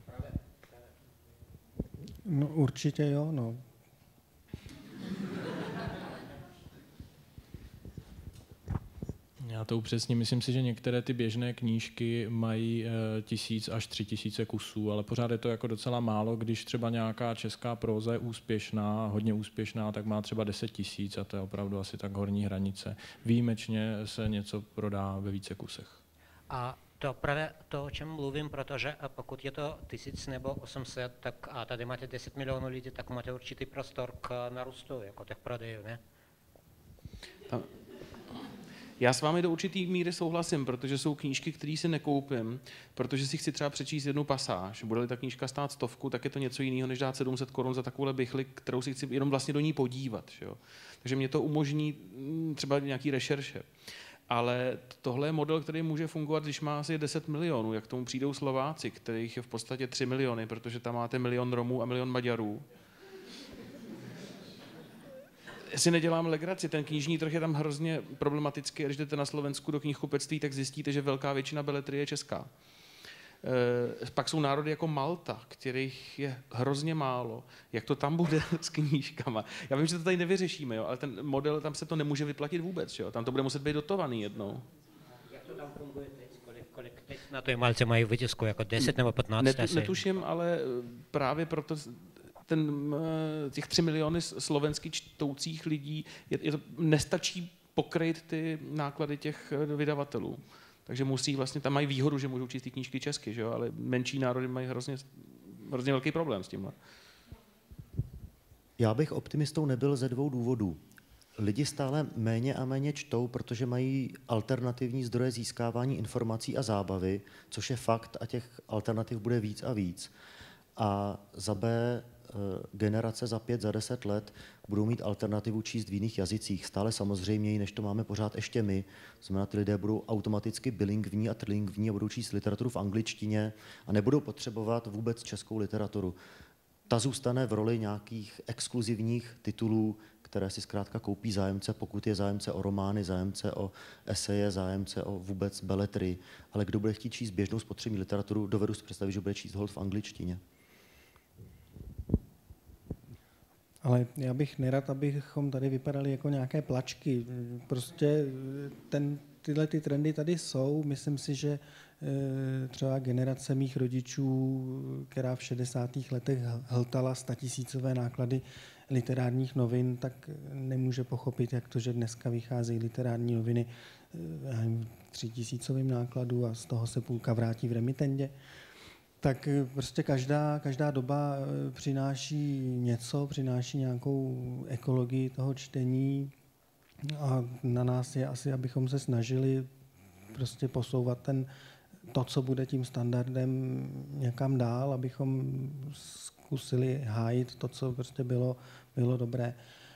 [SPEAKER 4] No určitě jo, no.
[SPEAKER 3] Já to upřesním. Myslím si, že některé ty běžné knížky mají 1000 až 3000 kusů, ale pořád je to jako docela málo, když třeba nějaká česká próza je úspěšná, hodně úspěšná, tak má třeba 10 000 a to je opravdu asi tak horní hranice. Výjimečně se něco prodá ve více kusech.
[SPEAKER 9] A to právě to, o čem mluvím, protože pokud je to 1000 nebo 800, tak a tady máte 10 milionů lidí, tak máte určitý prostor k narůstu jako těch prodejů, ne?
[SPEAKER 1] Já s vámi do určitý míry souhlasím, protože jsou knížky, které si nekoupím, protože si chci třeba přečíst jednu pasáž. Bude-li ta knížka stát 100, tak je to něco jiného, než dát 700 Kč za takovouhle bichli, kterou si chci jenom vlastně do ní podívat. Že jo? Takže mě to umožní třeba nějaký rešerše. Ale tohle je model, který může fungovat, když má asi 10 milionů. Jak k tomu přijdou Slováci, kterých je v podstatě 3 miliony, protože tam máte 1 milion Romů a 1 milion Maďarů. Já si nedělám legraci, ten knižní trh je tam hrozně problematický. Když jdete na Slovensku do knihkupectví, tak zjistíte, že velká většina beletrie je česká. Pak jsou národy jako Malta, kterých je hrozně málo. Jak to tam bude s knížkama? Já vím, že to tady nevyřešíme, jo, ale ten model, tam se to nemůže vyplatit vůbec. Jo? Tam to bude muset být dotovaný jednou.
[SPEAKER 9] Jak to tam funguje teď? Kolik teď na té Maltě mají vytisku? Jako 10 nebo 15?
[SPEAKER 1] Netuším, ale právě proto těch 3 miliony slovensky čtoucích lidí nestačí pokryt ty náklady těch vydavatelů. Takže musí vlastně, tam mají výhodu, že můžou číst ty knížky česky, že jo? Ale menší národy mají hrozně velký problém s tímhle.
[SPEAKER 2] Já bych optimistou nebyl ze 2 důvodů. Lidi stále méně a méně čtou, protože mají alternativní zdroje získávání informací a zábavy, což je fakt a těch alternativ bude víc a víc. A za B, generace za 5, za 10 let budou mít alternativu číst v jiných jazycích, stále samozřejměji, než to máme pořád ještě my. Znamená, ty lidé budou automaticky bilingvní a trilingvní a budou číst literaturu v angličtině a nebudou potřebovat vůbec českou literaturu. Ta zůstane v roli nějakých exkluzivních titulů, které si zkrátka koupí zájemce, pokud je zájemce o romány, zájemce o eseje, zájemce o vůbec beletry. Ale kdo bude chtít číst běžnou spotřební literaturu, dovedu si představit, že bude číst holt v angličtině.
[SPEAKER 4] Ale já bych nerad, abychom tady vypadali jako nějaké plačky. Prostě tyhle ty trendy tady jsou. Myslím si, že třeba generace mých rodičů, která v 60. letech hltala 100 000 náklady literárních novin, tak nemůže pochopit, jak to, že dneska vycházejí literární noviny 3 000 nákladu a z toho se půlka vrátí v remitendě. Tak prostě každá doba přináší něco, přináší nějakou ekologii toho čtení a na nás je asi, abychom se snažili prostě posouvat to, co bude tím standardem někam dál, abychom zkusili hájit to, co prostě bylo dobré.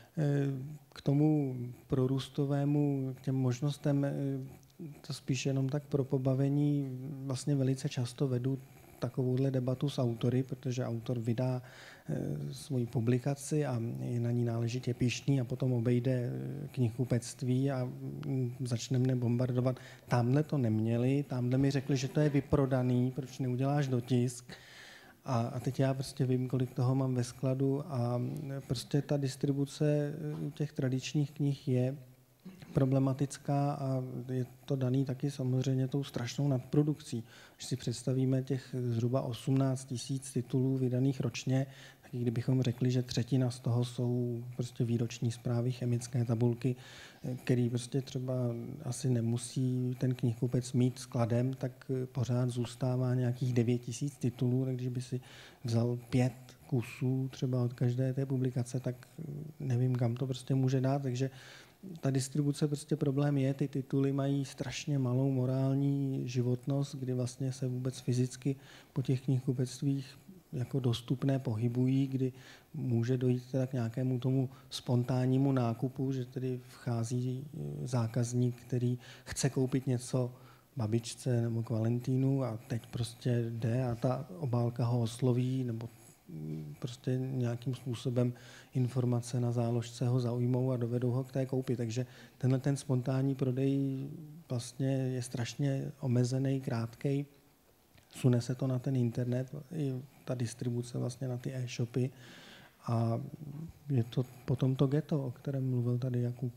[SPEAKER 4] K tomu prorůstovému, k těm možnostem, to spíš jenom tak pro pobavení, vlastně velice často vedu takovouhle debatu s autory, protože autor vydá svoji publikaci a je na ní náležitě pyšný a potom obejde knihkupectví a začne mne bombardovat. Tamhle to neměli, tamhle mi řekli, že to je vyprodaný, proč neuděláš dotisk. A teď já prostě vím, kolik toho mám ve skladu a prostě ta distribuce těch tradičních knih je problematická a je to daný taky samozřejmě tou strašnou nadprodukcí. Když si představíme těch zhruba 18 000 titulů vydaných ročně, tak i kdybychom řekli, že 1/3 z toho jsou prostě výroční zprávy, chemické tabulky, který prostě třeba asi nemusí ten knihkupec mít skladem, tak pořád zůstává nějakých 9 000 titulů, tak když by si vzal 5 kusů třeba od každé té publikace, tak nevím, kam to prostě může dát, takže ta distribuce prostě problém je, ty tituly mají strašně malou morální životnost, kdy vlastně se vůbec fyzicky po těch knihkupectvích jako dostupné, pohybují, kdy může dojít teda k nějakému tomu spontánnímu nákupu, že tedy vchází zákazník, který chce koupit něco babičce nebo k Valentínu a teď prostě jde a ta obálka ho osloví nebo prostě nějakým způsobem informace na záložce ho zaujmou a dovedou ho k té koupi. Takže tenhle ten spontánní prodej vlastně je strašně omezený, krátkej. Sune se to na ten internet, i ta distribuce vlastně na ty e-shopy a je to potom to ghetto, o kterém mluvil tady Jakub.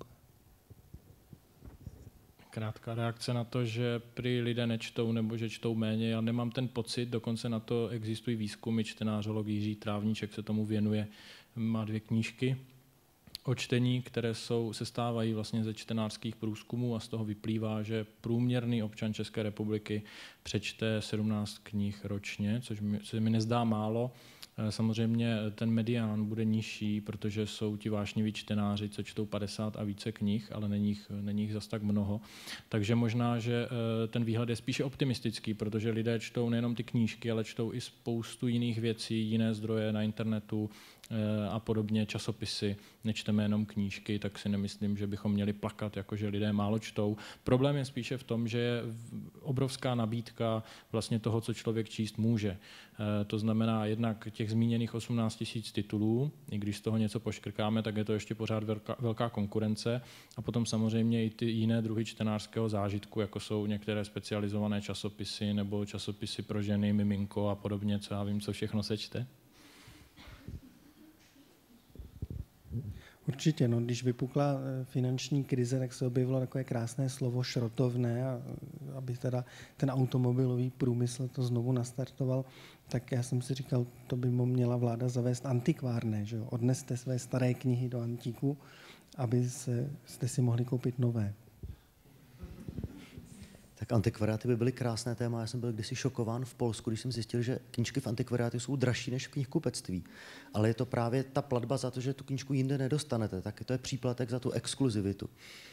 [SPEAKER 3] Krátká reakce na to, že prý lidé nečtou nebo že čtou méně. Já nemám ten pocit, dokonce na to existují výzkumy, čtenářolog Jiří Trávníček se tomu věnuje, má 2 knížky o čtení, které sestávají vlastně ze čtenářských průzkumů a z toho vyplývá, že průměrný občan České republiky přečte 17 knih ročně, což se mi nezdá málo. Samozřejmě ten medián bude nižší, protože jsou ti vášniví čtenáři, co čtou 50 a více knih, ale není jich zas tak mnoho. Takže možná, že ten výhled je spíše optimistický, protože lidé čtou nejenom ty knížky, ale čtou i spoustu jiných věcí, jiné zdroje na internetu a podobně, časopisy. Nečteme jenom knížky, tak si nemyslím, že bychom měli plakat, jakože lidé málo čtou. Problém je spíše v tom, že je obrovská nabídka vlastně toho, co člověk číst může. To znamená jednak těch zmíněných 18 000 titulů, i když z toho něco poškrkáme, tak je to ještě pořád velká konkurence. A potom samozřejmě i ty jiné druhy čtenářského zážitku, jako jsou některé specializované časopisy nebo časopisy pro ženy, miminko a podobně, co já vím, co všechno se čte.
[SPEAKER 4] Určitě, no, když vypukla finanční krize, tak se objevilo takové krásné slovo šrotovné, a aby teda ten automobilový průmysl to znovu nastartoval, tak já jsem si říkal, to by měla vláda zavést antikvárné, že jo? Odneste své staré knihy do antíku, aby jste si mohli koupit nové.
[SPEAKER 2] Tak antikvariáty by byly krásné téma. Já jsem byl kdysi šokován v Polsku, když jsem zjistil, že knížky v antikvariátu jsou dražší než v knihkupectví. Ale je to právě ta platba za to, že tu knížku jinde nedostanete. Tak to je příplatek za tu exkluzivitu.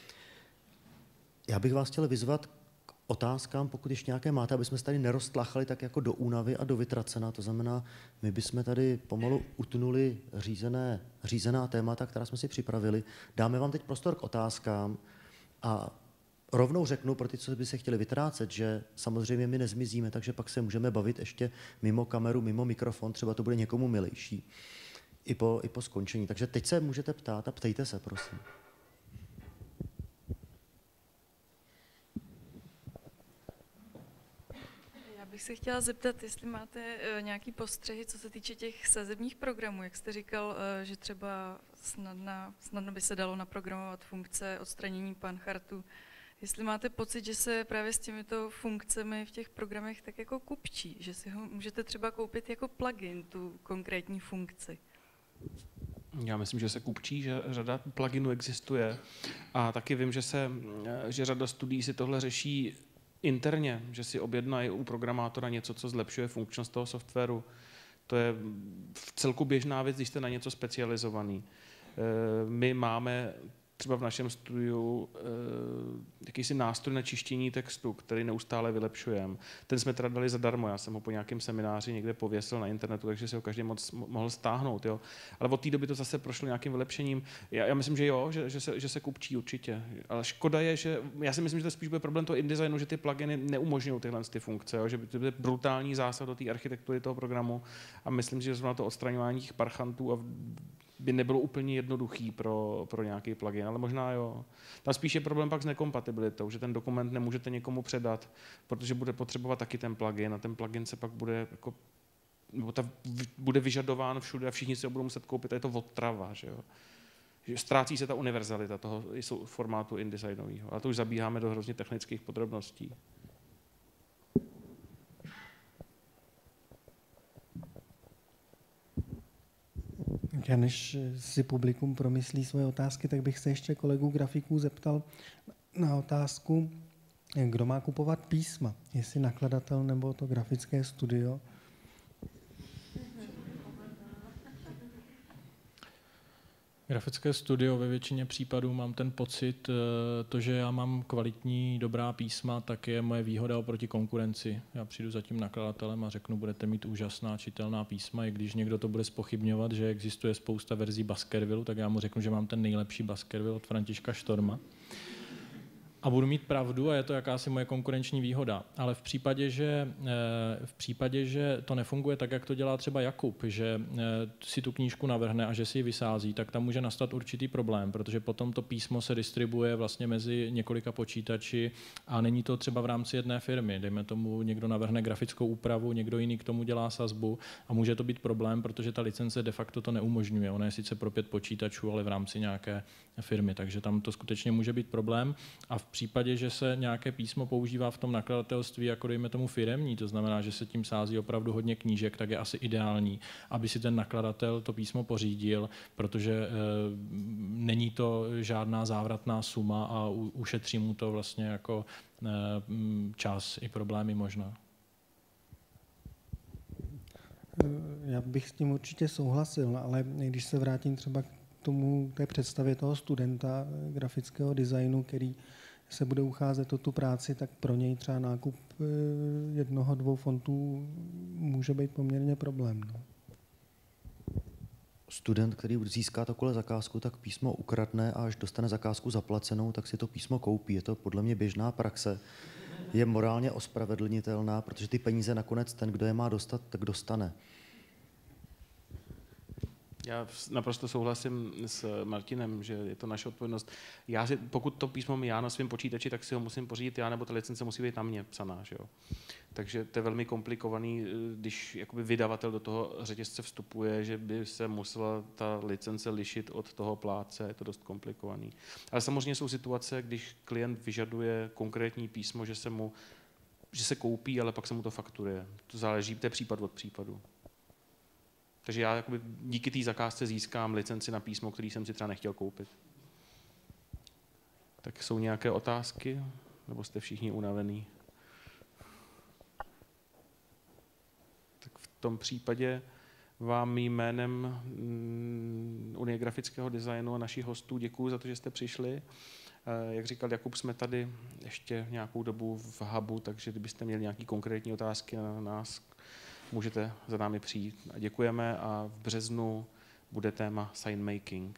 [SPEAKER 2] Já bych vás chtěl vyzvat k otázkám, pokud ještě nějaké máte, aby jsme se tady neroztlachali tak jako do únavy a do vytracena. To znamená, my bychom tady pomalu utnuli řízená témata, která jsme si připravili. Dáme vám teď prostor k otázkám a rovnou řeknu pro ty, co by se chtěli vytrácet, že samozřejmě my nezmizíme, takže pak se můžeme bavit ještě mimo kameru, mimo mikrofon, třeba to bude někomu milejší i po skončení. Takže teď se můžete ptát a ptejte se, prosím.
[SPEAKER 12] Já bych se chtěla zeptat, jestli máte nějaký postřehy, co se týče těch sazebních programů. Jak jste říkal, že třeba snadno by se dalo naprogramovat funkce odstranění panchartu. Jestli máte pocit, že se právě s těmito funkcemi v těch programech tak jako kupčí, že si ho můžete třeba koupit jako plugin, tu konkrétní funkci.
[SPEAKER 1] Já myslím, že se kupčí, že řada pluginů existuje a taky vím, že řada studií si tohle řeší interně, že si objednají u programátora něco, co zlepšuje funkčnost toho softwaru. To je v celku běžná věc, když jste na něco specializovaný. My máme třeba v našem studiu jakýsi nástroj na čištění textu, který neustále vylepšujeme. Ten jsme teda dali zadarmo, já jsem ho po nějakém semináři někde pověsil na internetu, takže si ho každý mohl stáhnout. Jo. Ale od té doby to zase prošlo nějakým vylepšením. Já myslím, že jo, že se kupčí určitě. Ale škoda je, že já si myslím, že to spíš bude problém toho InDesignu, že ty pluginy neumožňují tyhle funkce, jo, že to bude brutální zásah do té architektury toho programu a myslím, že zrovna to odstraňování těch parchantů by nebylo úplně jednoduchý pro nějaký plugin, ale možná jo. Tam spíš je problém pak s nekompatibilitou, že ten dokument nemůžete někomu předat, protože bude potřebovat taky ten plugin a ten plugin se pak bude bude vyžadován všude a všichni si ho budou muset koupit a je to otrava, že jo. Že ztrácí se ta univerzalita toho formátu InDesignového, ale to už zabíháme do hrozně technických podrobností.
[SPEAKER 4] Já než si publikum promyslí svoje otázky, tak bych se ještě kolegů grafiků zeptal na otázku, kdo má kupovat písma, jestli nakladatel nebo to grafické studio.
[SPEAKER 3] Grafické studio ve většině případů mám ten pocit, to, že já mám kvalitní, dobrá písma, tak je moje výhoda oproti konkurenci. Já přijdu za tím nakladatelem a řeknu, budete mít úžasná čitelná písma, i když někdo to bude zpochybňovat, že existuje spousta verzí Baskervillu, tak já mu řeknu, že mám ten nejlepší Baskerville od Františka Štorma. A budu mít pravdu a je to jakási moje konkurenční výhoda. Ale v případě, že to nefunguje tak, jak to dělá třeba Jakub, že si tu knížku navrhne a že si ji vysází, tak tam může nastat určitý problém, protože potom to písmo se distribuje vlastně mezi několika počítači a není to třeba v rámci jedné firmy. Dejme tomu, někdo navrhne grafickou úpravu, někdo jiný k tomu dělá sazbu a může to být problém, protože ta licence de facto to neumožňuje. Ona je sice pro 5 počítačů, ale v rámci nějaké firmy, takže tam to skutečně může být problém. A v případě, že se nějaké písmo používá v tom nakladatelství jako dejme tomu firemní, to znamená, že se tím sází opravdu hodně knížek, tak je asi ideální, aby si ten nakladatel to písmo pořídil, protože není to žádná závratná suma a ušetří mu to vlastně jako čas i problémy možná.
[SPEAKER 4] Já bych s tím určitě souhlasil, ale když se vrátím třeba k té představě toho studenta grafického designu, který se bude ucházet o tu práci, tak pro něj třeba nákup 1-2 fontů může být poměrně problém. No.
[SPEAKER 2] Student, který získá takovou zakázku, tak písmo ukradne a až dostane zakázku zaplacenou, tak si to písmo koupí. Je to podle mě běžná praxe. Je morálně ospravedlnitelná, protože ty peníze nakonec ten, kdo je má dostat, tak dostane.
[SPEAKER 1] Já naprosto souhlasím s Martinem, že je to naše odpovědnost. Pokud to písmo já na svém počítači, tak si ho musím pořídit já, nebo ta licence musí být na mě psaná. Že jo? Takže to je velmi komplikovaný, když jakoby vydavatel do toho řetězce vstupuje, že by se musela ta licence lišit od toho plátce, je to dost komplikovaný. Ale samozřejmě jsou situace, když klient vyžaduje konkrétní písmo, že se koupí, ale pak se mu to fakturuje. To záleží, to je případ od případu. Takže já jakoby díky té zakázce získám licenci na písmo, který jsem si třeba nechtěl koupit. Tak jsou nějaké otázky? Nebo jste všichni unavení? Tak v tom případě vám jménem Unie grafického designu a našich hostů děkuji za to, že jste přišli. Jak říkal Jakub, jsme tady ještě nějakou dobu v hubu, takže kdybyste měli nějaké konkrétní otázky na nás, můžete za námi přijít. A děkujeme a v březnu bude téma sign making.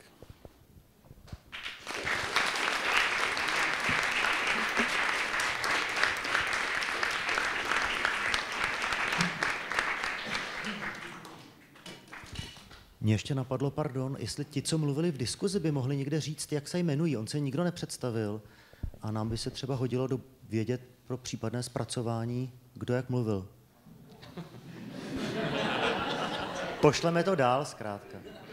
[SPEAKER 2] Mně ještě napadlo, jestli ti, co mluvili v diskuzi, by mohli někde říct, jak se jmenují. On se nikdo nepředstavil a nám by se třeba hodilo vědět pro případné zpracování, kdo jak mluvil. Pošleme to dál zkrátka.